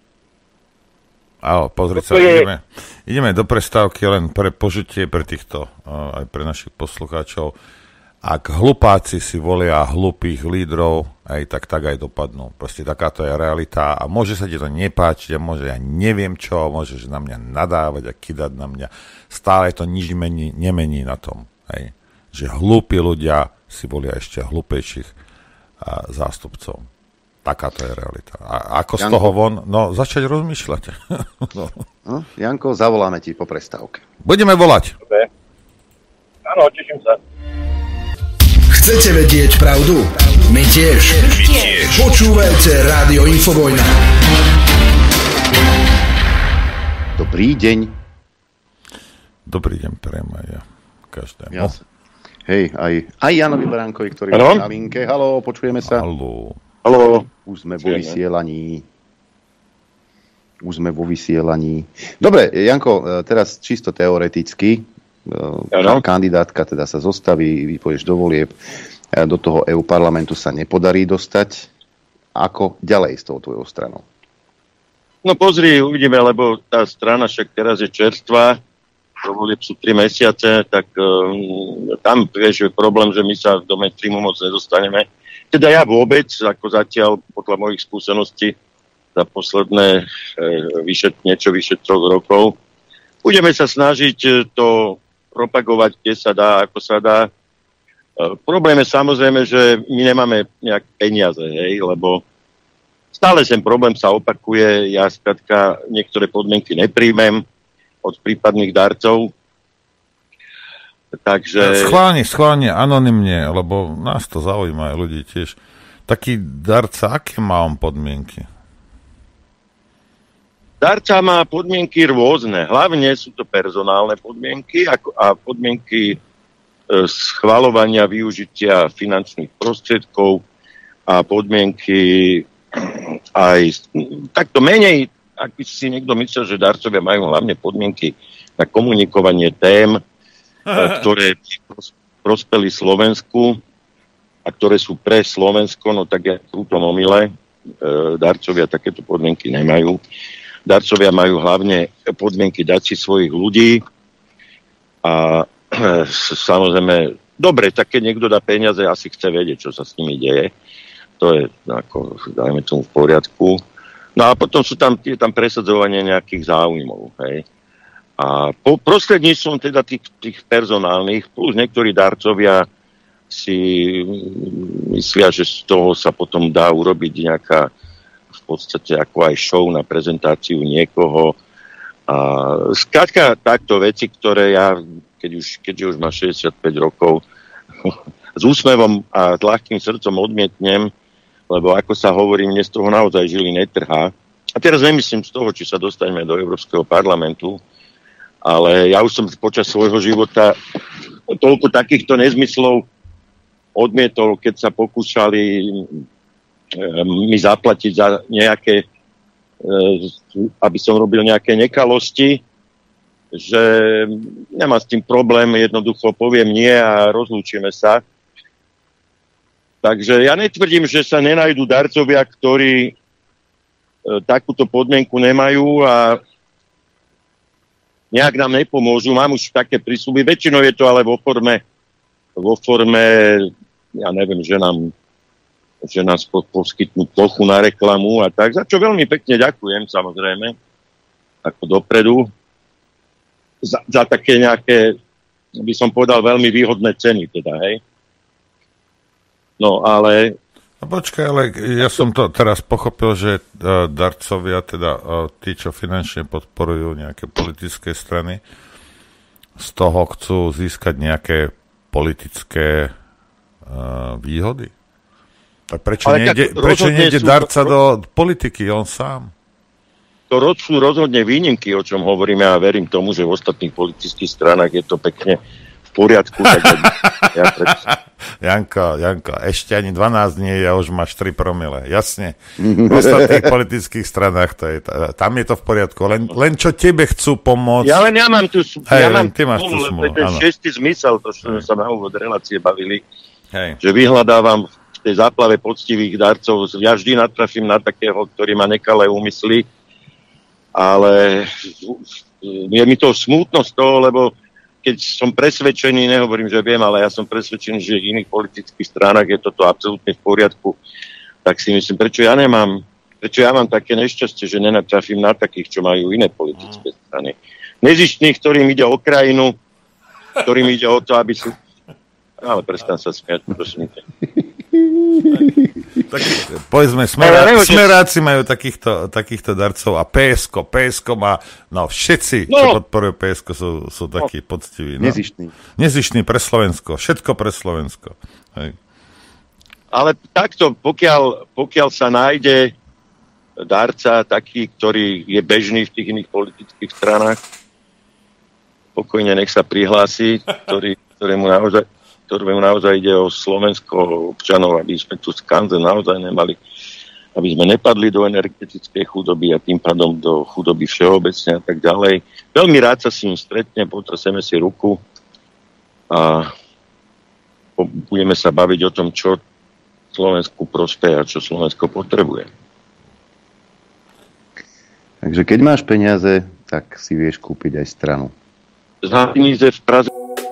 Áno, pozri sa, je... ideme, ideme do prestávky len pre požitie pre týchto, aj pre našich poslucháčov. Ak hlupáci si volia hlupých lídrov, aj tak, tak aj dopadnú. Proste takáto je realita a môže sa ti to nepáčiť a môže ja neviem čo, môžeš na mňa nadávať a kydať na mňa. Stále to nič mení, nemení na tom. Hej. Že hlúpi ľudia si volia ešte hlúpejších a, zástupcov. Takáto je realita. A ako Janko, z toho von? No, začať rozmýšľať. no. No, Janko, zavoláme ti po prestávke. Budeme volať. Dobre. Áno, teším sa. Chcete vedieť pravdu? My tiež. My tiež. Počúvajte Rádio Infovojna. Dobrý deň. Dobrý deň, prajem aj ja. Každému. Jasne. Hej, aj, aj Janovi Baránkovi, ktorý je na linke. Haló, počujeme sa. Haló. Haló. Už sme vo vysielaní. Už sme vo vysielaní. Dobre, Janko, teraz čisto teoreticky. Ano. Kandidátka teda sa zostaví, vypoješ do volieb, do toho é ú parlamentu sa nepodarí dostať. Ako ďalej s tou tvojou stranou? No pozri, uvidíme, lebo tá strana však teraz je čerstvá, do volieb sú tri mesiace, tak um, tam vieš, je problém, že my sa do mainstreamu moc nedostaneme. Teda ja vôbec, ako zatiaľ, podľa mojich skúseností za posledné e, vyše, niečo vyše troch rokov, budeme sa snažiť to propagovať, kde sa dá, ako sa dá. E, problém je samozrejme, že my nemáme nejaké peniaze, hej, lebo stále ten problém sa opakuje. Ja skrátka niektoré podmienky nepríjmem od prípadných darcov. Takže... Schválne, schválne, anonymne, lebo nás to zaujíma aj ľudí tiež. Taký darca, aké má on podmienky? Darca má podmienky rôzne. Hlavne sú to personálne podmienky a podmienky schvaľovania využitia finančných prostriedkov a podmienky aj takto menej, ak by si niekto myslel, že darcovia majú hlavne podmienky na komunikovanie tém, ktoré prospeli Slovensku a ktoré sú pre Slovensko, no tak je úplne omyle. Darcovia takéto podmienky nemajú. Darcovia majú hlavne podmienky dať si svojich ľudí a samozrejme, dobre, tak keď niekto dá peniaze, asi chce vedieť, čo sa s nimi deje. To je, ako, dajme tomu, v poriadku. No a potom sú tam, je tam presadzovanie nejakých záujmov, hej. A po prostredníctvom teda tých, tých personálnych, plus niektorí darcovia si myslia, že z toho sa potom dá urobiť nejaká podstate ako aj show na prezentáciu niekoho. A skrátka takto veci, ktoré ja, keď už, keďže už má šesťdesiatpäť rokov, s úsmevom a ľahkým srdcom odmietnem, lebo ako sa hovorí, mne z toho naozaj žili netrhá. A teraz nemyslím z toho, či sa dostaneme do Európskeho parlamentu, ale ja už som počas svojho života toľko takýchto nezmyslov odmietol, keď sa pokúšali mi zaplatiť za nejaké, aby som robil nejaké nekalosti, že nemám s tým problém, jednoducho poviem nie a rozlúčime sa. Takže ja netvrdím, že sa nenajdú darcovia, ktorí takúto podmienku nemajú a nejak nám nepomôžu. Mám už také prísľuby, väčšinou je to ale vo forme, vo forme ja neviem, že nám, že nás poskytnú plochu na reklamu a tak, za čo veľmi pekne ďakujem, samozrejme, ako dopredu, za, za také nejaké, by som povedal, veľmi výhodné ceny, teda, hej. No, ale... No počkaj, ale ja som to teraz pochopil, že uh, darcovia, teda uh, tí, čo finančne podporujú nejaké politické strany, z toho chcú získať nejaké politické uh, výhody. A prečo ale nejde, prečo nejde sú, darca ro- do politiky, on sám? To sú rozhodne výnimky, o čom hovoríme, a verím tomu, že v ostatných politických stranách je to pekne v poriadku. Tak ja Janko, Janko, ešte ani dvanásť nie je a už máš tri promile. Jasne. V ostatných politických stranách to je, tam je to v poriadku. Len, len čo tebe chcú pomôcť. Ja len ja mám tu Hej, ja mám ty máš tú smolu. To je ten šiestý zmysel, to, čo sme sa na úvod relácie bavili, Hej. že vyhľadávam v tej záplave poctivých darcov. Ja vždy natrafím na takého, ktorý má nekalé úmysly, ale je mi to smutno z toho, lebo keď som presvedčený, nehovorím, že viem, ale ja som presvedčený, že v iných politických stranách je toto absolútne v poriadku, tak si myslím, prečo ja nemám, prečo ja mám také nešťastie, že nenatrafím na takých, čo majú iné politické strany. Nezištných, ktorým ide o krajinu, ktorým ide o to, aby sú... Ale prestan sa smiať, prosím. Tak, povedzme, smerá, ja smeráci majú takýchto, takýchto darcov a pé es ko, pé es ko má, no všetci, no. čo podporujú pé es ko, sú, sú takí no. poctiví. No. Nezištní. Nezištní pre Slovensko, všetko pre Slovensko. Hej. Ale takto, pokiaľ, pokiaľ sa nájde darca taký, ktorý je bežný v tých iných politických stranách, pokojne nech sa prihlási, ktorý, ktorému naozaj ktorému naozaj ide o Slovensko občanov, aby sme tu skanze naozaj nemali, aby sme nepadli do energetickej chudoby a tým pádom do chudoby všeobecne a tak ďalej. Veľmi rád sa s ním stretne, potraseme si ruku a budeme sa baviť o tom, čo Slovensku prospeje a čo Slovensko potrebuje. Takže keď máš peniaze, tak si vieš kúpiť aj stranu. Za peniaze v Praze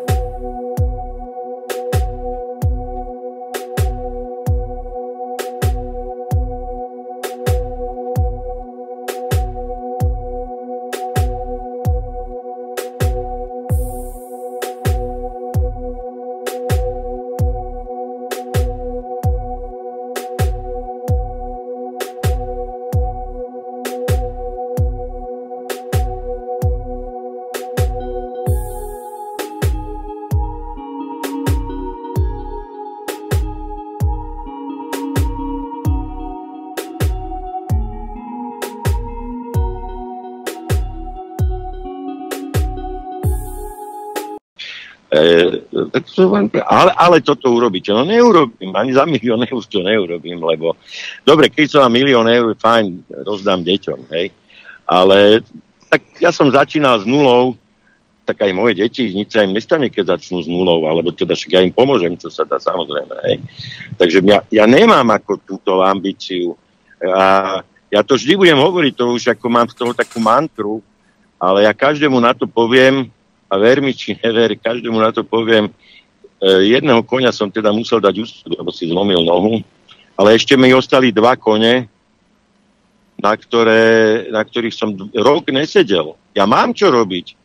Ale, ale toto urobiť. No neurobím, ani za milión eur to neurobím, lebo dobre, keď som mám milión eur, fajn, rozdám deťom, hej. Ale tak ja som začínal s nulou, tak aj moje deti, nič sa im nestane, keď začnú s nulou, alebo teda však ja im pomôžem, čo sa dá, samozrejme, hej. Takže ja, ja nemám ako túto ambíciu. A ja to vždy budem hovoriť, to už ako mám z toho takú mantru, ale ja každému na to poviem, a ver mi, či never, každému na to poviem, jedného koňa som teda musel dať ústup, lebo si zlomil nohu, ale ešte mi ostali dva kone, na, ktoré, na ktorých som rok nesedel. Ja mám čo robiť.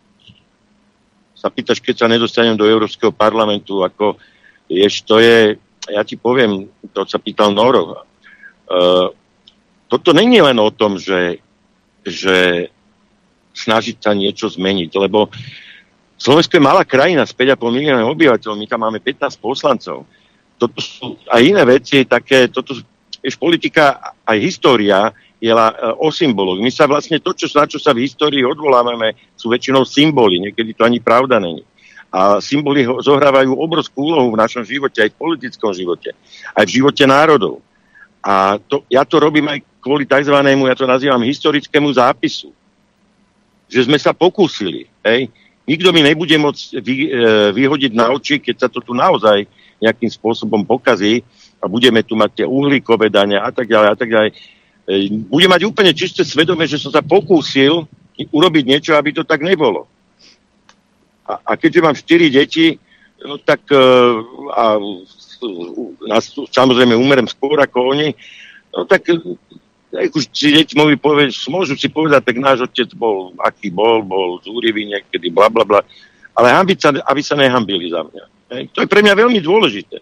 Sa pýtaš, keď sa nedostanem do Európskeho parlamentu, ako vieš, to je, ja ti poviem, to sa pýtal Noro, uh, toto není len o tom, že, že snažiť sa niečo zmeniť, lebo Slovensko je malá krajina s päť a pol milióna obyvateľov, my tam máme pätnásť poslancov. Toto sú aj iné veci, také, toto, vieš, politika, aj história je o symboloch. My sa vlastne to, čo, na čo sa v histórii odvolávame, sú väčšinou symboly, niekedy to ani pravda není. A symboly zohrávajú obrovskú úlohu v našom živote, aj v politickom živote, aj v živote národov. A to, ja to robím aj kvôli takzvanému, ja to nazývam historickému zápisu. Že sme sa pokúsili. Hej? Nikto mi nebude môcť vy, e, vyhodiť na oči, keď sa to tu naozaj nejakým spôsobom pokazí a budeme tu mať tie uhlíkové dania a tak ďalej a tak ďalej. E, budem mať úplne čisté svedomie, že som sa pokúsil urobiť niečo, aby to tak nebolo. A, a keďže mám štyri deti, no tak e, a, a samozrejme umerem skôr ako oni, no tak aj už si deti môžu povedať, môžu si povedať, tak náš otec bol, aký bol, bol zúrivý niekedy, bla, bla, bla. Ale hambiť sa, aby sa nehambili za mňa. Hej. To je pre mňa veľmi dôležité.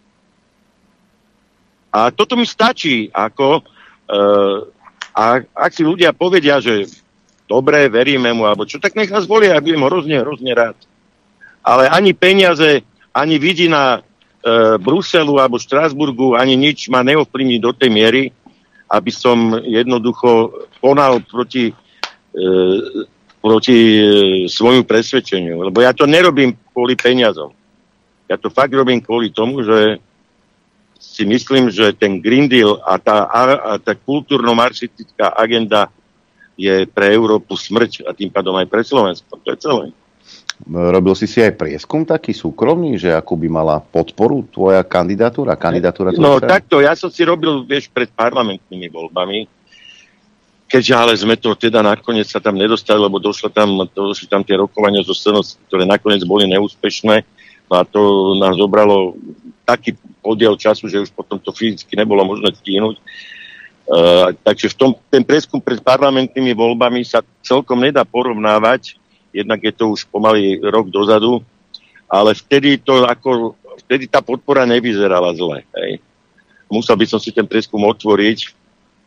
A toto mi stačí, ako e, a ak si ľudia povedia, že dobre, veríme mu, alebo čo, tak nech nás volia, ja budem hrozne, hrozne rád. Ale ani peniaze, ani vidina e, Bruselu alebo Štrasburgu, ani nič ma neovplyvní do tej miery, aby som jednoducho konal proti, e, proti e, svojmu presvedčeniu. Lebo ja to nerobím kvôli peniazom. Ja to fakt robím kvôli tomu, že si myslím, že ten Green Deal a tá, a tá kultúrno-marxistická agenda je pre Európu smrť a tým pádom aj pre Slovensko. To je celé. Robil si si aj prieskum taký súkromný, že akú by mala podporu tvoja kandidatúra? kandidatúra no takto, ja som si robil, vieš, pred parlamentnými voľbami, keďže ale sme to teda nakoniec sa tam nedostali, lebo došlo tam, došli tam tie rokovania zo Senátu, ktoré nakoniec boli neúspešné, no a to nám zobralo taký podiel času, že už potom to fyzicky nebolo možné stihnúť. Uh, takže v tom, ten prieskum pred parlamentnými voľbami sa celkom nedá porovnávať, jednak je to už pomaly rok dozadu, ale vtedy to ako, vtedy tá podpora nevyzerala zle. Hej. Musel by som si ten prieskum otvoriť,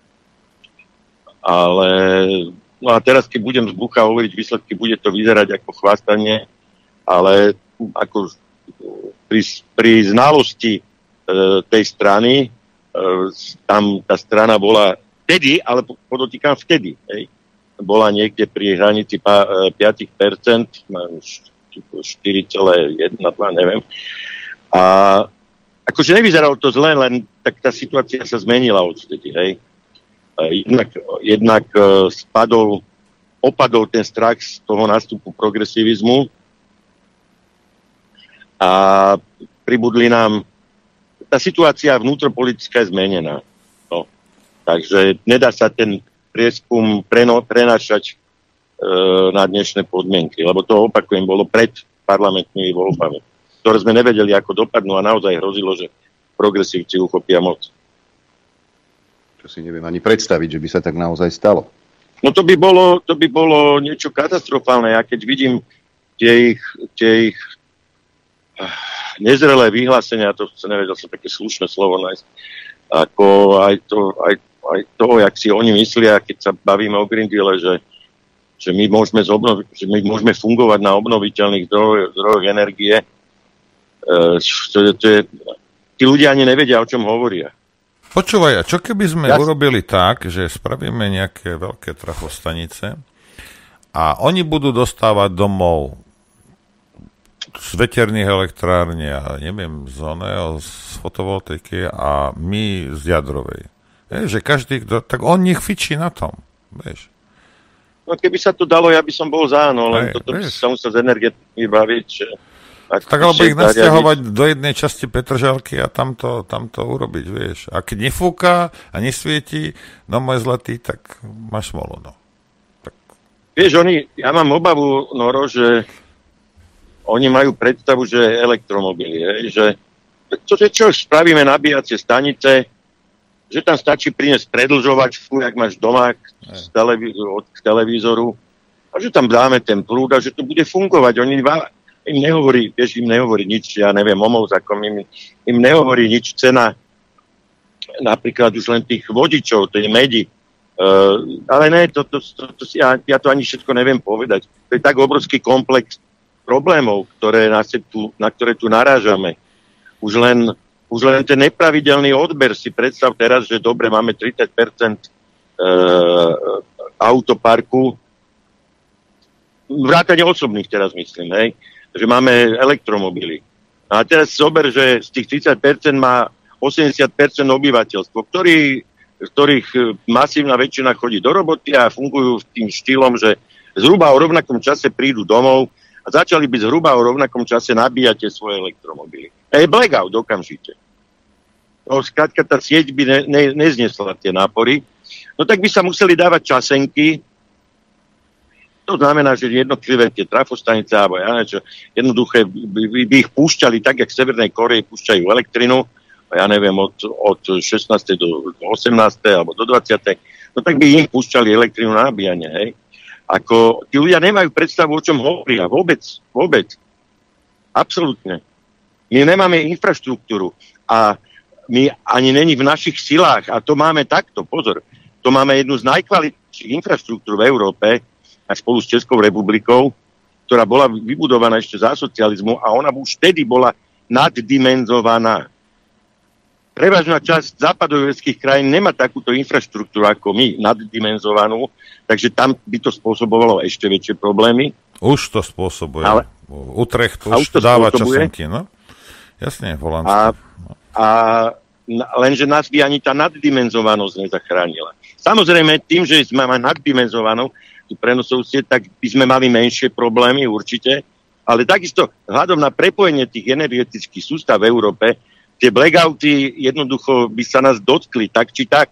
ale no a teraz, keď budem z bucha hovoriť výsledky, bude to vyzerať ako chvástanie, ale ako pri, pri znalosti e, tej strany, e, tam tá strana bola vtedy, ale podotýkam vtedy, hej, bola niekde pri hranici päť percent, štyri celé jeden, neviem. A akože nevyzeralo to zle, len tak tá situácia sa zmenila odtedy, hej. Jednak, jednak spadol, opadol ten strach z toho nástupu progresivizmu a pribudli nám, tá situácia vnútropolitická je zmenená. No. Takže nedá sa ten prieskum preno, prenášať e, na dnešné podmienky, lebo to, opakujem, bolo pred parlamentnými voľbami, ktoré sme nevedeli, ako dopadnú a naozaj hrozilo, že progresívci uchopia moc. Čo si neviem ani predstaviť, že by sa tak naozaj stalo. No to by bolo, to by bolo niečo katastrofálne. Ja keď vidím tie ich, tie ich nezrelé vyhlásenia, to sa nevedel som také slušné slovo nájsť, ako aj to, aj, aj to, jak si oni myslia, keď sa bavíme o Green Deale, že, že, my môžeme zobnovi, že my môžeme fungovať na obnoviteľných zdrojoch, zdrojoch energie. E, to, to je, tí ľudia ani nevedia, o čom hovoria. Počúvaj, a čo keby sme ja... urobili tak, že spravíme nejaké veľké trafostanice a oni budú dostávať domov z veterných elektrární a neviem, z oného, z fotovoltaiky a my z jadrovej. Je, že každý, kto, tak on nech fičí na tom, vieš. No keby sa to dalo, ja by som bol za, no, len toto by sa musel z energetiky baviť, že... Tak alebo ich nasťahovať do jednej časti Petržalky a tamto, tamto urobiť, vieš. A keď nefúka a nesvietí, no môj zlatý, tak máš smolu, no. Tak. Vieš, oni, ja mám obavu, Noro, že oni majú predstavu, že elektromobily, hej, že to, čo spravíme nabíjacie stanice, že tam stačí priniesť predlžovačku, jak máš doma k, televí- od k televízoru, a že tam dáme ten prúd a že to bude fungovať. Oni im nehovorí, vieš, im nehovorí nič, ja neviem, o mouzakom, im, im nehovorí nič cena, napríklad už len tých vodičov, tej medi. Uh, ale ne, to, to, to, to si, ja, ja to ani všetko neviem povedať. To je tak obrovský komplex problémov, ktoré nás tu, na ktoré tu narážame. Už len, už len ten nepravidelný odber, si predstav teraz, že dobre, máme tridsať percent uh, autoparku, vrátane osobných teraz myslím, hej, že máme elektromobily. A teraz zober, že z tých tridsať percent má osemdesiat percent obyvateľstvo, ktorý z ktorých masívna väčšina chodí do roboty a fungujú tým štýlom, že zhruba o rovnakom čase prídu domov a začali by zhruba o rovnakom čase nabíjať tie svoje elektromobily. A je blackout okamžite. No, skrátka tá sieť by ne, ne, neznesla tie nápory. No tak by sa museli dávať časenky. To znamená, že jednotlivé tie trafostanice, alebo ja neviem čo, jednoduché by, by ich púšťali tak, jak v Severnej Koreji púšťajú elektrinu, ja neviem, od, od šestnástej do osemnástej alebo do dvadsiatej no tak by im púšťali elektrínu na nabíjanie, hej. Ako, tí ľudia nemajú predstavu, o čom hovoria. Vôbec, vôbec. Absolútne. My nemáme infraštruktúru a my ani není v našich silách a to máme takto, pozor, to máme jednu z najkvalitnejších infraštruktúr v Európe a spolu s Českou republikou, ktorá bola vybudovaná ešte za socializmu a ona už vtedy bola naddimenzovaná. Prevažná časť západoeurópskych krajín nemá takúto infraštruktúru ako my, naddimenzovanú, takže tam by to spôsobovalo ešte väčšie problémy. Už to spôsobuje. Ale, Utrecht už, už to dáva časenky, no? Jasne, v Holandsku. A, a lenže nás by ani tá naddimenzovanosť nezachránila. Samozrejme, tým, že sme mali naddimenzovanú tú prenosovú sieť, tak by sme mali menšie problémy určite, ale takisto hľadom na prepojenie tých energetických sústav v Európe tie blackouty jednoducho by sa nás dotkli, tak či tak.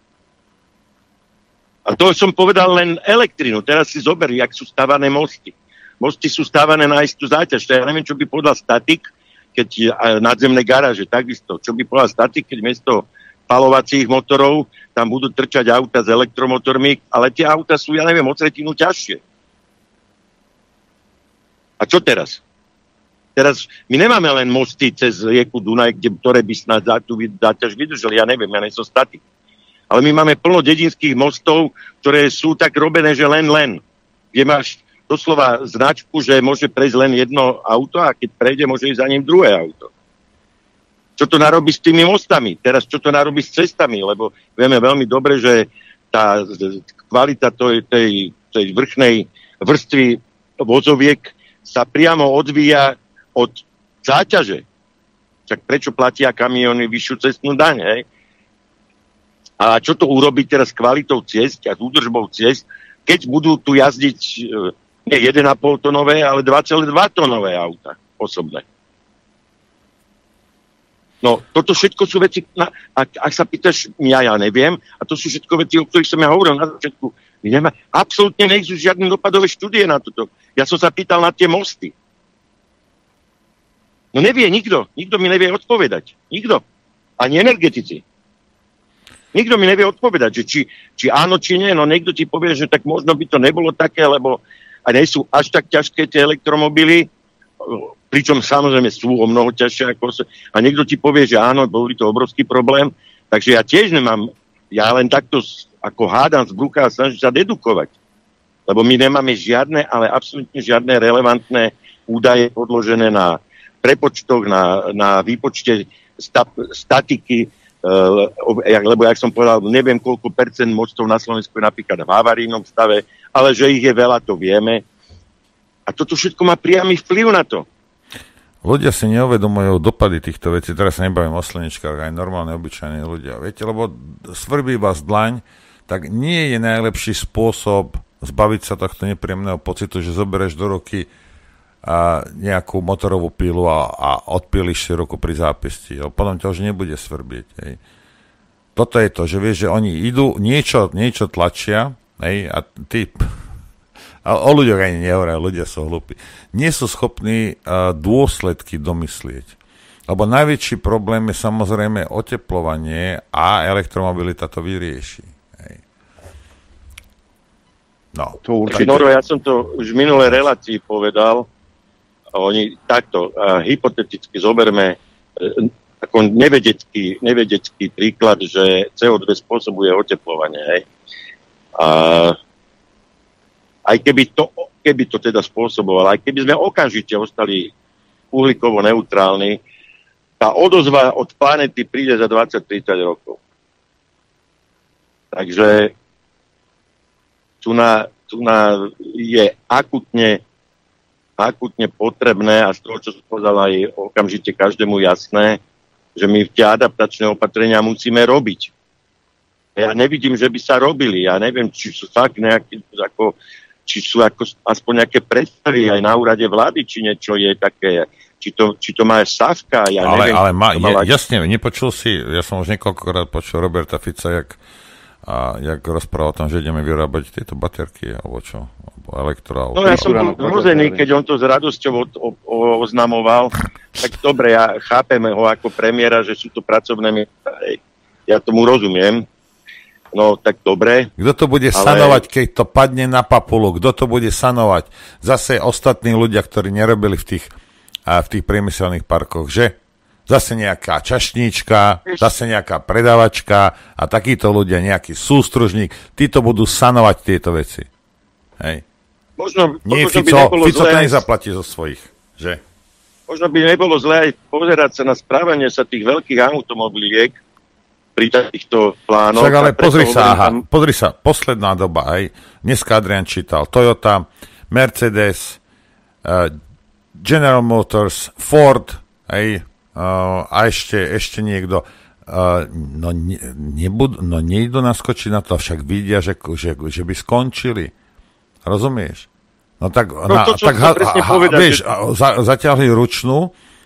A to som povedal len elektrinu. Teraz si zober, jak sú stávané mosty. Mosty sú stávané na istú záťaž. Ja neviem, čo by povedal statik, keď nadzemné garáže, takisto. Čo by povedal statik, keď miesto spalovacích motorov tam budú trčať auta s elektromotormi, ale tie auta sú, ja neviem, o tretinu ťažšie. A čo teraz? Teraz my nemáme len mosty cez rieku Dunaj, kde, ktoré by snad za tú záťaž vydržali. Ja neviem, ja nie som statik. Ale my máme plno dedinských mostov, ktoré sú tak robené, že len len. Kde máš doslova značku, že môže prejsť len jedno auto a keď prejde, môže ísť za ním druhé auto. Čo to narobí s tými mostami? Teraz čo to narobí s cestami? Lebo vieme veľmi dobre, že tá kvalita tej, tej, tej vrchnej vrstvy vozoviek sa priamo odvíja od záťaže. Však prečo platia kamióny vyššiu cestnú daň, hej? A čo to urobí teraz s kvalitou ciest a s údržbou ciest, keď budú tu jazdiť nie jeden a pol tonové, ale dva celé dva tonové auta osobné. No, toto všetko sú veci, na, ak, ak sa pýtaš, ja, ja neviem, a to sú všetko veci, o ktorých som ja hovoril na začiatku. My nemá, absolútne neexistuje žiadne dopadové štúdie na toto. Ja som sa pýtal na tie mosty. No nevie nikto. Nikto mi nevie odpovedať. Nikto. Ani energetici. Nikto mi nevie odpovedať, že či, či áno, či nie. No niekto ti povie, že tak možno by to nebolo také, lebo a nie sú až tak ťažké tie elektromobily, pričom samozrejme sú o mnoho ťažšie ako sa. A niekto ti povie, že áno, bol by to obrovský problém. Takže ja tiež nemám, ja len takto ako hádam z brucha a snažím sa dedukovať. Lebo my nemáme žiadne, ale absolútne žiadne relevantné údaje podložené na prepočtoch, na, na výpočte sta, statiky, uh, lebo, jak som povedal, neviem, koľko percent mostov na Slovensku je napríklad v havarijnom stave, ale že ich je veľa, to vieme. A toto všetko má priamy vplyv na to. Ľudia si neuvedomujú dopady týchto vecí. Teraz sa nebavím o slnečkách, aj normálne, obyčajní ľudia. Viete, lebo svrbí vás dlaň, tak nie je najlepší spôsob zbaviť sa tohto nepríjemného pocitu, že zoberieš do ruky a nejakú motorovú pílu a, a odpíliš si ruku pri zápesti. Potom ťa už nebude svrbiť. Hej. Toto je to, že vieš, že oni idú, niečo, niečo tlačia, hej, a ty, a o ľuďoch ani nehovoria, ľudia sú hlúpi, nie sú schopní uh, dôsledky domyslieť. Lebo najväčší problém je samozrejme oteplovanie a elektromobilita to vyrieši. Hej. No, to určite. Noro, ja som to už v minulej relácii povedal. Oni takto, uh, hypoteticky zoberme, uh, ako nevedecký, nevedecký príklad, že cé ó dva spôsobuje oteplovanie. Hej. A aj keby to, keby to teda spôsoboval, aj keby sme okamžite ostali uhlíkovo neutrálni, tá odozva od planety príde za dvadsať tridsať rokov. Takže tu na, tu na je akutne akutne potrebné a z toho, čo som povedal, aj okamžite každému jasné, že my tie adaptačné opatrenia musíme robiť. Ja nevidím, že by sa robili. Ja neviem, či sú fakt nejaké, ako, či sú ako, aspoň nejaké predstavy aj na úrade vlády, či niečo je také, či to, či to má Sávka, ja ale, neviem. Ale má, je, jasne, nepočul si, ja som už niekoľkokrát počul Roberta Fica, jak, a, jak rozprával o tom, že ideme vyrábať tieto baterky, alebo čo? Elektro. No ja som bol hrozený, keď on to s radosťou o, o, o, oznamoval. Tak dobre, ja chápem ho ako premiéra, že sú to pracovné miesta. Ja tomu rozumiem. No tak dobre. Kto to bude ale... sanovať, keď to padne na papulu? Kto to bude sanovať? Zase ostatní ľudia, ktorí nerobili v tých, v tých priemyselných parkoch, že? Zase nejaká čašníčka, zase nejaká predavačka a takíto ľudia, nejaký sústružník, títo budú sanovať tieto veci. Hej. Možno, Nie, možno Fico, by Fico zlé, to nezaplatí zo svojich, že? Možno by nebolo zlé aj pozerať sa na správanie sa tých veľkých automobiliek pri takýchto plánoch. Však ale pozri sa, aha, tam... pozri sa, posledná doba, aj dneska Adrian čítal, Toyota, Mercedes, uh, General Motors, Ford, aj, uh, a ešte, ešte niekto, uh, no, ne, nebud, no nejdu naskočiť na to, však vidia, že, že, že by skončili. Rozumieš? No tak, no na, to, tak ha, ha, povedať, vieš, že... za, zaťahli ručnú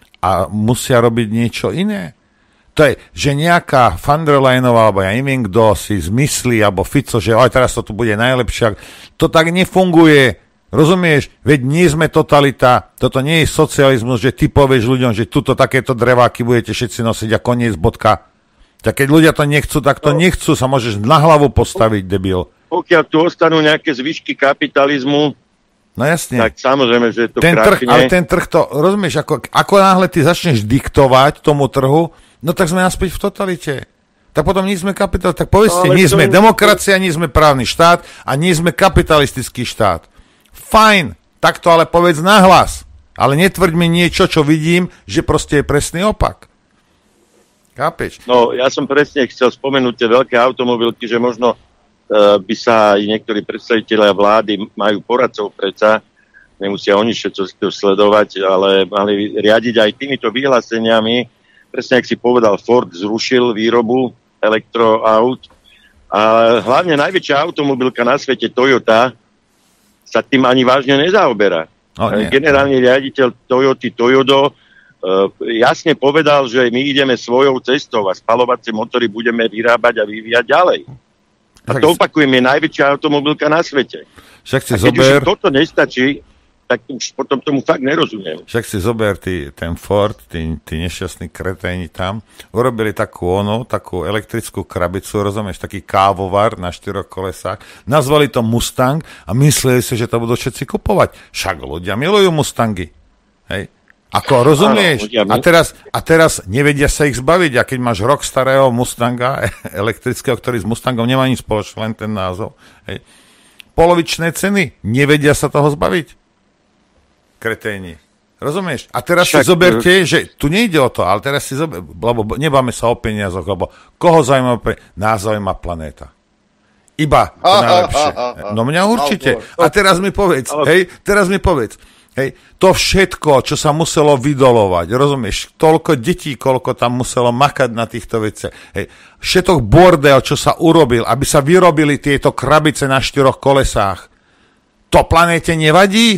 a musia robiť niečo iné. To je, že nejaká van der Leyenová, alebo ja neviem kto si zmyslí, alebo Fico, že aj teraz to tu bude najlepšie. To tak nefunguje. Rozumieš? Veď nie sme totalita, toto nie je socializmus, že ty povieš ľuďom, že tuto takéto dreváky budete všetci nosiť a koniec bodka. Tak keď ľudia to nechcú, tak to no. nechcú, sa môžeš na hlavu postaviť, debil. Pokiaľ tu ostanú nejaké zvyšky kapitalizmu, no jasne. Tak samozrejme, že to ten krachne. Trh, ale ten trh to, rozumieš, ako, ako náhle ty začneš diktovať tomu trhu, no tak sme naspäť v totalite. Tak potom nie sme kapitalisti. Tak povedzte, no, nie sme to... demokracia, nie sme právny štát a nie sme kapitalistický štát. Fajn, tak to ale povedz nahlas. Ale netvrď mi niečo, čo vidím, že proste je presný opak. Chápeš? No, ja som presne chcel spomenúť tie veľké automobilky, že možno by sa aj niektorí predstavitelia vlády majú poradcov predsa, nemusia oni všetko sledovať, ale mali riadiť aj týmito vyhláseniami. Presne, ak si povedal, Ford zrušil výrobu elektroaut a hlavne najväčšia automobilka na svete, Toyota, sa tým ani vážne nezaoberá. Oh, Generálny riaditeľ Toyoty Toyodo uh, jasne povedal, že my ideme svojou cestou a spaľovacie motory budeme vyrábať a vyvíjať ďalej. A to opakujem, je najväčšia automobilka na svete. Však si a keď zober... už toto nestačí, tak už potom tomu fakt nerozumiem. Však si zober ty, ten Ford, tí, tí nešťastní kreténi tam, urobili takú onu, takú elektrickú krabicu, rozumieš, taký kávovar na štyroch kolesách, nazvali to Mustang a mysleli si, že to budú všetci kupovať. Však ľudia milujú Mustangy. Hej. Ako, rozumieš? A teraz, a teraz nevedia sa ich zbaviť. A keď máš rok starého Mustanga elektrického, ktorý s Mustangom nemá nič spoločné, len ten názov. Hej. Polovičné ceny. Nevedia sa toho zbaviť. Kreténi. Rozumieš? A teraz Však... si zoberte, že tu nejde o to, ale teraz si zoberte, lebo nebáme sa o peniazoch, lebo koho zaujíma pre... Nás zaujíma planéta. Iba to najlepšie. No mňa určite. A teraz mi povedz, hej, teraz mi povedz, hej, to všetko, čo sa muselo vydolovať, rozumieš, toľko detí, koľko tam muselo makať na týchto veciach, hej, všetok bordel, čo sa urobil, aby sa vyrobili tieto krabice na štyroch kolesách, to planéte nevadí?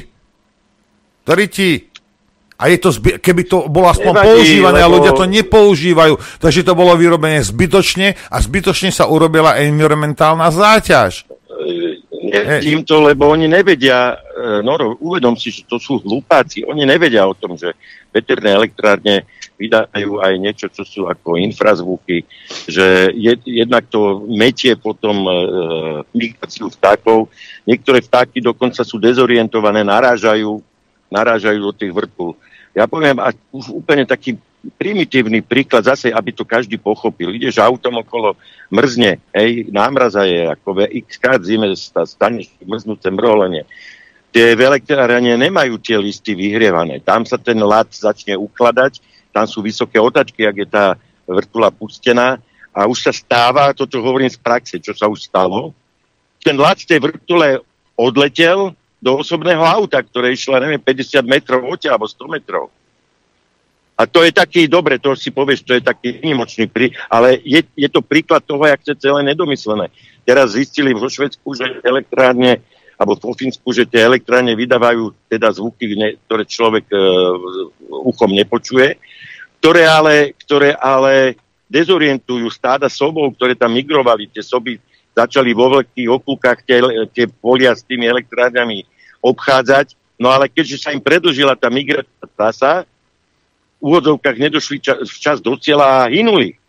Doriti? A je to, zby- keby to bolo aspoň nevadí, používané, lebo... a ľudia to nepoužívajú, takže to bolo vyrobené zbytočne a zbytočne sa urobila environmentálna záťaž. Nevidím to, lebo oni nevedia, Noro, uvedom si, že to sú hlupáci, oni nevedia o tom, že veterné elektrárne vydajú aj niečo, čo sú ako infrazvuky, že jed, jednak to metie potom e, migráciu vtákov, niektoré vtáky dokonca sú dezorientované, narážajú, narážajú do tých vrtov. Ja poviem, a už úplne taký primitívny príklad, zase, aby to každý pochopil. Ideš autom okolo, mrzne, hej, námraza je, ako x krát zime staneš mrznúce mrholenie. Tie v elektrárne nemajú tie listy vyhrievané. Tam sa ten ľad začne ukladať, tam sú vysoké otačky, ak je tá vrtula pustená a už sa stáva, toto hovorím z praxe, čo sa už stalo, ten ľad z tej vrtule odletel do osobného auta, ktoré išlo, neviem, päťdesiat metrov odtiaľ, alebo sto metrov. A to je taký, dobre, to si povieš, to je taký výnimočný prí, ale je, je to príklad toho, jak to celé nedomyslené. Teraz zistili vo Švédsku, že elektrárne, alebo vo Fínsku, že tie elektrárne vydávajú teda zvuky, ne, ktoré človek e, uchom nepočuje, ktoré ale, ktoré ale dezorientujú stáda sobov, ktoré tam migrovali, tie soby začali vo veľkých oklukách tie, tie polia s tými elektrárňami obchádzať, no ale keďže sa im predĺžila tá migračná trasa, v úvodzovkách nedošli čas, včas do cieľa a hynuli.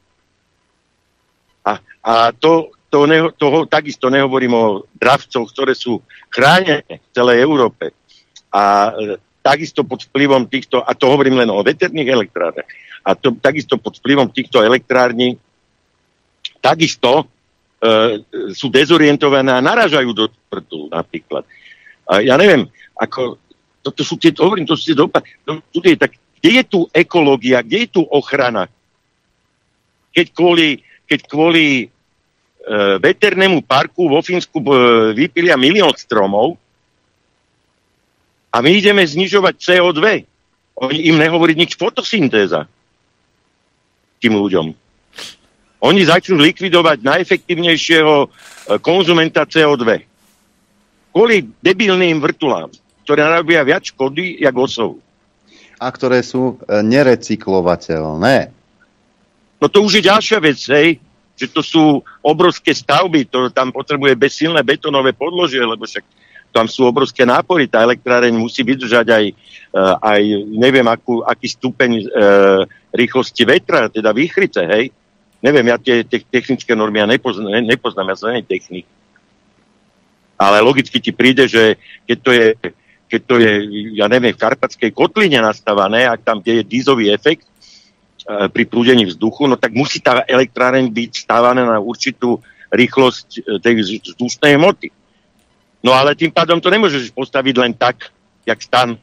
A, a to, to, neho, toho takisto nehovorím o dravcoch, ktoré sú chránené v celej Európe. A e, takisto pod vplyvom týchto, a to hovorím len o veterných elektrárniach, a to takisto pod vplyvom týchto elektrární takisto e, sú dezorientované a naražajú do tvrtu napríklad. A ja neviem, ako, toto sú tie, hovorím, to sú tie dopady, to, to je tak. Kde je tu ekológia, kde je tu ochrana? Keď kvôli, keď kvôli e, veternému parku vo Fínsku e, vypilia milión stromov a my ideme znižovať cé ó dva. Oni im nehovorí nič fotosyntéza tým ľuďom. Oni začnú likvidovať najefektívnejšieho e, konzumenta cé ó dva. Kvôli debilným vrtulám, ktoré narobia viac škody, jak osov. A ktoré sú nerecyklovateľné. No to už je ďalšia vec, hej, že to sú obrovské stavby, to tam potrebuje bezsilné betónové podložie, lebo však tam sú obrovské nápory, tá elektráreň musí vydržať aj, aj neviem, akú, aký stupeň e, rýchlosti vetra, teda výchrice, hej. Neviem, ja tie, tie technické normy ja nepoznám, nepoznám, ja som nie technik. Ale logicky ti príde, že keď to je keď to je, ja neviem, v Karpatskej kotline nastavané, ak tam je dízový efekt e, pri prúdení vzduchu, no tak musí tá elektráreň byť stávaná na určitú rýchlosť e, tej vzdušnej hmoty. No ale tým pádom to nemôžeš postaviť len tak, jak stan.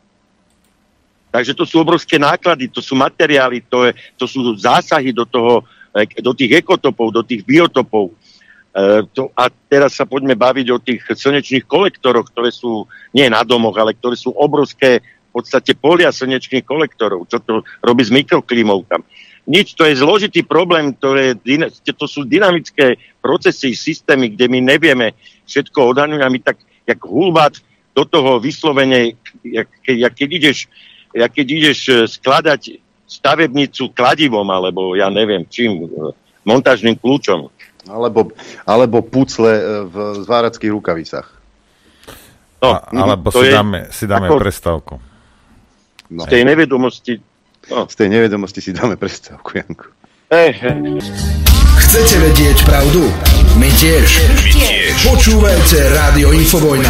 Takže to sú obrovské náklady, to sú materiály, to, je, to sú zásahy do toho, do tých ekotopov, do tých biotopov. Uh, to, a teraz sa poďme baviť o tých slnečných kolektoroch, ktoré sú nie na domoch, ale ktoré sú obrovské v podstate polia slnečných kolektorov. Čo to robí s mikroklímou tam? Nič, to je zložitý problém, ktoré, to sú dynamické procesy, systémy, kde my nevieme všetko odhaľujú a my tak, jak hulvát do toho vyslovene, jak, jak, keď ideš, jak keď ideš skladať stavebnicu kladivom, alebo ja neviem čím, montážnym kľúčom. Alebo, alebo pucle v zvárackých rukavicách. No, A, alebo si, je, dáme, si dáme ako, prestávku. No. Z tej nevedomosti... No. Z tej nevedomosti si dáme prestávku, Janko. Hey, hey. Chcete vedieť pravdu? My tiež. My tiež. Počúvajte Rádio Infovojna.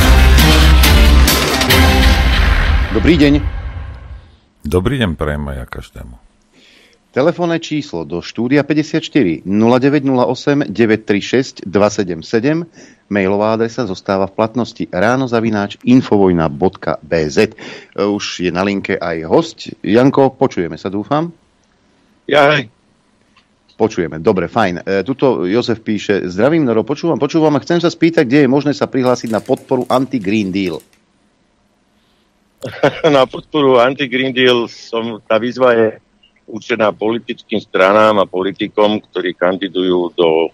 Dobrý deň. Dobrý deň prajem aj ja každému. Telefónne číslo do štúdia päťdesiatštyri nula deväť nula osem deväť tri šesť dva sedem sedem. Mailová adresa zostáva v platnosti ráno zavináč infovojna bodka bé zet. Už je na linke aj host. Janko, počujeme sa, dúfam? Ja, hej. Počujeme, dobre, fajn. E, tuto Jozef píše, zdravím, Noro, počúvam, počúvam a chcem sa spýtať, kde je možné sa prihlásiť na podporu Anti-Green Deal. Na podporu Anti-Green Deal som, tá výzva je určená politickým stranám a politikom, ktorí kandidujú do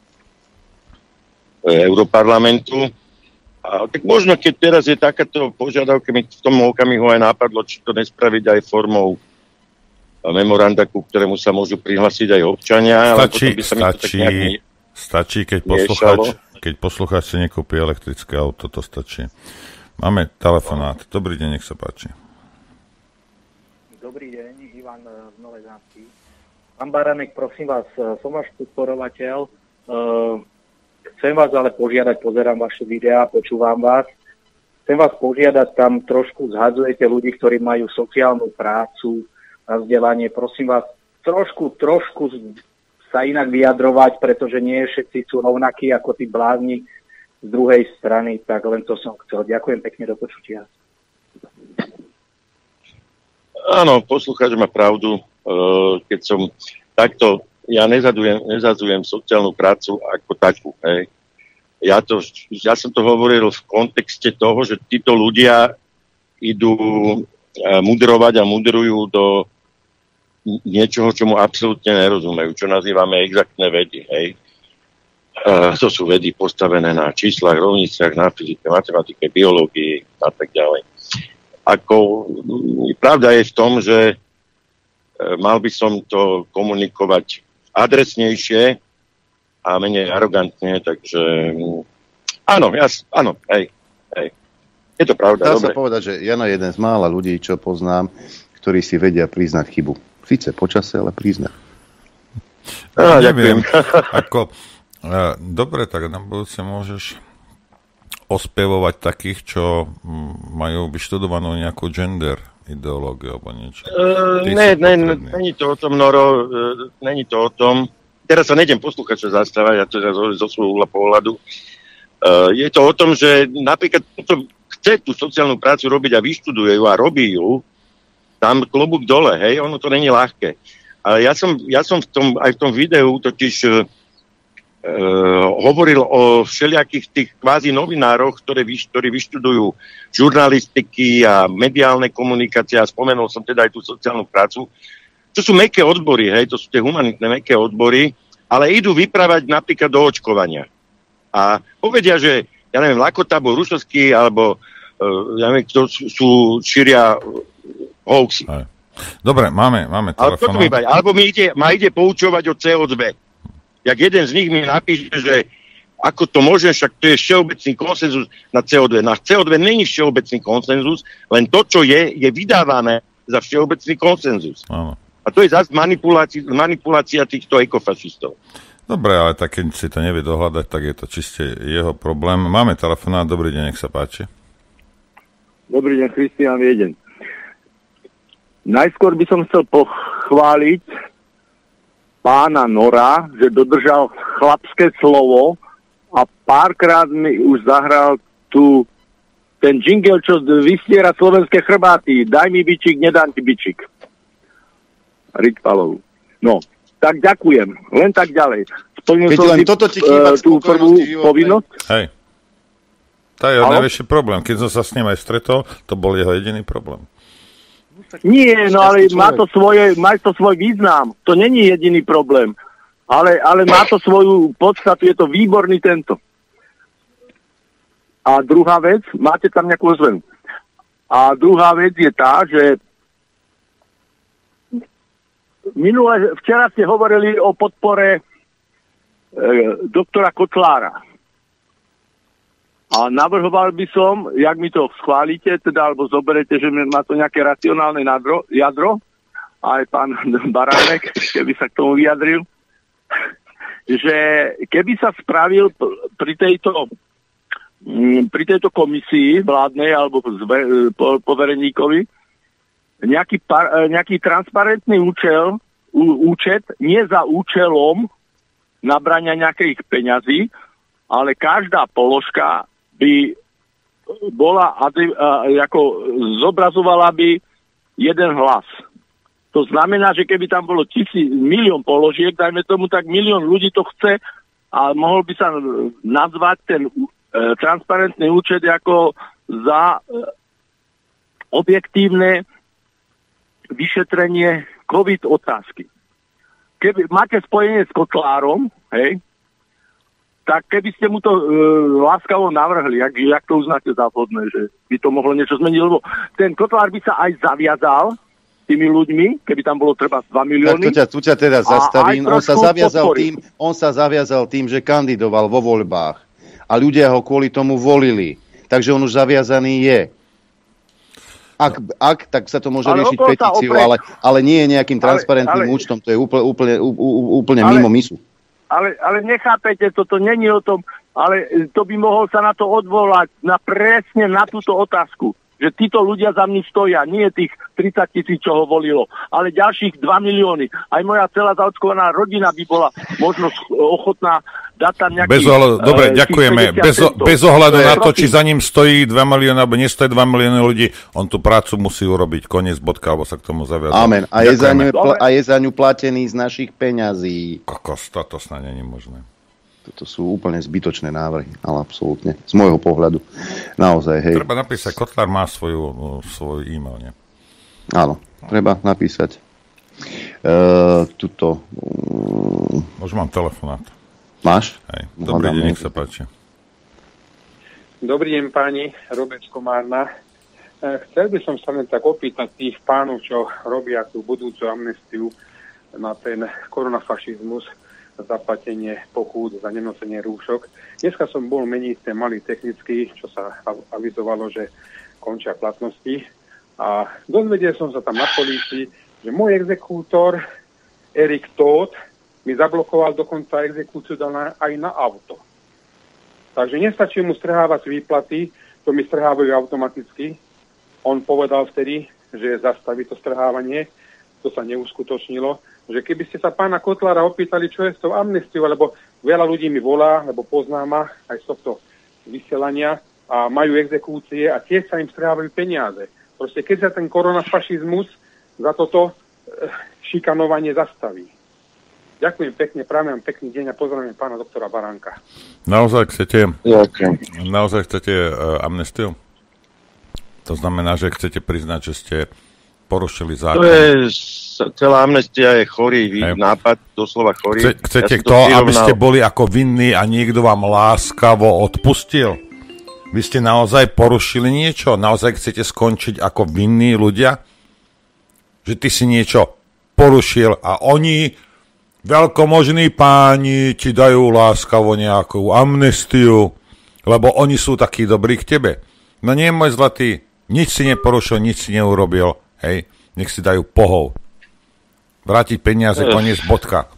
Europarlamentu. A tak možno, keď teraz je takáto požiadavka, mi v tom okamihu aj nápadlo, či to nespraviť aj formou memoranda, ku ktorému sa môžu prihlásiť aj občania. Stačí, by sa stačí, ne... stačí keď, poslucháč, keď poslucháč si nekúpi elektrické auto, to stačí. Máme telefonát. Dobrý deň, nech sa páči. Dobrý deň, Ivan z Novej Zámky. Pán Baranek, prosím vás, som váš podporovateľ. Chcem vás ale požiadať, pozerám vaše videá, počúvam vás. Chcem vás požiadať, tam trošku zhadzujete ľudí, ktorí majú sociálnu prácu, na vzdelanie. Prosím vás, trošku, trošku sa inak vyjadrovať, pretože nie všetci sú rovnakí ako tí blázni z druhej strany, tak len to som chcel. Ďakujem pekne, do počutia. Áno, poslucháč má pravdu, keď som takto, ja nezadzujem, nezadzujem sociálnu prácu ako takú, hej. Ja, to, ja som to hovoril v kontexte toho, že títo ľudia idú mudrovať a mudrujú do niečoho, čomu absolútne nerozumejú, čo nazývame exaktné vedy, hej. Uh, to sú vedy postavené na číslach, rovniciach, na fyzike, matematike, biológii a tak ďalej. Ako, pravda je v tom, že uh, mal by som to komunikovať adresnejšie a menej arogantne, takže um, áno, ja, áno, hej, hej. Je to pravda, Dá dobre. sa povedať, že Jano je jeden z mála ľudí, čo poznám, ktorí si vedia priznať chybu. Síce počase, ale priznať. Á, ďakujem. Ako... Dobre, tak na budúce môžeš ospevovať takých, čo majú vyštudovanú nejakú gender ideológiu alebo niečo. Uh, ne, ne, není to o tom, Noro, uh, není to o tom. Teraz sa nejdem posluchača zastávať, ja to zo, zo svojho pohľadu. Uh, je to o tom, že napríklad to chce tú sociálnu prácu robiť a vyštuduje ju a robí ju, tam klobúk dole, hej, ono to není ľahké. Ale ja som, ja som v tom, aj v tom videu totiž Uh, hovoril o všelijakých tých kvázi novinároch, ktoré vyš, ktorí vyštudujú žurnalistiky a mediálne komunikácie a spomenul som teda aj tú sociálnu prácu. To sú mäkké odbory, hej, to sú tie humanitné mäkké odbory, ale idú vyprávať napríklad do očkovania. A povedia, že, ja neviem, Lakota, Rušovský, alebo uh, ja neviem, kto sú, sú šíria hoaxy. Dobre, máme, máme telefón. Alebo mi ide, ma ide poučovať o cé o dva. Jak jeden z nich mi napíše, že ako to môže, však to je všeobecný konsenzus na cé o dva. Na cé o dva není všeobecný konsenzus, len to, čo je, je vydávané za všeobecný konsenzus. Áno. A to je zase manipulácia, manipulácia týchto ekofašistov. Dobre, ale tak keď si to nevie dohľadať, tak je to čiste jeho problém. Máme telefonát, dobrý deň, nech sa páči. Dobrý deň, Kristián Viedeň. Najskôr by som chcel pochváliť pána Nora, že dodržal chlapské slovo a párkrát mi už zahral tu ten jingle, čo vystiera slovenské chrbáty. Daj mi bičík, nedám ti bičík. Ričpalovú. No, tak ďakujem. Len tak ďalej. Splnil som si toto ti chýba, uh, tú prvú povinnosť. Hej. To je najväčší problém. Keď som sa s ním aj stretol, to bol jeho jediný problém. Nie, no ale má to, svoje, má to svoj význam. To není jediný problém. Ale, ale má to svoju podstatu, je to výborný tento. A druhá vec, máte tam nejakú ozvenu. A druhá vec je tá, že minule, včera ste hovorili o podpore e, doktora Kotlára. A navrhoval by som, jak mi to schválite, teda, alebo zoberete, že má to nejaké racionálne nadro, jadro, aj pán Baránek, keby sa k tomu vyjadril, že keby sa spravil pri tejto, pri tejto komisii vládnej alebo povereníkovi nejaký, par, nejaký transparentný účel, ú, účet, nie za účelom nabrania nejakých peňazí, ale každá položka by bola, ako zobrazovala by jeden hlas. To znamená, že keby tam bolo tisíc, milión položiek, dajme tomu, tak milión ľudí to chce a mohol by sa nazvať ten e, transparentný účet ako za e, objektívne vyšetrenie COVID otázky. Keby máte spojenie s Kotlárom, hej, tak keby ste mu to e, láskavo navrhli, jak, jak to uznáte za vhodné, že by to mohlo niečo zmeniť, lebo ten Kotlár by sa aj zaviazal tými ľuďmi, keby tam bolo treba dva milióny. Tak tu ťa, tu ťa teda zastavím. On sa, zaviazal tým, on sa zaviazal tým, že kandidoval vo voľbách a ľudia ho kvôli tomu volili. Takže on už zaviazaný je. Ak, ak tak sa to môže ale riešiť petíciu, opre... ale, ale nie je nejakým transparentným ale, ale... účtom. To je úplne, úplne, úplne ale... mimo misu. Ale, ale nechápete, toto není o tom, ale to by mohol sa na to odvolať, na presne na túto otázku. že títo ľudia za mňa stoja, nie tých tridsať tisíc, čo ho volilo, ale ďalších dva milióny. Aj moja celá zaočkovaná rodina by bola možno ochotná dať tam nejaký... Bez ohľadu, dobre, uh, ďakujeme. Bez, bez ohľadu na to, či za ním stojí dva milióny, alebo nestojí dva milióny ľudí, on tú prácu musí urobiť. Koniec, bodka, alebo sa k tomu zaviazal. Amen. A je, za ňu, a je za ňu platený z našich peňazí. Kokos, toto snad nie je možné. Toto sú úplne zbytočné návrhy, ale absolútne. Z môjho pohľadu. Naozaj, hej. Treba napísať, Kotlár má svoju, svoj e-mail, nie? Áno, treba napísať. Uh, tuto... Um... Už mám telefonát. Máš? Hej. Dobrý deň, nech sa páči. Dobrý deň, páni, Robec Komárna. Chcel by som sa len tak opýtať tých pánov, čo robia tú budúcu amnestiu na ten koronafašizmus, zaplatenie pokút za nenosenie rúšok. Dneska som bol meniť ten malý technický, čo sa avizovalo, že končia platnosti. A dozvedel som sa tam na polícii, že môj exekútor Erik Todt mi zablokoval dokonca exekúciu aj na auto. Takže nestačí mu strhávať výplaty, to mi strhávajú automaticky. On povedal vtedy, že zastaví to strhávanie, to sa neuskutočnilo. Že keby ste sa pána Kotlára opýtali, čo je s tou amnestiou, lebo veľa ľudí mi volá, lebo pozná ma aj z tohto vysielania a majú exekúcie a tiež sa im strhávajú peniaze. Proste keď sa ten koronafašizmus za toto e, šikanovanie zastaví. Ďakujem pekne, prajem vám pekný deň a pozdravím pána doktora Baránka. Naozaj chcete, Ďakujem. naozaj chcete uh, amnestiu? To znamená, že chcete priznať, že ste porušili zákon? To je, celá amnestia je chorý Hej. nápad, doslova chorý. Chce, chcete ja to, to aby ste boli ako vinní a niekto vám láskavo odpustil? Vy ste naozaj porušili niečo? Naozaj chcete skončiť ako vinní ľudia? Že ty si niečo porušil a oni, veľkomožní páni, ti dajú láskavo nejakú amnestiu, lebo oni sú takí dobrí k tebe. No nie, môj zlatý, nič si neporušil, nič si neurobil. Hej, nech si dajú pohov. Vrátiť peniaze, koniec, bodka.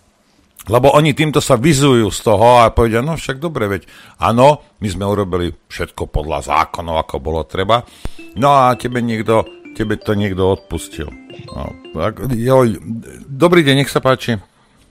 Lebo oni týmto sa vyzujú z toho a povedia, no však dobre, veď áno, my sme urobili všetko podľa zákonov, ako bolo treba. No a tebe niekto, tebe to niekto odpustil. No, joj, dobrý deň, nech sa páči.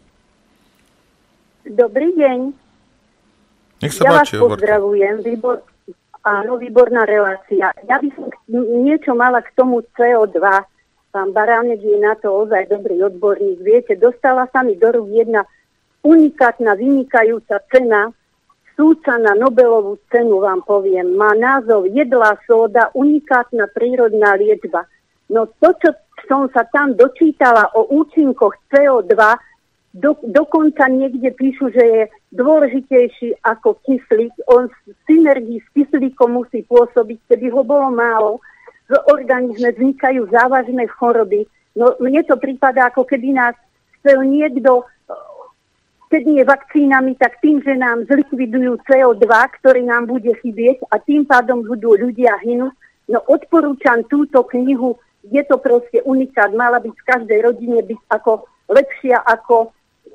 Dobrý deň. Nech sa ja páči, vás pozdravujem, výbor... Áno, výborná relácia. Ja by som niečo mala k tomu cé ó dva. Pán Baránek je na to ozaj dobrý odborník. Viete, dostala sa mi do rúk jedna unikátna, vynikajúca cena. Súdca na Nobelovú cenu, vám poviem. Má názov Jedlá sóda, unikátna prírodná liečba. No to, čo som sa tam dočítala o účinkoch cé ó dva, Do, dokonca niekde píšu, že je dôležitejší ako kyslík. On v synergii s kyslíkom musí pôsobiť, keby ho bolo málo. V organizme vznikajú závažné choroby. No mne to prípada, ako keby nás chcel niekto, keď nie vakcínami, tak tým, že nám zlikvidujú cé ó dva, ktorý nám bude chybieť a tým pádom budú ľudia hynúť. No odporúčam túto knihu. Je to proste unikát. Mala byť v každej rodine byť ako lepšia ako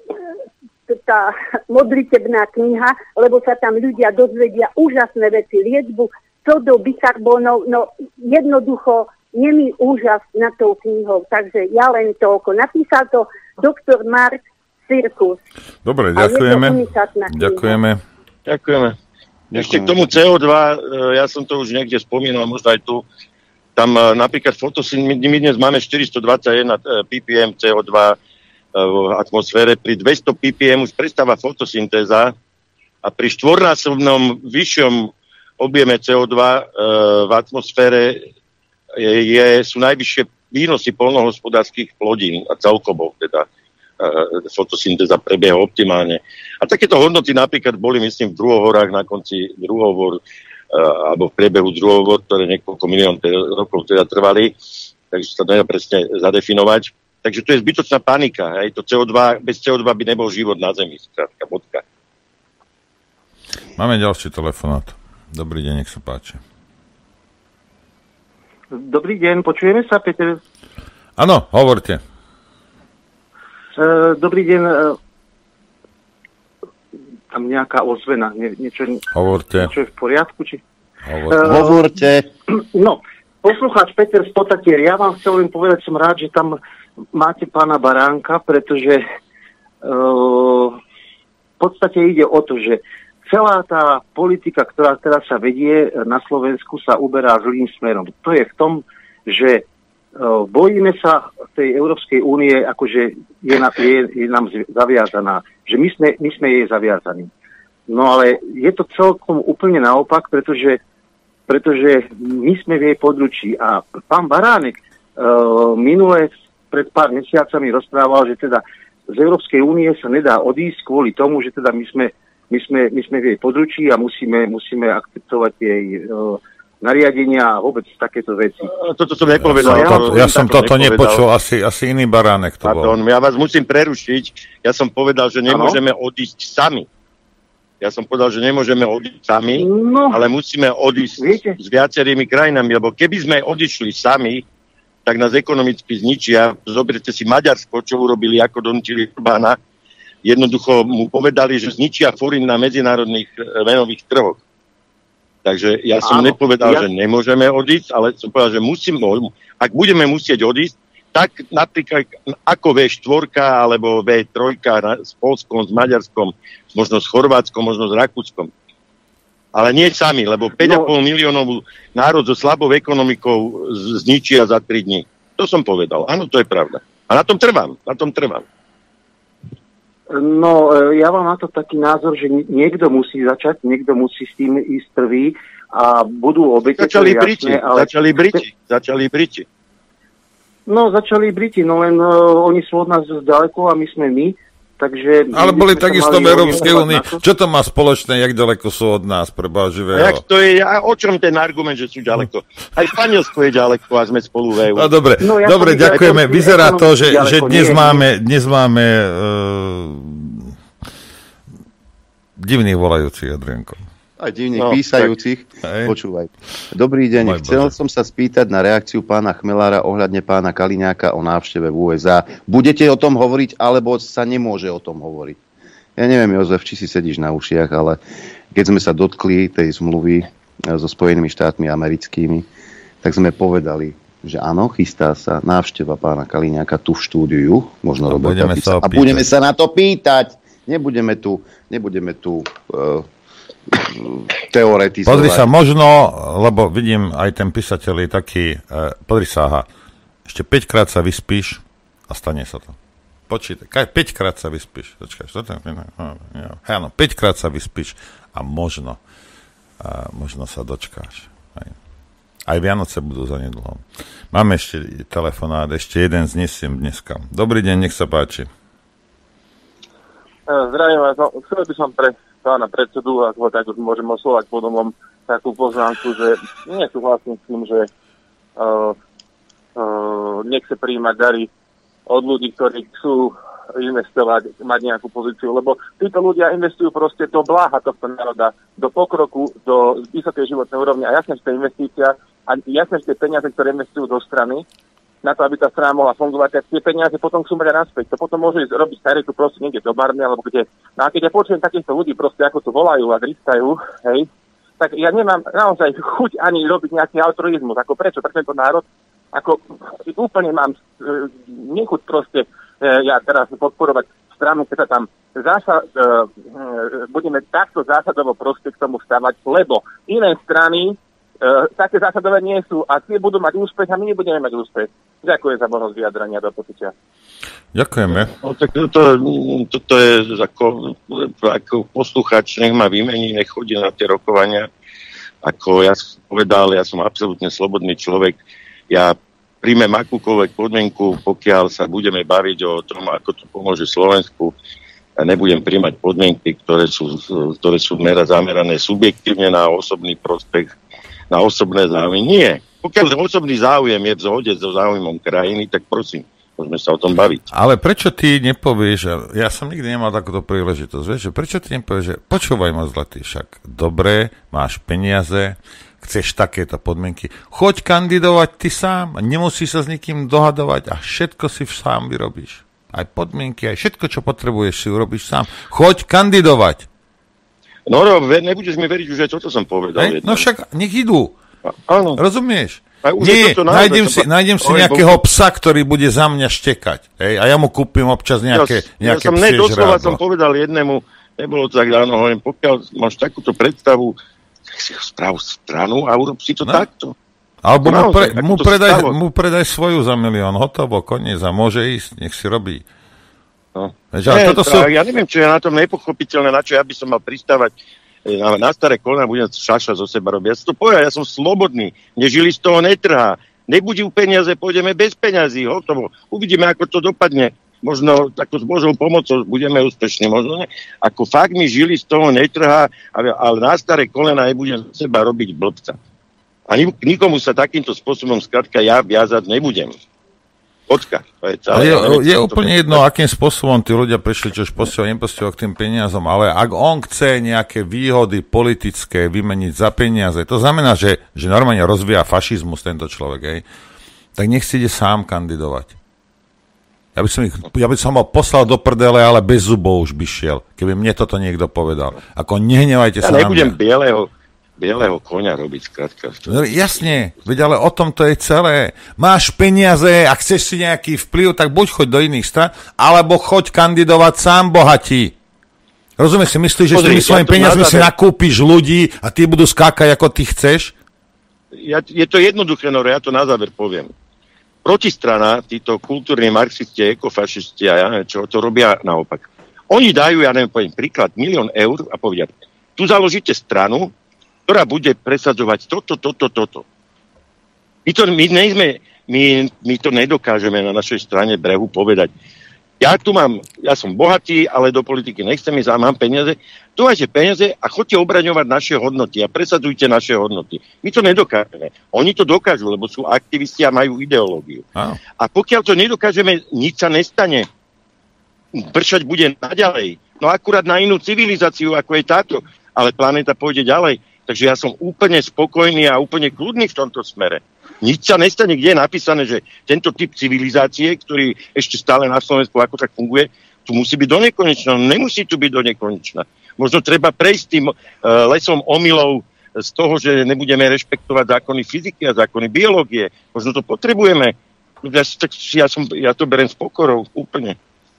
tá modlitebná kniha, lebo sa tam ľudia dozvedia úžasné veci, liečbu sodou, bikarbónov, no jednoducho nemý úžas na tou knihou. Takže ja len toľko. Napísal to doktor Mark Cirkus. Dobre, ďakujeme. Ďakujeme. Ďakujeme. Ešte k tomu cé ó dva, ja som to už niekde spomínal, možno aj tu. Tam napríklad fotosyn, my dnes máme štyristodvadsaťjeden ppm cé ó dva v atmosfére, pri dvesto ppm už prestáva fotosyntéza a pri štvornásobnom vyššom objeme cé ó dva v atmosfére je, sú najvyššie výnosy poľnohospodárskych plodín a celkovo teda fotosyntéza prebieha optimálne. A takéto hodnoty napríklad boli, myslím, v druhohorách na konci druhohor alebo v priebehu druhohor, ktoré niekoľko milión rokov teda trvali, takže sa to nedá presne zadefinovať. Takže to je zbytočná panika. Hej. To cé ó dva, bez cé ó dva by nebol život na Zemi. Skrátka, bodka. Máme ďalší telefonát. Dobrý deň, nech sa páči. Dobrý deň, počujeme sa, Peter? Áno, hovorte. Uh, dobrý deň. Uh, tam nejaká ozvena. Nie, niečo, hovorte. Niečo je v poriadku? Či... Uh, Hovorte. No, poslucháč Peter z Potatier, ja vám chcel len povedať, som rád, že tam máte pána Baránka, pretože uh, v podstate ide o to, že celá tá politika, ktorá teraz sa vedie na Slovensku, sa uberá zlým smerom. To je v tom, že uh, bojíme sa tej Európskej únie, akože je, na, je, je nám zaviazaná, že my sme, my sme jej zaviazaní. No ale je to celkom úplne naopak, pretože, pretože my sme v jej područí. A pán Baránek uh, minule pred pár mesiacami rozprával, že teda z Európskej únie sa nedá odísť kvôli tomu, že teda my sme, my sme, my sme v jej područí a musíme, musíme akceptovať jej uh, nariadenia a vôbec takéto veci. Toto som nepovedal. Ja, to, ja som toto nepočul, asi, asi iný Baránek to Pardon, bol. Ja vás musím prerušiť. Ja som povedal, že nemôžeme ano? odísť sami. Ja som povedal, že nemôžeme odísť sami, no, ale musíme odísť viete? s viacerými krajinami, lebo keby sme odišli sami, tak nás ekonomicky zničia. Zoberte si Maďarsko, čo urobili, ako donútili Orbána. Jednoducho mu povedali, že zničia forint na medzinárodných menových trhoch. Takže ja som Áno, nepovedal, ja... že nemôžeme odísť, ale som povedal, že musíme, ak budeme musieť odísť, tak napríklad ako vé štyri alebo vé tri s Polskom, s Maďarskom, možno s Chorvátskom, možno s Rakúskom. Ale nie sami, lebo päť a pol no, miliónov národ so slabou ekonomikou zničia za tri dní. To som povedal. Áno, to je pravda. A na tom trvám. Na tom trvám. No, ja mám na to taký názor, že niekto musí začať, niekto musí s tým ísť prvý a budú obete. Začali Briti, ale... začali Briti, začali Briti. No, začali Briti, no len uh, oni sú od nás ďaleko a my sme my. Takže ale boli takisto v Európskej únii. Čo to má spoločné, jak ďaleko sú od nás, pre Boha živého? A jak to je, a o čom ten argument, že sú ďaleko? Aj Španielsko je ďaleko a sme spolu v é ú. No dobre, no, ja dobre, ďakujeme. Vyzerá to, že, ďaleko, že dnes, nie, máme, dnes máme uh, divných volajúcich, Adrianko. Aj divných no, písajúcich. Počúvaj. Dobrý deň. Môj Chcel Bože. som sa spýtať na reakciu pána Chmelára ohľadne pána Kaliňáka o návšteve v ú es á. Budete o tom hovoriť, alebo sa nemôže o tom hovoriť? Ja neviem, Jozef, či si sedíš na ušiach, ale keď sme sa dotkli tej zmluvy so Spojenými štátmi americkými, tak sme povedali, že áno, chystá sa návšteva pána Kaliňáka tu v štúdiu, možno a budeme sa a budeme sa na to pýtať. Nebudeme tu, nebudeme tu uh, teoretizovať. Pozri sa, možno, lebo vidím, aj ten písateľ je taký, uh, pozri sa, aha, ešte päťkrát sa vyspíš a stane sa to. Počítaj, päťkrát sa vyspíš. Počkaj, čo to je? Áno, päťkrát sa vyspíš a možno, uh, možno sa dočkáš. Aj. Aj Vianoce budú zanedlho. Máme ešte telefonát, ešte jeden znesiem dneska. Dobrý deň, nech sa páči. Zdravím vás, no, chcel by som pre pána predsedu, ako tak už môžem oslovať po domom, takú poznámku, že nie súhlasím s tým, že uh, uh, nechce prijímať dary od ľudí, ktorí chcú investovať, mať nejakú pozíciu, lebo títo ľudia investujú proste do bláha tohto národa, do pokroku, do vysokej životnej úrovne a jasne, že to je investícia a jasne, že tie peniaze, ktoré investujú do strany, na to, aby tá strana mohla fungovať, tak tie peniaze potom chcú mať naspäť. To potom môže ísť robiť charitu proste niekde do Barmy, alebo kde. No a keď ja počujem takýchto ľudí proste, ako tu volajú a dristajú, hej, tak ja nemám naozaj chuť ani robiť nejaký altruizmus. Ako prečo? Pre tento národ? Ako úplne mám e, nechuť proste e, ja teraz podporovať stranu, keď sa tam zásad, e, e, budeme takto zásadovo proste k tomu stavať, lebo iné strany Uh, také zásadové nie sú a tie budú mať úspech a my nebudeme mať úspech. Ďakujem za možnosť vyjadrania do počutia. Ďakujeme. No, tak toto to, to je ako, ako posluchač, nech ma vymení, nech chodí na tie rokovania. Ako ja som povedal, ja som absolútne slobodný človek. Ja príjmem akúkoľvek podmienku, pokiaľ sa budeme baviť o tom, ako to pomôže Slovensku. Ja nebudem príjmať podmienky, ktoré sú, ktoré sú mera zamerané subjektívne na osobný prospech, na osobné záujmy. Nie. Pokiaľ osobný záujem je v zhode so záujmom krajiny, tak prosím, môžeme sa o tom baviť. Ale prečo ty nepovieš, ja som nikdy nemal takúto príležitosť, vieš, že prečo ty nepovieš, že počúvaj ma zlatý, však dobre, máš peniaze, chceš takéto podmienky, choď kandidovať ty sám, nemusíš sa s nikým dohadovať a všetko si sám vyrobíš. Aj podmienky, aj všetko, čo potrebuješ, si urobíš sám. Choď kandidovať. No, no, nebudeš mi veriť, že toto som povedal. Hej, no však nech idú. A, áno. Rozumieš? Nie, nájdem si, nájdem si nejakého psa, ktorý bude za mňa štekať. Hej, a ja mu kúpim občas nejaké, ja, nejaké ja som psie nedoslova žrádlo. som povedal jednému, nebolo to tak dávno, hovorím, pokiaľ máš takúto predstavu, tak si správ stranu a urob si to no. takto. Alebo mu, pre, naozaj, mu, predaj, mu predaj svoju za milión, hotovo, koniec a môže ísť, nech si robí. No. Veď, Nie, toto sú... Ja neviem, čo je na tom nepochopiteľné, na čo ja by som mal pristávať na, na staré kolena, budem šaša zo seba robiť. Ja si to povedal, ja som slobodný, nežili z toho netrhá. Nebudú peniaze, pôjdeme bez peňazí, hotovo. Uvidíme, ako to dopadne. Možno tako s Božou pomocou budeme úspešní, možno ne. Ako fakt mi žili z toho netrhá, ale na staré kolena nebudem z seba robiť blbca. A nikomu sa takýmto spôsobom skrátka ja viazať nebudem. Počka. To je, celé, je, neviem, je úplne jedno, akým spôsobom tí ľudia prišli, čo už posielal, neposielal k tým peniazom, ale ak on chce nejaké výhody politické vymeniť za peniaze, to znamená, že, že normálne rozvíja fašizmus tento človek, hej, tak nech si ide sám kandidovať. Ja by som, ich, ja by som ho poslal do prdele, ale bez zubov už by šiel, keby mne toto niekto povedal. Ako nehnevajte ja sa na mňa. Ja nebudem bieleho bieleho koňa robiť, skrátka. No, jasne, veď ale o tom to je celé. Máš peniaze a chceš si nejaký vplyv, tak buď choď do iných strán, alebo choď kandidovať sám bohatí. Rozumieš si, myslíš, že s tými svojimi ja peniazmi si nakúpiš ľudí a tí budú skákať, ako ty chceš? Ja, je to jednoduché, no ja to na záver poviem. Protistrana, títo kultúrni marxisti, ekofašisti a ja neviem čo, to robia naopak. Oni dajú, ja neviem, poviem príklad, milión eur a povedia, tu založíte stranu, ktorá bude presadzovať toto, toto, toto. My to, my, nejsme, my, my to nedokážeme na našej strane brehu povedať. Ja tu mám, ja som bohatý, ale do politiky nechcem ísť a mám peniaze. Tu máte peniaze a chodte obraňovať naše hodnoty a presadzujte naše hodnoty. My to nedokážeme. Oni to dokážu, lebo sú aktivisti a majú ideológiu. Ah. A pokiaľ to nedokážeme, nič sa nestane. Pršať bude naďalej. No akurát na inú civilizáciu, ako je táto. Ale planéta pôjde ďalej. Takže ja som úplne spokojný a úplne kľudný v tomto smere. Nič sa nestane, kde je napísané, že tento typ civilizácie, ktorý ešte stále na Slovensku ako tak funguje, tu musí byť do nekonečna. Nemusí tu byť do nekonečna. Možno treba prejsť tým uh, lesom omylov z toho, že nebudeme rešpektovať zákony fyziky a zákony biológie. Možno to potrebujeme. Ja, tak, ja, som, ja to berem s pokorou úplne.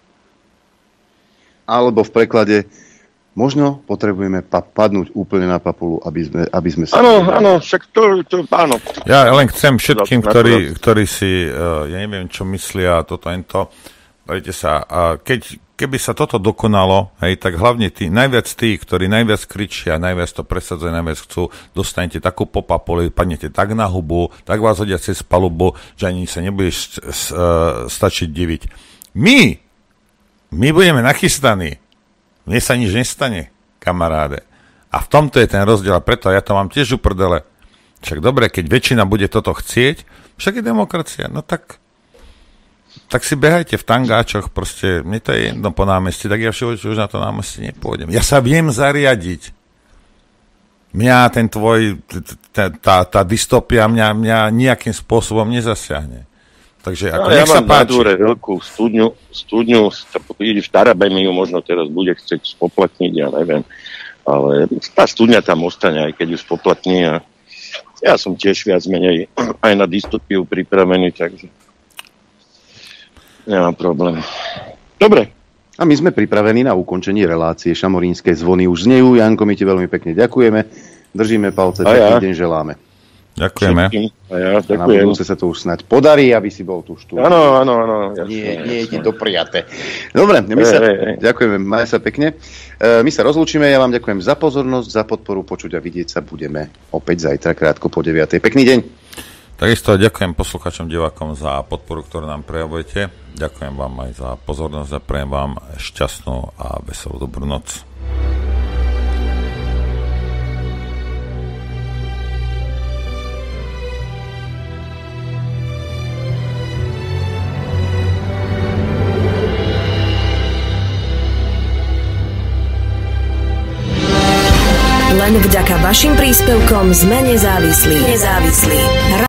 Alebo v preklade možno potrebujeme pa- padnúť úplne na papulu, aby sme, aby sme sa... Áno, áno, však to, to áno. Ja len chcem všetkým, ktorí, ktorí si, uh, ja neviem, čo myslia, toto, ento, dajte sa, uh, keď, keby sa toto dokonalo, hej, tak hlavne tí, najviac tí, ktorí najviac kričia, najviac to presadzujú, najviac chcú, dostanete takú popapuli, padnete tak na hubu, tak vás hodia cez palubu, že ani sa nebudeš uh, stačiť diviť. My, my budeme nachystaní. Mne sa nič nestane, kamaráde. A v tomto je ten rozdiel, a preto ja to mám tiež uprdele. Však dobre, keď väčšina bude toto chcieť, však je demokracia, no tak tak si behajte v tangáčoch, proste, mne to je jedno po námestí, tak ja už, už na to námestí nepôjdem. Ja sa viem zariadiť. Mňa ten tvoj, tá, tá, tá dystopia mňa, mňa nejakým spôsobom nezasiahne. Takže ako, no, ja sa mám na dvore veľkú studňu, studňu, v Tarabemi ju možno teraz bude chcieť spoplatniť, ja neviem, ale tá studňa tam ostane, aj keď ju spoplatní a ja som tiež viac menej aj na dystopiu pripravený, takže nemám problém. Dobre. A my sme pripravení na ukončenie relácie. Šamorínske zvony už znejú. Janko, my ti veľmi pekne ďakujeme. Držíme palce, ja. pekný deň želáme. Ďakujeme. A ja, ďakujem. Na budúce sa to už snáď podarí, aby si bol tu štúdiu. Áno, áno, áno. Nie, nie je ti dopriate. Dobre, my sa, hey, hey. ďakujeme, maj sa pekne. Uh, my sa rozlúčime, ja vám ďakujem za pozornosť, za podporu, počuť a vidieť sa budeme opäť zajtra krátko po deviatej. Pekný deň. Takisto ďakujem posluchačom, divákom za podporu, ktorú nám prejavujete. Ďakujem vám aj za pozornosť a prejem vám šťastnú a veselú dobrú noc. Len vďaka vašim príspevkom sme nezávislí. Nezávislí.